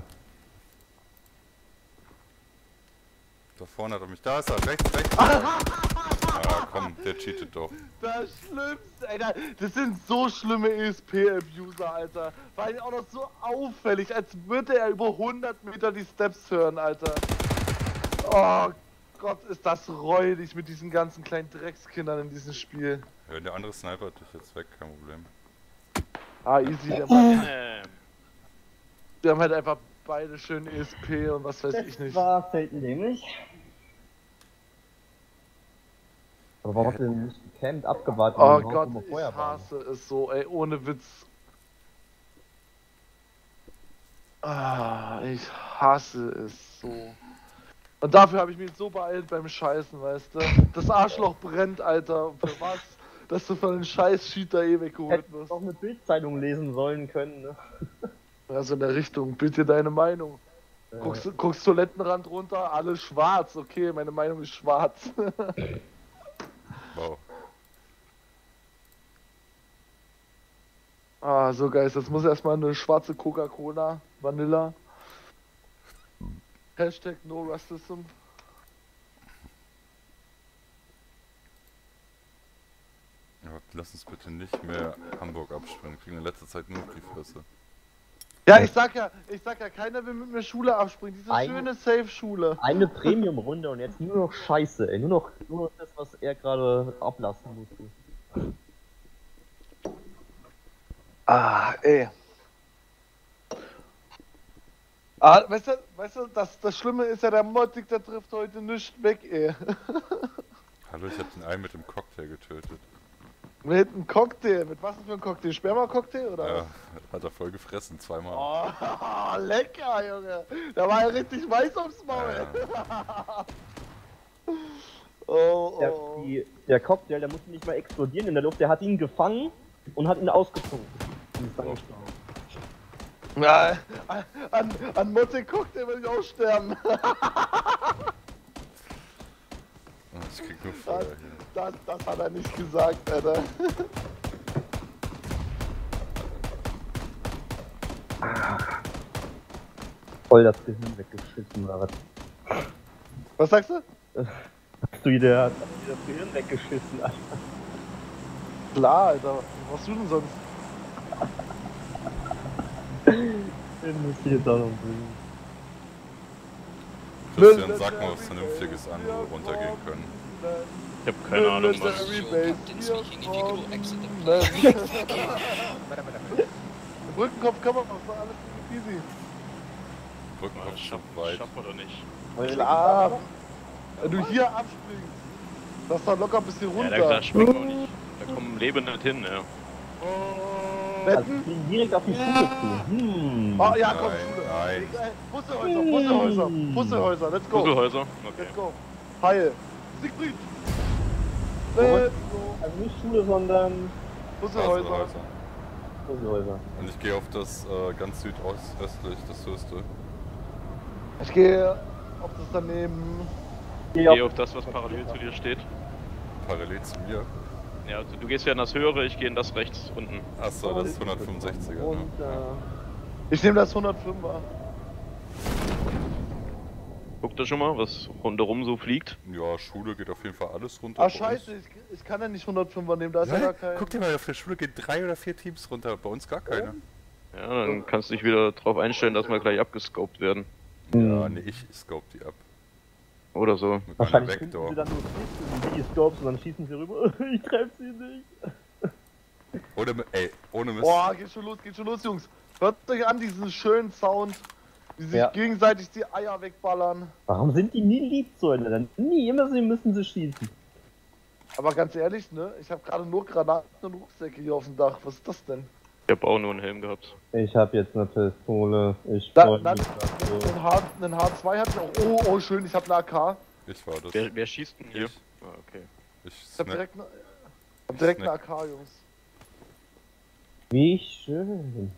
Da vorne hat er mich. Da ist er, rechts, rechts. Ah, komm, der cheatet doch. Das Schlimmste, Alter. Das sind so schlimme ESP-Abuser, Alter. War auch noch so auffällig, als würde er über 100 Meter die Steps hören, Alter. Oh Gott, ist das räudig mit diesen ganzen kleinen Dreckskindern in diesem Spiel. Ja, der andere snipert dich jetzt weg, kein Problem. Ah, easy, der Mann. Wir haben halt einfach beide schön ESP und was weiß ich nicht. war selten nämlich. Aber warum habt ihr denn nicht gecampt, abgewartet? Oh und Gott, wo wir ich vorher waren? hasse es so, ey, ohne Witz. Ah, ich hasse es so. Und dafür habe ich mich so beeilt beim Scheißen, weißt du? Das Arschloch brennt, Alter. Und für was? Dass du von den Scheiß-Cheater eh weggeholt Hättest wirst. auch eine Bildzeitung lesen sollen können, ne? Also in der Richtung, bild dir deine Meinung. Guckst Toilettenrand runter, alles schwarz. Okay, meine Meinung ist schwarz. Wow. Ah, so geil. Das muss erstmal eine schwarze Coca-Cola, Vanilla. Hashtag No Racism. Ja, lass uns bitte nicht mehr Hamburg abspringen. Wir kriegen in letzter Zeit nur auf die Fresse. Ja, ich sag ja, keiner will mit mir Schule abspringen. Diese Ein- schöne Safe-Schule. Eine Premium-Runde und jetzt nur noch Scheiße, ey. Nur noch das, was er gerade ablassen musste. Ah, ey. Ah, weißt du, das Schlimme ist ja, der Mottig, der trifft heute nichts weg, ey. Hallo, ich hab den einen mit dem Cocktail getötet. Mit einem Cocktail. Mit was für ein Cocktail? Sperma-Cocktail oder Ja, was? hat er voll gefressen, zweimal. Oh, lecker, Junge. Da war er richtig weiß aufs Maul. Oh, oh. Der Cocktail, der musste nicht mal explodieren in der Luft, der hat ihn gefangen und hat ihn ausgezogen. Und ist dann gestorben. Ja, an Motte-Cocktail will ich auch sterben. Ich krieg nur Feuer hier. Das hat er nicht gesagt, Alter. Voll das Gehirn weggeschissen, oder was? Was sagst du? Hast du dir das Gehirn weggeschissen, Alter? Klar, Alter. Was machst du denn sonst? Den muss ich jetzt auch noch bringen. Christian, sag mal was Vernünftiges an, wo wir runtergehen können. Ich hab keine Ahnung, was. Brückenkopf kann man noch, alles easy. Brückenkopf schon weit. Schaff oder nicht? Klar. Wenn du hier abspringst, das ist doch locker ein bisschen Ja, runter. da springen wir nicht. Da kommen Leben nicht hin, ja. Also Wetten? ich bin direkt auf die Schule zu. Oh ja, komm, Nein, Schule. Busselhäuser, let's go. Puzzlehäuser? Okay. Let's go. Heil. Siegfried. Let's go. Also nicht Schule, sondern Busselhäuser. Häuser. Busselhäuser. Und ich gehe auf das ganz südostwestlich, das höchste. Ich gehe auf das daneben. Geh auf das, was parallel zu dir steht. Parallel zu mir. Ja, also du gehst ja in das höhere, ich gehe in das rechts unten. Achso, das ist 165er, ne? Und Ich nehme das 105er. Guck da schon mal, was rundherum so fliegt. Ja, Schule geht auf jeden Fall alles runter. Ah, bei scheiße, uns. ich kann ja nicht 105er nehmen, da ist ja gar kein. Guck dir mal, auf der Schule gehen 3 oder 4 Teams runter, bei uns gar keine. Ja, dann kannst du dich wieder drauf einstellen, dass wir gleich abgescoped werden. Ja, nee, ich scope die ab. Oder so. Mit meiner wahrscheinlich finden Backdoor. sie dann nur die Scopes und dann schießen sie rüber. Ich treff sie nicht. Ohne Mist. Boah, geht schon los, Jungs. Hört euch an, diesen schönen Sound, wie sich Ja. gegenseitig die Eier wegballern. Warum sind die nie lieb zueinander? Nie, immer sie müssen sie schießen. Aber ganz ehrlich, ne, ich habe gerade nur Granaten und Rucksäcke hier auf dem Dach. Was ist das denn? Ich hab auch nur einen Helm gehabt. Ich hab jetzt eine Pistole. Ich Da, freu dann, mich dafür. einen H2 hatte ich auch. Oh, schön, ich habe eine AK. Ich war das. Wer schießt denn hier? Ich. Ah, okay. Ich Ich hab snap. direkt eine AK, Jungs. Wie schön.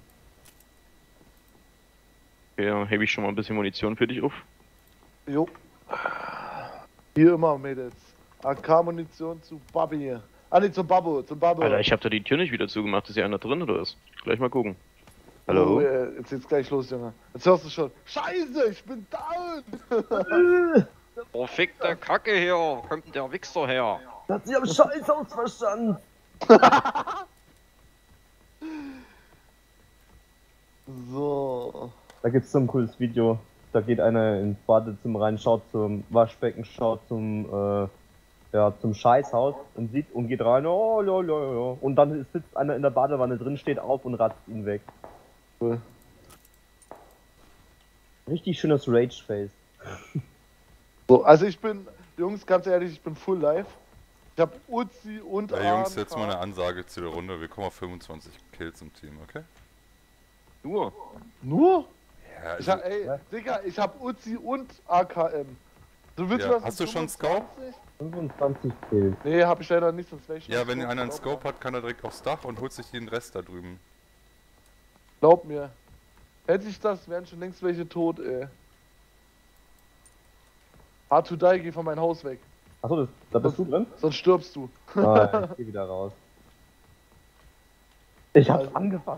Okay, dann hebe ich schon mal ein bisschen Munition für dich auf. Jo. Hier immer, Mädels. AK-Munition zu Babi. Ah, ne, zum Babbo. Alter, ich hab da die Tür nicht wieder zugemacht. Ist ja einer drin oder was? Gleich mal gucken. Oh, Hallo? jetzt geht's gleich los, Junge. Jetzt hörst du schon. Scheiße, ich bin down! Verfickte Kacke hier! Kommt denn der Wichser her? Das hat sie am Scheißhaus verstanden. So. Da gibt's so ein cooles Video. Da geht einer ins Badezimmer rein, schaut zum Waschbecken, schaut zum Scheißhaus und sieht und geht rein. Oh, ja. Und dann sitzt einer in der Badewanne drin, steht auf und ratzt ihn weg. Cool. Richtig schönes Rage-Face. So, also ich bin, Jungs, ganz ehrlich, ich bin full live. Ich hab Uzi und Ja, Jungs, AMK. jetzt mal eine Ansage zu der Runde. Wir kommen auf 25 Kills im Team, okay? Nur? Nur? Ja, Ich hab, ey, Digga, ich hab Uzi und AKM. Du willst Ja, was hast mit du schon 25? 25 Kills. Nee, hab ich leider nicht, sonst wäre ich ja, wenn einer einen Scope hat, kann er direkt aufs Dach und holt sich den Rest da drüben. Glaub mir. Hätte ich das, wären schon längst welche tot, ey. Hard to die, geh von meinem Haus weg. Achso, da bist du drin? Sonst stirbst du. Ah, ich geh wieder raus. Ich hab's angefasst.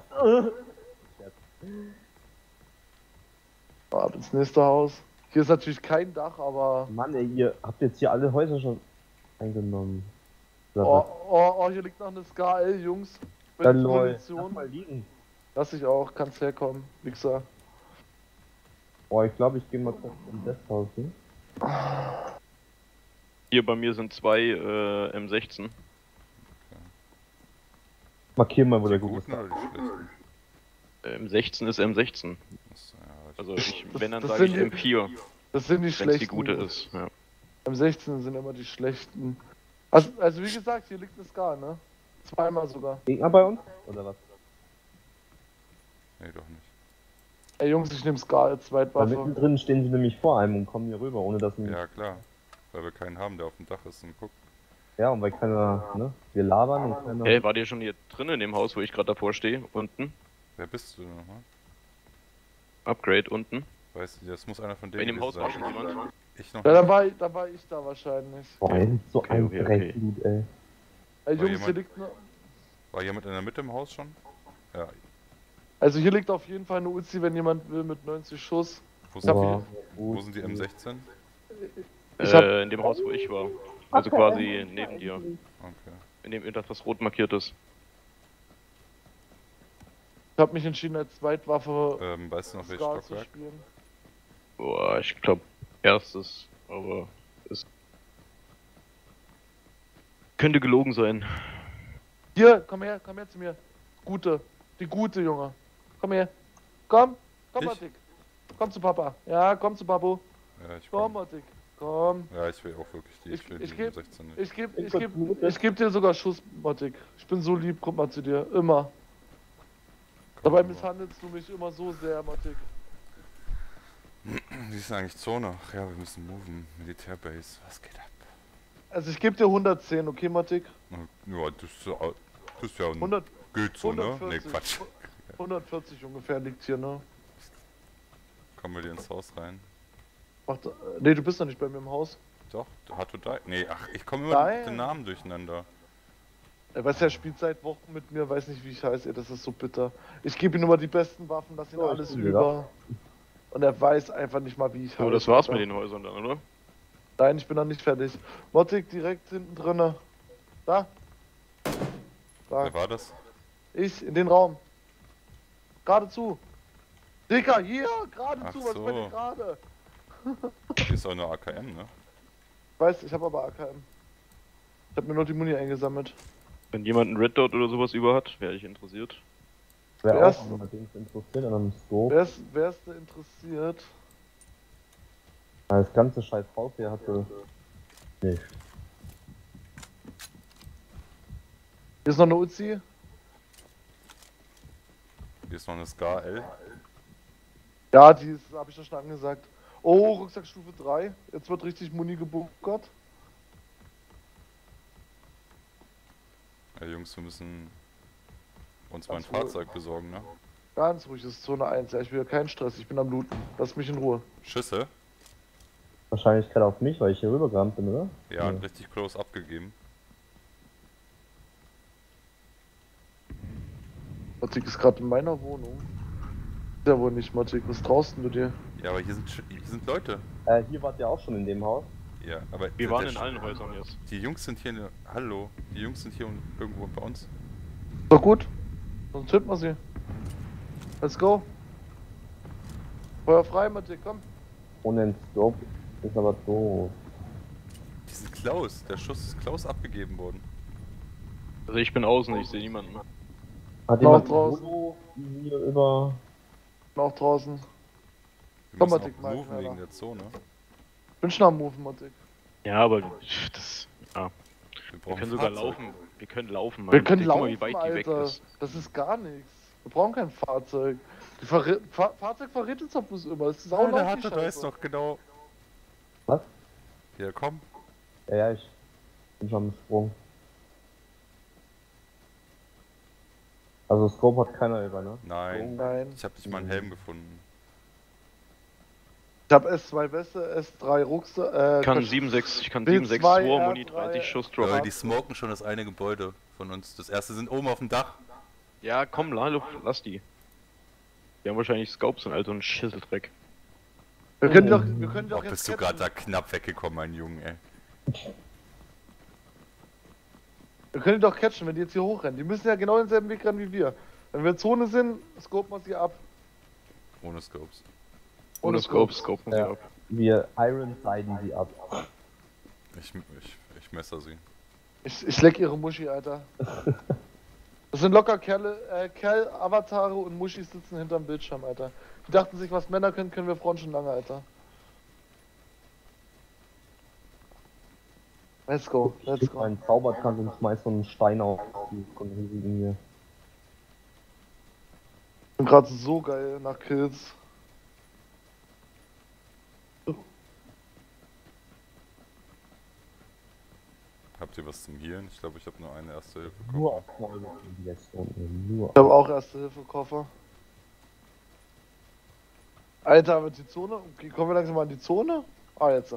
Ab ins nächste Haus. Hier ist natürlich kein Dach, aber. Mann, ey, ihr habt jetzt hier alle Häuser schon eingenommen. Oh, hier liegt noch eine SKL, Jungs. Mit Dann lol. Lass Munition. mal liegen. Lass ich auch, kannst herkommen, Wichser. Oh, ich glaube, ich gehe mal kurz in das Haus, ne? Hier bei mir sind zwei M16. Markier mal, wo der Die gut ist. guten oder die schlechten? M16 ist M16. Achso, ja, Also wenn dann das sage ich sind die- M4, Das sind die wenn es schlechten. die gute ist. Ja. Am 16 sind immer die schlechten. Also wie gesagt, hier liegt eine SK, ne? Zweimal sogar. Gegner bei uns? Oder was? Nee, doch nicht. Ey Jungs, ich nehme Scar als Weil Zweitwaffe. mittendrin stehen sie nämlich vor einem und kommen hier rüber, ohne dass wir... Ja, klar. Weil wir keinen haben, der auf dem Dach ist und guckt. Ja, und weil keiner, ne? Wir labern und keiner... Hey, wart ihr schon hier drin in dem Haus, wo ich gerade davor stehe? Unten? Wer bist du denn nochmal? Upgrade unten. Weißt du, das muss einer von denen In dem Haus war sein. schon jemand. Ich noch Ja, nicht. da war ich da wahrscheinlich. Boah, ey, so Okay, ein okay, Dreckblut, ey. Ey Jungs, jemand- hier liegt ne... War jemand in der Mitte im Haus schon? Ja. Also hier liegt auf jeden Fall eine Uzi, wenn jemand will, mit 90 Schuss. Wo hab sind, Boah, wo sind die M16? Ich hab- In dem Haus, wo ich war. Also quasi neben dir. Okay. In dem etwas, was rot markiert ist. Ich habe mich entschieden, als Zweitwaffe Weißt du noch welches Scar zu Stockwerk? spielen. Boah, ich glaube erstes, aber es könnte gelogen sein. Hier, komm her zu mir. Gute, die gute Junge. Komm her. Komm, Ich? Matik. Komm zu Papa. Ja, komm zu Papu. Ja, ich Komm, komm. Matik. Komm. Ja, ich will auch wirklich die. Ich will die ich geb- M16 nicht. Ich geb dir sogar Schuss, Matik. Ich bin so lieb, guck mal zu dir. Immer. Dabei Komm, misshandelst du mich immer so sehr, Matik. Wie ist denn eigentlich Zone? Ach ja, wir müssen moven. Militärbase. Was geht ab? Also ich geb dir 110, okay, Matik? Ja, das ist ja ein 100, geht so, ne? Ne, 140. Quatsch. 140 ungefähr liegt hier, ne? Kommen wir dir ins Haus rein? Nee, du bist doch nicht bei mir im Haus. Doch, hat du da. Nee, ach, ich komme immer Nein. mit den Namen durcheinander. Er weiß, er spielt seit Wochen mit mir, weiß nicht wie ich heiße, ey, das ist so bitter. Ich gebe ihm immer die besten Waffen, lass ihn Oh, ich alles bin über. Und er weiß einfach nicht mal wie ich heiße. So, das war's Alter. mit den Häusern dann, oder? Nein, ich bin noch nicht fertig. Mottik direkt hinten drinne. Da. Da. Wer war das? Ich, in den Raum. Geradezu. Dicker, hier, Ach geradezu, was so. bei dir gerade? Hier ist auch eine AKM, ne? Ich weiß, ich habe aber AKM. Ich habe mir nur die Muni eingesammelt. Wenn jemand einen Red Dot oder sowas über hat, wäre ich interessiert. Wer Wer auch ist- allerdings interessiert an einem Scope. Wer ist da interessiert? Das ganze scheiß Haus hier hatte... Nicht. Hier ist noch eine Uzi. Hier ist noch eine Scar L. Ja, die ist, habe ich doch schon angesagt. Oh, Rucksackstufe 3. Jetzt wird richtig Muni gebunkert. Ja, Jungs, wir müssen uns mal ein Ganz ruhig. Fahrzeug besorgen, ne? Ganz ruhig, das ist Zone 1. Ja, ich will keinen Stress, ich bin am Looten. Lass mich in Ruhe. Schüsse? Wahrscheinlich gerade auf mich, weil ich hier rübergerannt bin, oder? Ja, richtig close abgegeben. Matik ist gerade in meiner Wohnung. Ist ja wohl nicht, Matik. Was traust du dir? Ja, aber hier sind Leute. Hier wart ihr auch schon in dem Haus. Ja, aber Wir waren in allen Häusern jetzt. Die Jungs sind hier. Hallo, die Jungs sind hier irgendwo bei uns. Doch gut. Sonst töten wir sie. Let's go. Feuer frei, Matik, komm. Ohne den Scope ist aber doof. Die sind close. Der Schuss ist close abgegeben worden. Also ich bin außen, ich sehe niemanden. Hat Noch jemand draußen. Holo hier über... Bin auch draußen. Wir Komm, müssen Matik, auch mal moven schneller. wegen der Zone. Bin schon am Move, Matik. Ja, aber das. Ja. Wir brauchen können sogar Fahrzeug. laufen. Wir können laufen, Mann. Wir können Guck mal, laufen, wie weit die weg Alter. ist. Das ist gar nichts. Wir brauchen kein Fahrzeug. Die Fahrzeug verrät uns doch bloß immer. Es ist auch der laut, hatte, die da ist Scheiße. doch genau. Was? Ja, komm. Ja, ich bin schon am Sprung. Also Scope hat keiner über, ne? Nein. Nein. Ich habe nicht mal einen Helm gefunden. Ich habe S2 Weste, S3 Rucksack. Ich kann 7,6, ich kann B2, 7,6 Rohr, Muni, R3. 30 Schuss Ja, droppen. die smoken schon das eine Gebäude von uns. Das erste sind oben auf dem Dach. Ja, komm, lass die. Die haben wahrscheinlich Scopes und all so einen Schisseldreck. Wir können die Oh, doch jetzt bist du catchen. gerade da knapp weggekommen, mein Junge, ey. Wir können die doch catchen, wenn die jetzt hier hochrennen. Die müssen ja genau denselben Weg rennen wie wir. Wenn wir in Zone sind, scopen wir sie ab. Ohne Scopes. Ohne Scopes, scopen sie Ja. ab. Wir Iron-Siden sie ab. Ich messer sie. Ich leck ihre Muschi, Alter. Das sind locker Avatare und Muschis sitzen hinterm Bildschirm, Alter. Die dachten sich, was Männer können, können wir Frauen schon lange, Alter. Let's go, let's Ich go. meinen Zaubertrank und schmeiß so einen Stein auf die von den riesigen hier. Ich bin gerade so geil nach Kills. Habt ihr was zum Healen? Ich glaube, ich habe nur eine erste Hilfe Nur bekommen. auf Maul die letzte und nur. Ich habe auch Erste-Hilfe-Koffer. Alter, wird die Zone? Okay, kommen wir langsam mal in die Zone? Ah, jetzt.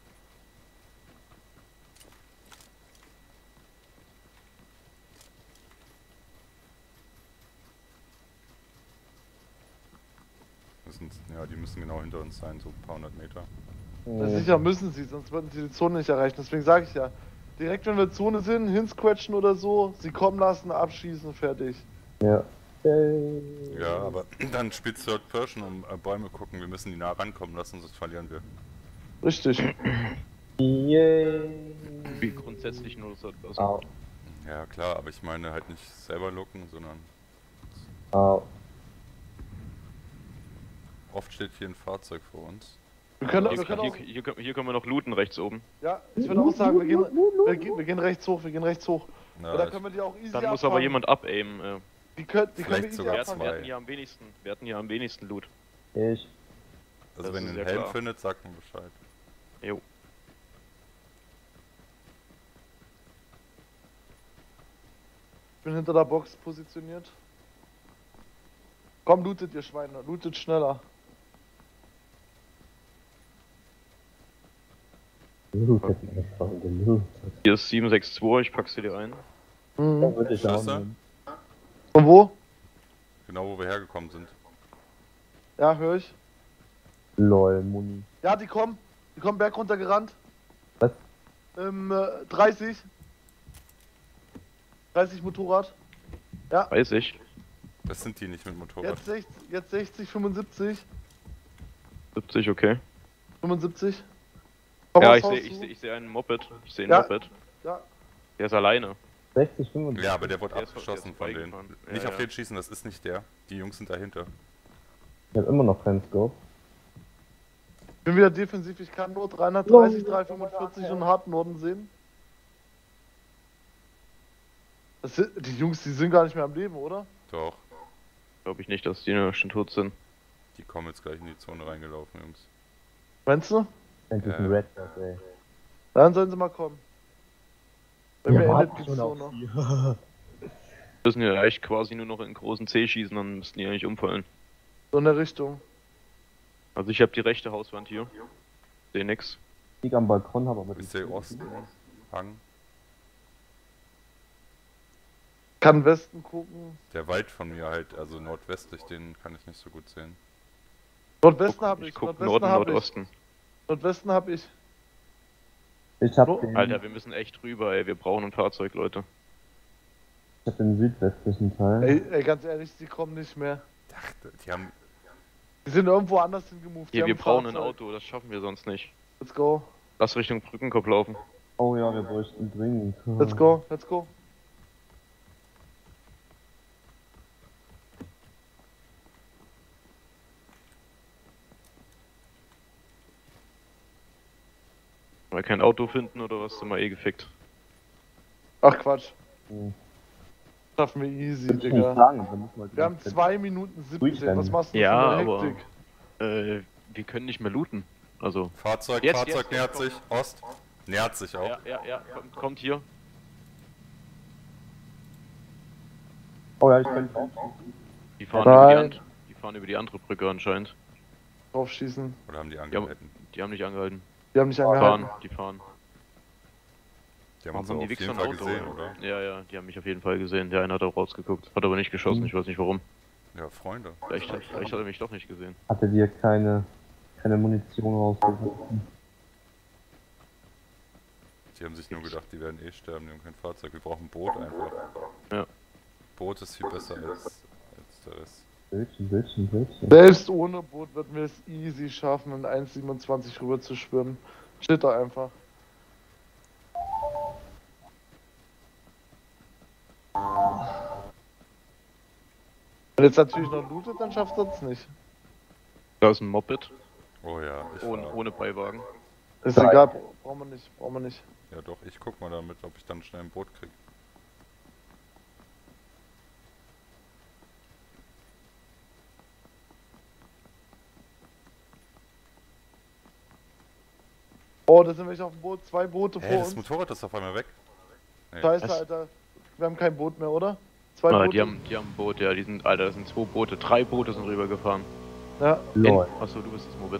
Ja, die müssen genau hinter uns sein, so ein paar hundert Meter. Ja, sicher müssen sie, sonst würden sie die Zone nicht erreichen. Deswegen sage ich ja, direkt wenn wir Zone sind, hinsquetschen oder so, sie kommen lassen, abschießen, fertig. Ja. Ja, aber dann spielt Third Person um Bäume gucken. Wir müssen die nah rankommen lassen, sonst verlieren wir. Richtig. Yay. Wie grundsätzlich nur so. Au. Ja klar, aber ich meine halt nicht selber looken, sondern Au. oft steht hier ein Fahrzeug vor uns. Wir können Hier, auch, hier können wir noch looten rechts oben. ja, ich würde auch sagen, wir gehen rechts hoch, wir gehen rechts hoch. Ja, Ja, da können wir die auch easy Dann muss abfangen. aber jemand abaimen. Die können Vielleicht wir easy sogar Wir abfangen. zwei. hatten hier am wenigsten Loot. Ich. also das wenn ihr ist einen ja Helm klar. findet, sagt mir Bescheid. Jo. Ich bin hinter der Box positioniert. Komm, lootet ihr Schweine, lootet schneller. Lootet einfach gelootet. Hier ist 762, ich pack sie dir ein. Mhm. Da würde ich auch Schlüssel? nehmen. Von wo? Genau wo wir hergekommen sind. Ja, höre ich. LOL, Muni. Ja, die kommen Berg runter gerannt. Was? 30. 30 Motorrad. Ja, Weiß ich. Das sind die nicht mit Motorrad. jetzt 60, 75. 70, okay. 75. Komm Ja, aufs ich Haus sehe zu. ich seh einen Moped. Ich sehe einen Ja. Moped. Ja, Der ist alleine. 60, 65. Ja, aber der wurde Der ist abgeschossen von denen. vorbeigefahren. Ja, Nicht auf ja. den schießen, das ist nicht der. Die Jungs sind dahinter. Ich hab immer noch keinen Scope. bin wieder defensiv. Ich kann nur 330, 345 und harten Norden sehen. Die Jungs, die sind gar nicht mehr am Leben, oder? Doch, Glaube ich nicht, dass die schon tot sind. die kommen jetzt gleich in die Zone reingelaufen, Jungs. Meinst du? Endlich ein Red Dot, ey. Dann sollen sie mal kommen. Bei mir endet warten die schon auf Zone. sie. Wir müssen ja echt quasi nur noch in großen C schießen, dann müssten die eigentlich umfallen. So in der Richtung. Also ich habe die rechte Hauswand hier. Sehe nix. Ich am Balkon habe, aber Ich sehe Osten, Hang. Kann Westen gucken. Der Wald von mir halt, also nordwestlich, den kann ich nicht so gut sehen. Nordwesten habe Ich ich. guck Nordwesten Norden, habe ich. Nordosten. Nordwesten habe ich. Ich hab Oh, den, Alter, wir müssen echt rüber, ey. Wir brauchen ein Fahrzeug, Leute. ich hab den südwestlichen Teil. Ey, ganz ehrlich, die kommen nicht mehr. Ach, die haben. Die sind irgendwo anders hingemoved. Die Hier, haben wir brauchen ein Fahrzeug. Auto, das schaffen wir sonst nicht. Let's go. Lass Richtung Brückenkopf laufen. Oh ja, wir bräuchten dringend. Let's go. Let's go. Weil kein Auto finden oder was, sind wir eh gefickt. Ach Quatsch. Hm. Schaffen wir easy, Würde ich nicht Digga. sagen, dann müssen wir Wir haben 2 Minuten 17. Durchrennen. Was machst du Ja, für eine aber- Hektik? Wir können nicht mehr looten. Also. Fahrzeug, Jetzt, Fahrzeug jetzt, nähert jetzt, sich. Ost. Nähert sich auch. Ja, kommt hier. Oh ja, ich könnte auch. Die fahren, Nein. die fahren über die andere Brücke anscheinend. Drauf schießen. Oder haben die Die haben, angehalten? die haben nicht angehalten. Die haben nicht Die angehalten. fahren, die fahren. Die haben Warum uns haben aber die auf Wichser jeden ein Fall Auto? gesehen, oder? Ja, die haben mich auf jeden Fall gesehen. Der eine hat auch rausgeguckt. Hat aber nicht geschossen, ich weiß nicht warum. Ja, Freunde. Vielleicht hat er mich doch nicht gesehen. Hatte dir keine Munition rausgeworfen. Die haben sich nur gedacht, die werden eh sterben, die haben kein Fahrzeug. Wir brauchen ein Boot einfach. Ja. Boot ist viel besser als der Rest. Bildchen. Selbst ohne Boot würden wir es easy schaffen, in 1,27 rüber zu schwimmen. Schlitter einfach. Wenn jetzt natürlich noch lootet, dann schafft er es nicht. Da ist ein Moped, Oh ja, ich ohne, fahr. ohne Beiwagen. Ist egal, brauchen wir nicht, brauchen wir nicht. Ja doch, ich guck mal damit, ob ich dann schnell ein Boot krieg. Oh, da sind welche auf dem Boot, 2 Boote vor Das uns. Motorrad ist auf einmal weg. Nee. Scheiße, Was? Alter. Wir haben kein Boot mehr, oder? 2 Ah, Boote. die haben ein Boot, ja, die sind, Alter, das sind 2 Boote, 3 Boote sind rübergefahren. Ja. Lol. Achso, du bist das Moritz.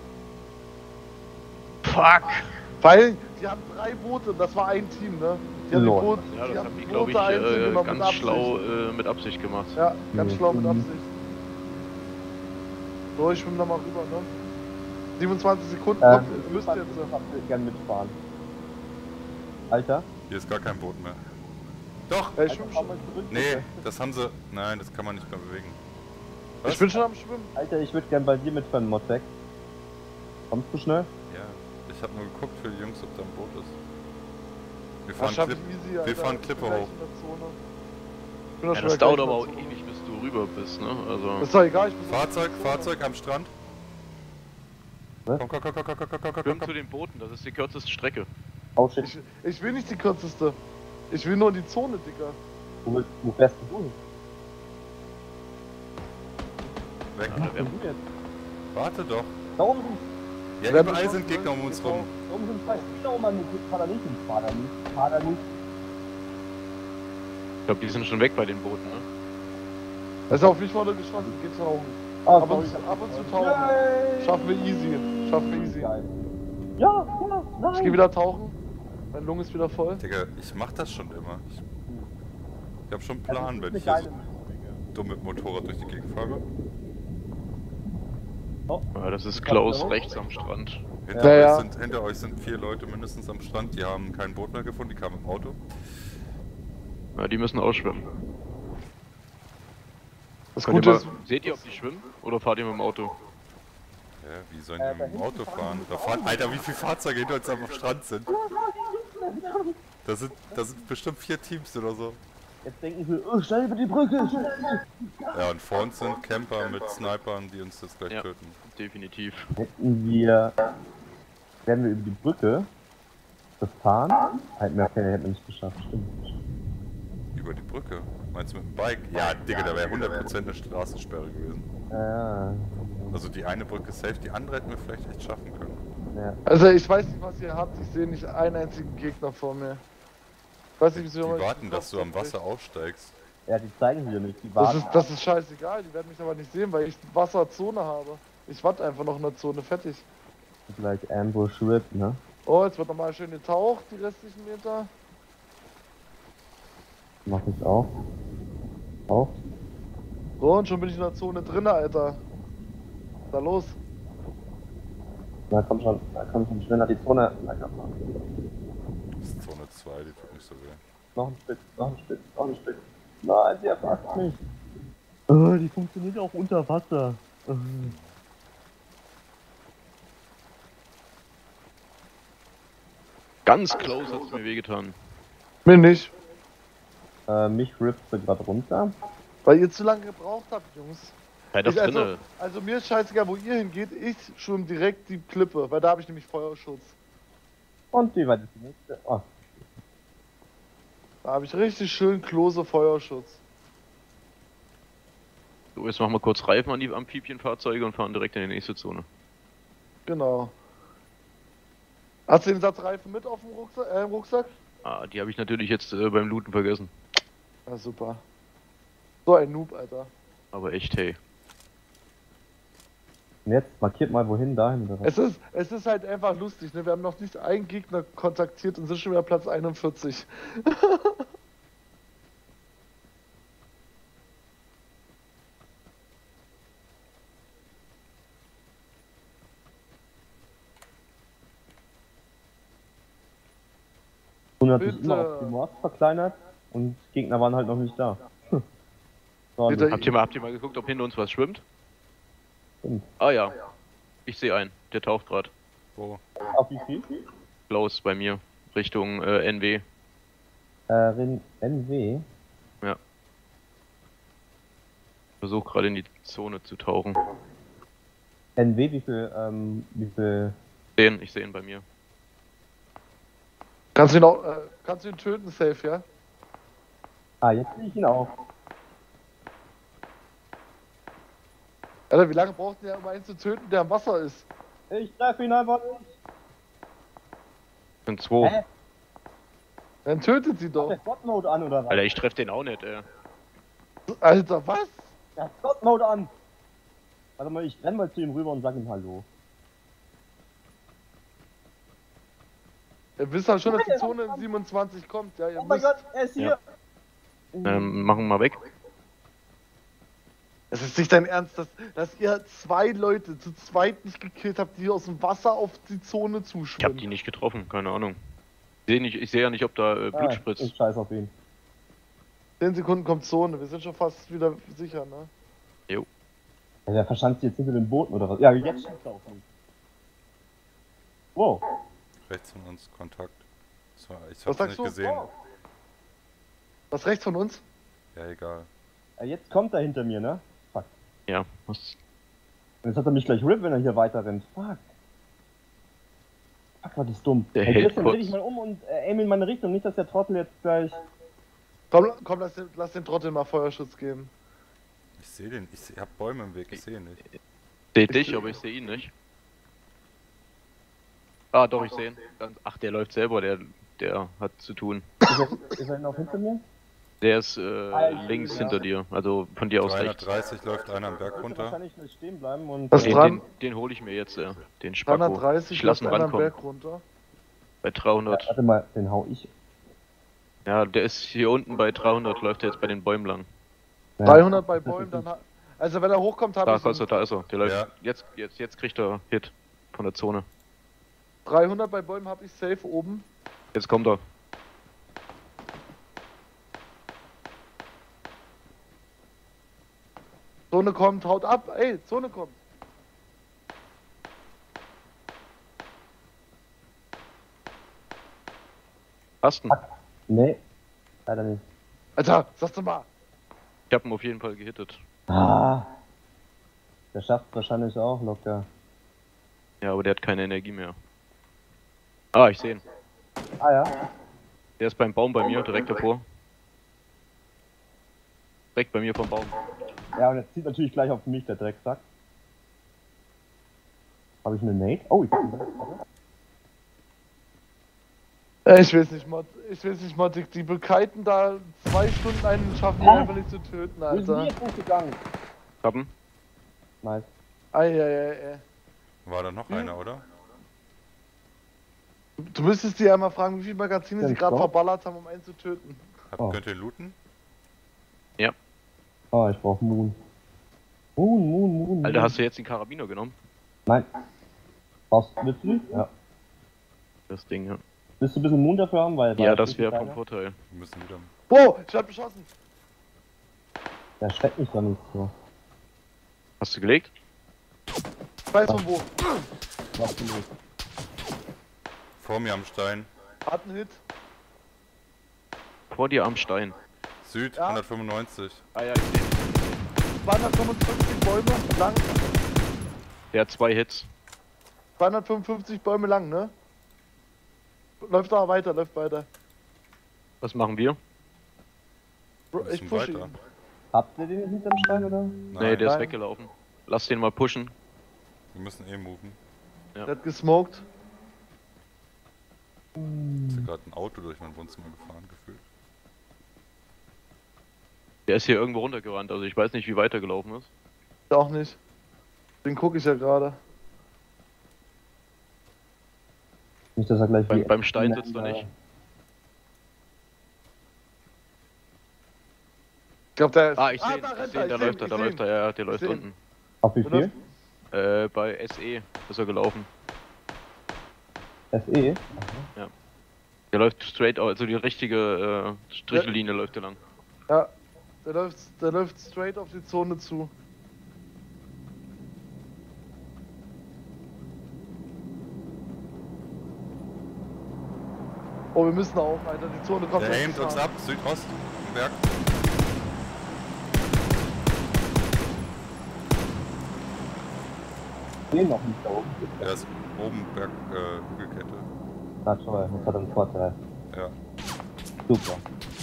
Fuck! Weil, die haben 3 Boote, das war ein Team, ne? Die haben die, Lol. Boote, Ja, die das haben haben die, die glaube ich, Boote einzeln genommen mit ganz Absicht. schlau mit Absicht gemacht. Ja, ganz Mhm. schlau mit Absicht. So, ich schwimme da mal rüber, ne? 27 Sekunden, kommt, ihr müsst jetzt. Ich würde gerne mitfahren. Alter? Hier ist gar kein Boot mehr. Doch! Ja, ich Alter, schwimme fahr schon. mal zurück, Nee, bitte. das haben sie... Nein, das kann man nicht mehr bewegen. Ich bin schon am Schwimmen. Alter, ich würde gern bei dir mitfahren, Modpack. Kommst du schnell? Ja, ich habe nur geguckt für die Jungs, ob da ein Boot ist. Wir Das fahren, schaff Clip, ich easy, Alter. wir fahren Ich Klippe bin gleich hoch. in der Zone. Ich bin doch Ja, schon das gleich dauert in der aber auch Zone. ewig, bis du rüber bist, ne? Also. Ist doch egal, ich bin Fahrzeug am Strand. Was? Komm, Schwimm zu komm. den Booten, das ist die kürzeste Strecke. Oh shit, Ich will nicht die kürzeste. Ich will nur in die Zone, Digga. wo fährst du hin? Weg. Ja, Was denn du jetzt? Warte doch. Da oben sind, Ja, Werden überall wir sind schon, Gegner um ne? uns rum. da oben sind 2 Spieler, Mann, fahr da nicht hin, fahr da nicht. Ich glaube, die sind schon weg bei den Booten, ne? Also auf mich wurde geschossen, geht's tauchen. Ah, Ab und zu tauchen. Schaffen wir easy. Schaffen wir easy. Geil. Ja, nein. Ich geh wieder tauchen. Mein Lungen ist wieder voll. Digga, ich mach das schon immer. Ich hab schon einen Also, Plan, das wenn ist ich eine hier geile so dumm mit Motorrad durch die Gegend fahre. Ja, das ist Klaus rechts am Strand. Hinter euch sind 4 Leute mindestens am Strand, die haben kein Boot mehr gefunden, die kamen im Auto. Ja, die müssen ausschwimmen. Das Könnt Gute ihr ist, mal, seht ihr, ob die schwimmen? Oder fahrt ihr mit dem Auto? Ja, wie sollen die mit dem Auto fahren? Alter, wie viele Fahrzeuge hinter uns am Strand sind. Da sind bestimmt 4 Teams oder so. Jetzt denken sie, oh, schnell über die Brücke. Ja, und vor uns sind Camper mit Snipern, die uns jetzt gleich Ja. töten. Definitiv. Wären wir über die Brücke gefahren, hätten wir nicht geschafft, stimmt. Über die Brücke? Meinst du mit dem Bike? Ja, Digga, da wäre 100% eine Straßensperre gewesen. Ja, Also die eine Brücke safe, die andere hätten wir vielleicht echt schaffen können. ja. also ich weiß nicht, was ihr habt. Ich sehe nicht einen einzigen Gegner vor mir. Ich weiß nicht, Die wieso ihr euch warten, dass du am konzentriert. Wasser aussteigst. Ja, die zeigen hier nicht, die Das warten. ist scheißegal. Die werden mich aber nicht sehen, weil ich Wasserzone habe. Ich warte einfach noch in der Zone. Fertig. Gleich Ambush Rip, ne? Oh, jetzt wird nochmal schön getaucht, die restlichen Meter. Mach ich auch. Auch. So, und schon bin ich in der Zone drin, Alter. Da los. Na komm schon schneller die Zone. Na, komm. Das ist Zone 2, die tut nicht so weh. Noch ein Stück, noch ein Stück, noch ein Stück. Nein, die erfasst mich. Die funktioniert auch unter Wasser. Ganz close hat's mir wehgetan. Mir nicht. Mich rippt sie gerade runter. Weil ihr zu lange gebraucht habt, Jungs. Ja, das Ich, drinne. also mir ist scheißegal, wo ihr hingeht. Ich schwimme direkt die Klippe, weil da habe ich nämlich Feuerschutz. Und wie war die nächste? Oh, Da habe ich richtig schön close Feuerschutz. So, jetzt machen wir kurz Reifen an die Amphibienfahrzeuge und fahren direkt in die nächste Zone. Genau. Hast du den Satz Reifen mit auf dem Rucksack? Ah, die habe ich natürlich jetzt beim Looten vergessen. Ja, super. So ein Noob, Alter. Aber echt, hey. und jetzt markiert mal wohin, dahin. Oder? Es ist halt einfach lustig, ne? Wir haben noch nicht einen Gegner kontaktiert und sind schon wieder Platz 41. Und hat sich Bitte. immer auf die Mords verkleinert und Gegner waren halt noch nicht da. So, Bitte. Habt ihr mal geguckt, ob hinter uns was schwimmt? Stimmt. Ah ja. Ich sehe einen. Der taucht gerade. Wo? auf wie viel? Klaus bei mir. Richtung NW. NW. Versuch gerade in die Zone zu tauchen. NW, wie viel 10 Ich sehe ihn bei mir. Kannst du ihn auch, kannst du ihn töten, safe, ja? Ah, jetzt sehe ich ihn auch. Alter, wie lange braucht der, um einen zu töten, der am Wasser ist? Ich treffe ihn einfach nicht. Sind 2. Hä? Dann tötet sie Hat doch. der God-Mode an oder was? Alter, ich treffe den auch nicht, ey. Alter, was? Der hat God-Mode an. Warte mal, ich renn mal zu ihm rüber und sag ihm Hallo. Ihr wisst halt schon, dass die Zone in 27 kommt, ja? Ihr Oh mein müsst. Gott, er ist hier. Machen wir mal weg. Es ist nicht dein Ernst, dass ihr 2 Leute zu zweit nicht gekillt habt, die aus dem Wasser auf die Zone Ich hab zuschwimmen. die nicht getroffen, keine Ahnung. Ich sehe ja nicht, ob da Blut spritzt. Ich scheiß auf ihn. 10 Sekunden kommt Zone, wir sind schon fast wieder sicher, ne? Jo. Ja, der verschanzt jetzt hinter den Booten oder was? Ja, jetzt schießt er auf ihn. Wow. Rechts von uns Kontakt. Ich Was hab's sagst nicht du? gesehen. Oh. Was rechts von uns? Ja, egal. Ja, jetzt kommt er hinter mir, ne? Fuck. Ja, was? Und jetzt hat er mich gleich RIP, wenn er hier weiter rennt. Fuck. Fuck, war das dumm. Der Hey, hält Christian, dreh kurz. dich mal um und aim in meine Richtung. Nicht, dass der Trottel jetzt gleich... Komm, lass den Trottel mal Feuerschutz geben. Ich sehe den. Hab Bäume im Weg, ich sehe ihn nicht. Sehe dich, aber ich sehe ihn nicht. Ah, doch, ich sehe ihn. Ach, der läuft selber, der hat zu tun. Ist er noch hinter mir? Der ist ja, links ja. hinter dir, also von dir aus rechts. 330 läuft einer am Berg Ich runter. wahrscheinlich nicht stehen bleiben und... Was Den, dran? den hole ich mir jetzt, den Spacko. 330, Ich lasse ihn läuft einer am rankommen. Berg runter. Bei 300. Warte mal, den hau ich. Ja, der ist hier unten bei 300, läuft er jetzt bei den Bäumen lang. Ja. 300 bei Bäumen, dann also wenn er hochkommt, habe Da ich ihn. ist er, da ist er. Der läuft. Ja. Jetzt kriegt er Hit von der Zone. 300 bei Bäumen habe ich safe oben. Jetzt kommt er. Zone kommt, haut ab. Ey, Zone kommt. Hast ihn. Nee, leider nicht. Alter, sagst du mal. Ich hab ihn auf jeden Fall gehittet. Ah. Der schafft wahrscheinlich auch locker. Ja, aber der hat keine Energie mehr. Ah, ich sehe ihn. Ah ja. Der ist beim Baum bei mir, direkt davor. Direkt bei mir vom Baum. Ja, und jetzt zieht natürlich gleich auf mich der Drecksack. Habe ich eine Nate? Oh, ich hab eine Nate. Ich weiß nicht, Mod. Die bekiten da 2 Stunden einen schaffen, die einfach nicht zu töten, Wo ist denn die Alter. jetzt hochgegangen? Hab ihn. Nice. Eieiei. War da noch einer, oder? Du müsstest die einmal fragen, wie viele Magazine sie Den gerade Stop? verballert haben, um einen zu töten. Oh. Könnt ihr looten? Oh, ich brauch Moon. Moon. Alter, hast du jetzt den Karabiner genommen? Nein. Willst du die? Ja. Das Ding, ja. Willst du ein bisschen Moon dafür haben? Weil Ja, das wäre vom Vorteil. Wir müssen wieder. Wow, ich hab beschossen. Der steckt mich da nicht so. Hast du gelegt? Ich weiß von wo. Was du los? Vor mir am Stein. Hat einen Hit. Vor dir am Stein. Süd, Ja. 195. Ah ja, ich sehe. 255 Bäume lang. Der hat 2 Hits. 255 Bäume lang, ne? Läuft da weiter, läuft weiter. Was machen wir? Bro, ich Bisschen pushe weiter. ihn. Habt ihr den hinterm Stein oder? Nee, der ist Nein. weggelaufen. Lass den mal pushen. Wir müssen moven. Der hat gesmoked. Ist hier gerade ein Auto durch mein Wohnzimmer gefahren, gefühlt. Der ist hier irgendwo runtergerannt, also ich weiß nicht, wie weit er gelaufen ist. Auch nicht. Den gucke ich ja gerade. Nicht, dass er gleich Beim Stein sitzt er nicht. Ich glaube, der ist. Ah, ich sehe ihn, da ich rennt seh ihn, er, da ich seh läuft ihn, er, da ich läuft seh er, ihn. ja, der läuft seh ihn. unten. Auf wie viel? Bei SE ist er gelaufen. SE? Der läuft straight, also die richtige Strichellinie läuft er lang. Ja, der läuft straight auf die Zone zu. Oh, wir müssen auch, Alter. Die Zone kommt. Der jetzt aimt uns nah. ab, Südost, am Berg. Den noch nicht da oben. Der ist oben Berg, Hügelkette. Ah, toll, das hat einen Vorteil. Ja. Super.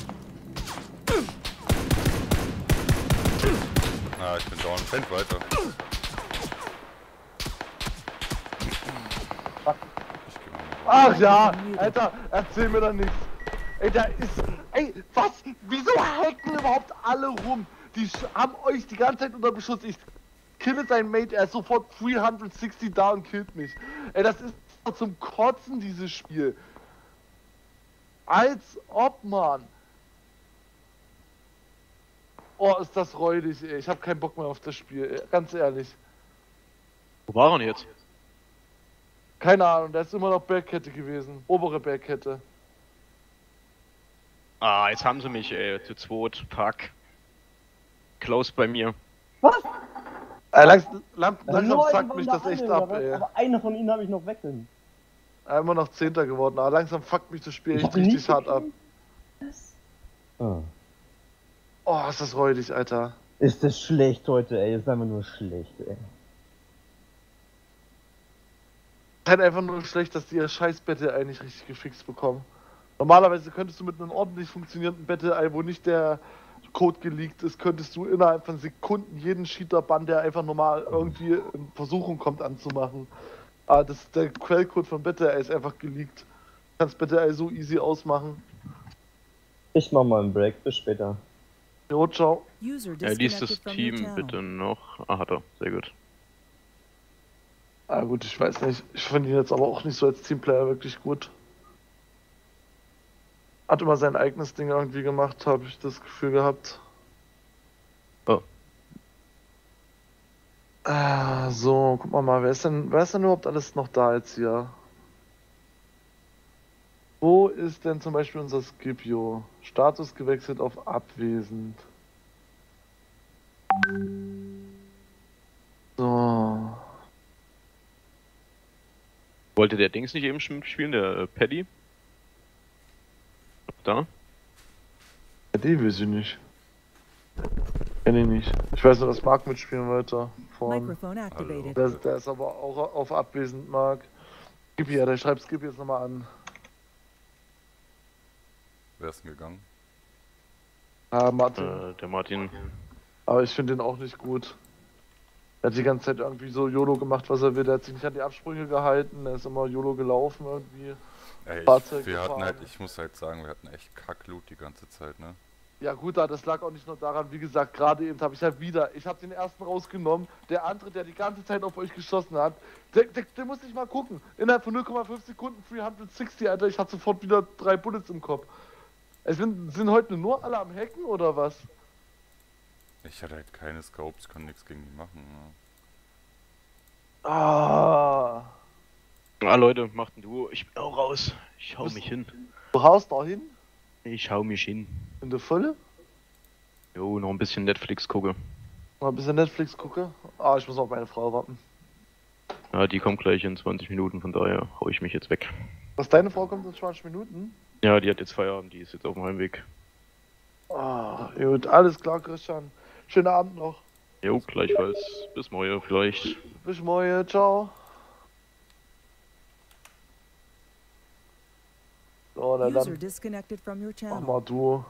Ah, ich bin down. Rennt weiter. Ich geh mal. Ach ja, Alter, erzähl mir doch nichts. Ey, da ist... Ey, was? Wieso hacken überhaupt alle rum? Die haben euch die ganze Zeit unter Beschuss. Ich kille seinen Mate, er ist sofort 360 da und killt mich. Ey, das ist zum Kotzen, dieses Spiel. Als ob, man. Oh, ist das räudig, ey. Ich hab keinen Bock mehr auf das Spiel, ey. Ganz ehrlich. Wo war er denn jetzt? Keine Ahnung, da ist immer noch Bergkette gewesen. Obere Bergkette. Ah, jetzt haben sie mich, ey. Zu zweit. Fuck. Close bei mir. Langsam fuckt mich das echt ab, ey. Aber einer von ihnen habe ich noch wechseln. Immer noch 10. geworden, aber langsam fuckt mich das Spiel echt richtig hart ab. Oh. Oh, ist das räudig, Alter. Ist das schlecht heute, ey. Ist einfach nur schlecht, ey. Ist halt einfach nur schlecht, dass die ihr scheiß Battle eigentlich richtig gefixt bekommen. Normalerweise könntest du mit einem ordentlich funktionierenden Battle, wo nicht der Code geleakt ist, könntest du innerhalb von Sekunden jeden Cheater-Bann, der einfach normal irgendwie in Versuchung kommt, anzumachen. Aber der Quellcode von Battle ist einfach geleakt. Du kannst Battle so easy ausmachen. Ich mach mal einen Break, bis später. Jo, ciao. User Ja, liest das disconnected from your Team channel. bitte noch. Ah, hat er. Sehr gut. Ah gut, ich weiß nicht. Ich finde ihn jetzt aber auch nicht so als Teamplayer wirklich gut. Hat immer sein eigenes Ding irgendwie gemacht, habe ich das Gefühl gehabt. Oh. So, guck mal, wer ist denn überhaupt alles noch da jetzt hier? Wo ist denn zum Beispiel unser Scipio? Status gewechselt auf abwesend. So. Wollte der Dings nicht eben spielen, der Paddy? Da? Die weiß ich nicht. Kenn ich nicht. Ich weiß nur, dass Mark mitspielen wollte. Microphone activated. Der ist aber auch auf abwesend, Mark. Skippi, ja, der schreibt Skippi jetzt nochmal an. Wer ist denn gegangen? Ah, Martin. Der Martin. Aber ich finde den auch nicht gut. Er hat die ganze Zeit irgendwie so YOLO gemacht, was er will. Der hat sich nicht an die Absprünge gehalten. Er ist immer YOLO gelaufen irgendwie. Ey, Fahrzeug wir hatten gefahren. halt, ich muss halt sagen, wir hatten echt Kackloot die ganze Zeit, ne? Ja gut, das lag auch nicht nur daran, wie gesagt, gerade eben habe ich halt wieder, ich habe den ersten rausgenommen, der andere, der die ganze Zeit auf euch geschossen hat, der muss nicht mal gucken. Innerhalb von 0,5 Sekunden 360, Alter, ich hatte sofort wieder 3 Bullets im Kopf. Sind heute nur alle am Hacken oder was? Ich hatte halt keine Scopes, kann nichts gegen die machen, ne? Ah, Ah, Leute, macht ein Duo. Ich bin auch raus. Ich hau mich hin. du haust da hin? Ich hau mich hin. In der Fülle? Jo, noch ein bisschen Netflix gucke. Mal ein bisschen Netflix gucke. Ah, ich muss auf meine Frau warten. Ja, die kommt gleich in 20 Minuten, von daher hau ich mich jetzt weg. Was, deine Frau kommt in 20 Minuten? Ja, die hat jetzt Feierabend, die ist jetzt auf dem Heimweg. Ah, gut, alles klar, Christian. Schönen Abend noch. Jo, gleichfalls. Bis morgen vielleicht. Bis morgen, ciao. So, na User dann disconnected from your mach channel. mal du.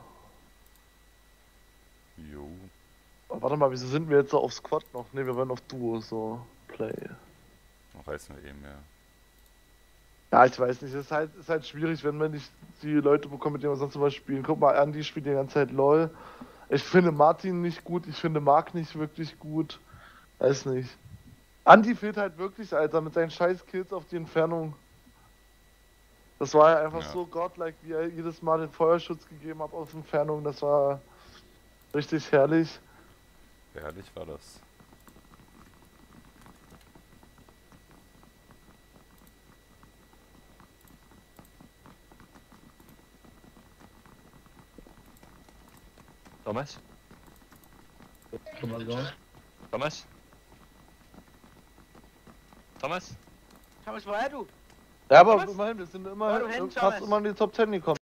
Jo. Oh, warte mal, wieso sind wir jetzt so auf Squad noch? Ne, wir wollen auf Duo, so. Play. Noch reißen wir eben mehr. Ja, ich weiß nicht, ist halt schwierig, wenn wir nicht die Leute bekommen, mit denen wir sonst immer spielen. Guck mal, Andy spielt die ganze Zeit LOL. Ich finde Martin nicht gut, ich finde Mark nicht wirklich gut. Weiß nicht. Andy fehlt halt wirklich, Alter, mit seinen scheiß Kills auf die Entfernung. Das war ja einfach Ja. so godlike, wie er jedes Mal den Feuerschutz gegeben hat auf Entfernung. Das war richtig herrlich. Herrlich war das. Thomas? Thomas? Thomas? Thomas, woher du? Ja, aber Was? immerhin, wir sind Oh, immer du Hemd, fast Thomas. immer in die Top 10 gekommen.